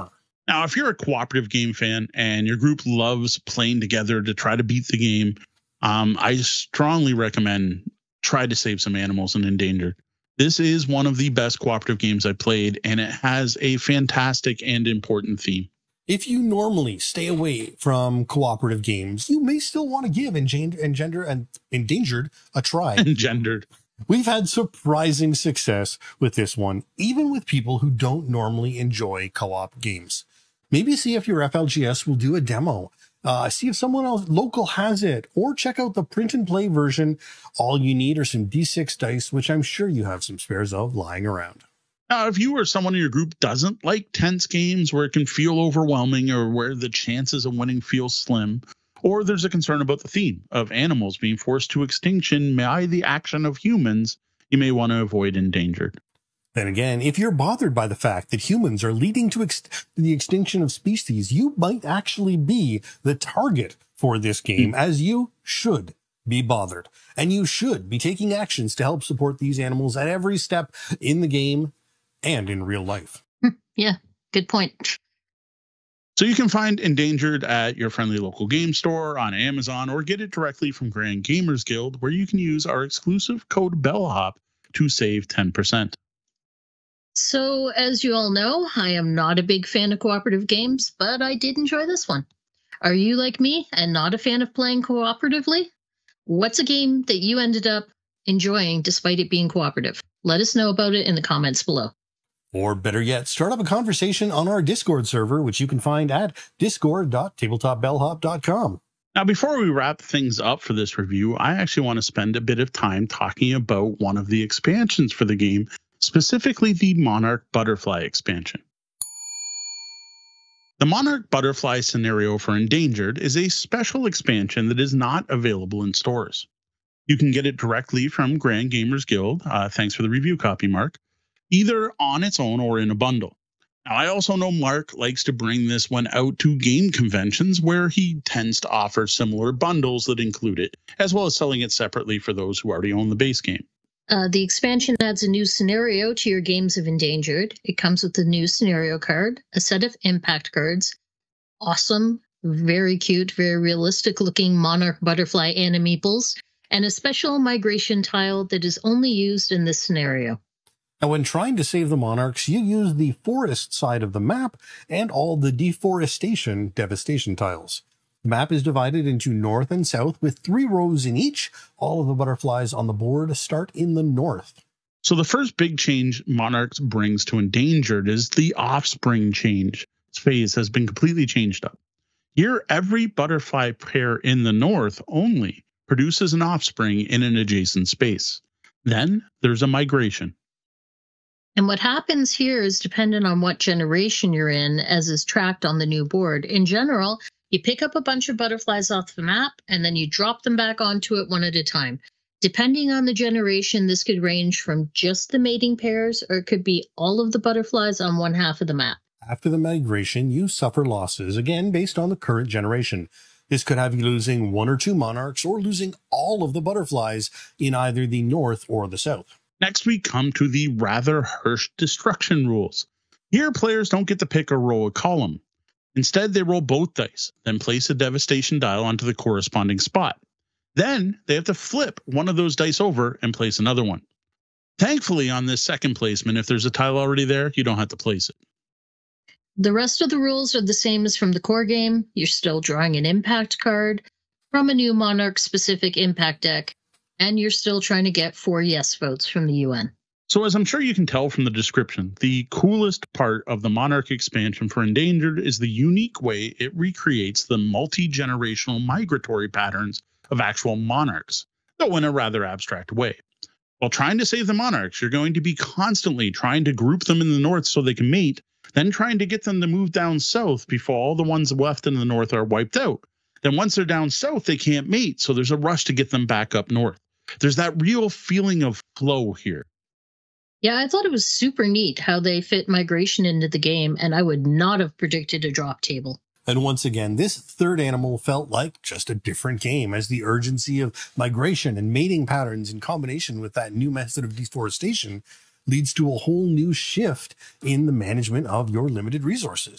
Now, if you're a cooperative game fan and your group loves playing together to try to beat the game, um, I strongly recommend try to save some animals in Endangered. This is one of the best cooperative games I played, and it has a fantastic and important theme. If you normally stay away from cooperative games, you may still want to give Engender, Engender and Endangered a try. Engendered. We've had surprising success with this one, even with people who don't normally enjoy co-op games. Maybe see if your F L G S will do a demo. Uh, see if someone else local has it, or check out the print and play version. All you need are some D six dice, which I'm sure you have some spares of lying around. Now, if you or someone in your group doesn't like tense games where it can feel overwhelming or where the chances of winning feel slim, or there's a concern about the theme of animals being forced to extinction by the action of humans, you may want to avoid Endangered. Then again, if you're bothered by the fact that humans are leading to ex the extinction of species, you might actually be the target for this game, as you should be bothered. And you should be taking actions to help support these animals at every step in the game and in real life. Yeah, good point. So you can find Endangered at your friendly local game store, on Amazon, or get it directly from Grand Gamers Guild, where you can use our exclusive code BELLHOP to save ten percent. So, as you all know, I am not a big fan of cooperative games, but I did enjoy this one. Are you like me and not a fan of playing cooperatively? What's a game that you ended up enjoying despite it being cooperative? Let us know about it in the comments below. Or better yet, start up a conversation on our Discord server, which you can find at discord dot tabletop bellhop dot com. Now, before we wrap things up for this review, I actually want to spend a bit of time talking about one of the expansions for the game, specifically the Monarch Butterfly expansion. The Monarch Butterfly scenario for Endangered is a special expansion that is not available in stores. You can get it directly from Grand Gamers Guild, uh, thanks for the review copy, Mark, either on its own or in a bundle. Now, I also know Mark likes to bring this one out to game conventions where he tends to offer similar bundles that include it, as well as selling it separately for those who already own the base game. Uh, the expansion adds a new scenario to your Games of Endangered. It comes with a new scenario card, a set of impact cards, awesome, very cute, very realistic looking Monarch Butterfly animeeples, and a special migration tile that is only used in this scenario. Now, when trying to save the Monarchs, you use the forest side of the map and all the deforestation devastation tiles. The map is divided into north and south with three rows in each. All of the butterflies on the board start in the north. So the first big change Monarchs brings to Endangered is the offspring change. Its phase has been completely changed up. Here, every butterfly pair in the north only produces an offspring in an adjacent space. Then there's a migration. And what happens here is dependent on what generation you're in, as is tracked on the new board. In general, you pick up a bunch of butterflies off the map, and then you drop them back onto it one at a time. Depending on the generation, this could range from just the mating pairs, or it could be all of the butterflies on one half of the map. After the migration, you suffer losses, again based on the current generation. This could have you losing one or two monarchs, or losing all of the butterflies in either the north or the south. Next, we come to the rather harsh destruction rules. Here, players don't get to pick a row or column. Instead, they roll both dice, then place a devastation dial onto the corresponding spot. Then, they have to flip one of those dice over and place another one. Thankfully, on this second placement, if there's a tile already there, you don't have to place it. The rest of the rules are the same as from the core game. You're still drawing an impact card from a new Monarch-specific impact deck, and you're still trying to get four yes votes from the U N. So as I'm sure you can tell from the description, the coolest part of the Monarch expansion for Endangered is the unique way it recreates the multi-generational migratory patterns of actual monarchs, though in a rather abstract way. While trying to save the monarchs, you're going to be constantly trying to group them in the north so they can mate, then trying to get them to move down south before all the ones left in the north are wiped out. Then once they're down south, they can't mate, so there's a rush to get them back up north. There's that real feeling of flow here. Yeah, I thought it was super neat how they fit migration into the game, and I would not have predicted a drop table. And once again, this third animal felt like just a different game, as the urgency of migration and mating patterns in combination with that new method of deforestation leads to a whole new shift in the management of your limited resources.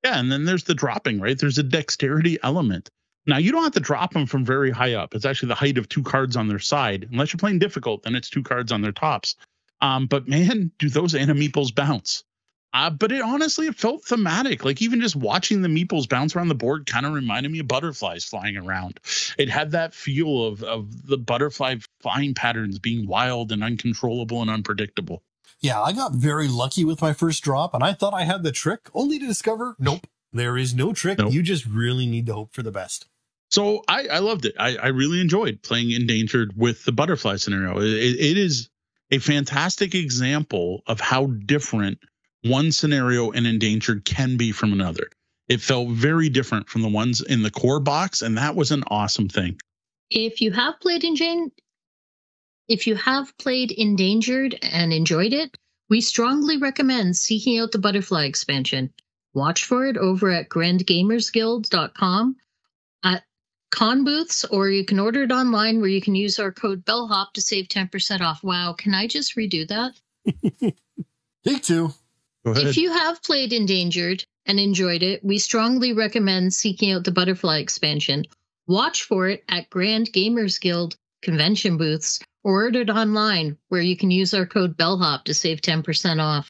Yeah, and then there's the dropping, right? There's a dexterity element. Now, you don't have to drop them from very high up. It's actually the height of two cards on their side. Unless you're playing difficult, then it's two cards on their tops. Um, but man, do those meeples bounce. Uh, but it honestly, it felt thematic. Like even just watching the meeples bounce around the board kind of reminded me of butterflies flying around. It had that feel of, of the butterfly flying patterns being wild and uncontrollable and unpredictable. Yeah, I got very lucky with my first drop, and I thought I had the trick, only to discover, nope, there is no trick. Nope. You just really need to hope for the best. So I, I loved it. I, I really enjoyed playing Endangered with the butterfly scenario. It, it is a fantastic example of how different one scenario in Endangered can be from another. It felt very different from the ones in the core box, and that was an awesome thing. If you have played Endangered, if you have played Endangered and enjoyed it, we strongly recommend seeking out the Butterfly expansion. Watch for it over at grand gamers guild dot com at con booths, or you can order it online where you can use our code BELLHOP to save ten percent off. Wow, can I just redo that? Take two. If you have played Endangered and enjoyed it, we strongly recommend seeking out the Butterfly expansion. Watch for it at Grand Gamers Guild convention booths, or order it online where you can use our code BELLHOP to save ten percent off.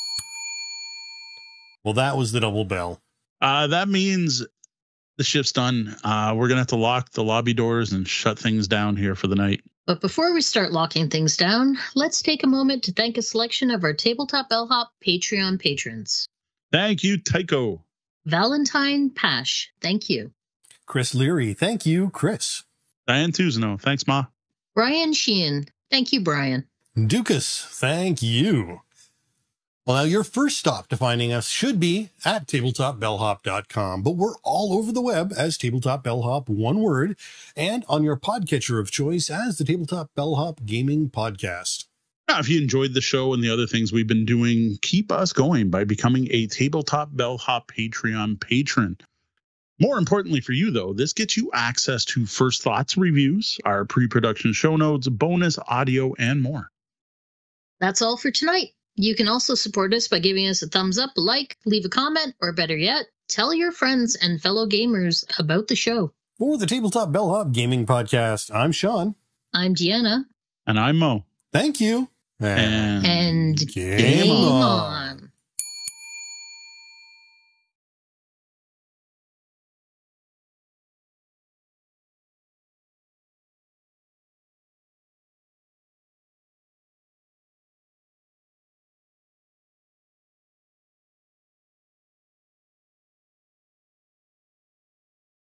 Well, that was the double bell. Uh, that means the shift's done. Uh, we're going to have to lock the lobby doors and shut things down here for the night. But before we start locking things down, let's take a moment to thank a selection of our Tabletop Bellhop Patreon patrons. Thank you, Tycho. Valentine Pash, thank you. Chris Leary, thank you, Chris. Diane Tuzno, thanks, Ma. Brian Sheehan, thank you, Brian. Dukas, thank you. Well, now your first stop to finding us should be at tabletop bellhop dot com, but we're all over the web as Tabletop Bellhop, one word, and on your podcatcher of choice as the Tabletop Bellhop Gaming Podcast. Now, if you enjoyed the show and the other things we've been doing, keep us going by becoming a Tabletop Bellhop Patreon patron. More importantly for you, though, this gets you access to First Thoughts reviews, our pre-production show notes, bonus audio, and more. That's all for tonight. You can also support us by giving us a thumbs up, a like, leave a comment, or better yet, tell your friends and fellow gamers about the show. For the Tabletop Bellhop Gaming Podcast, I'm Sean. I'm Deanna. And I'm Mo. Thank you. And, and game, game on. on.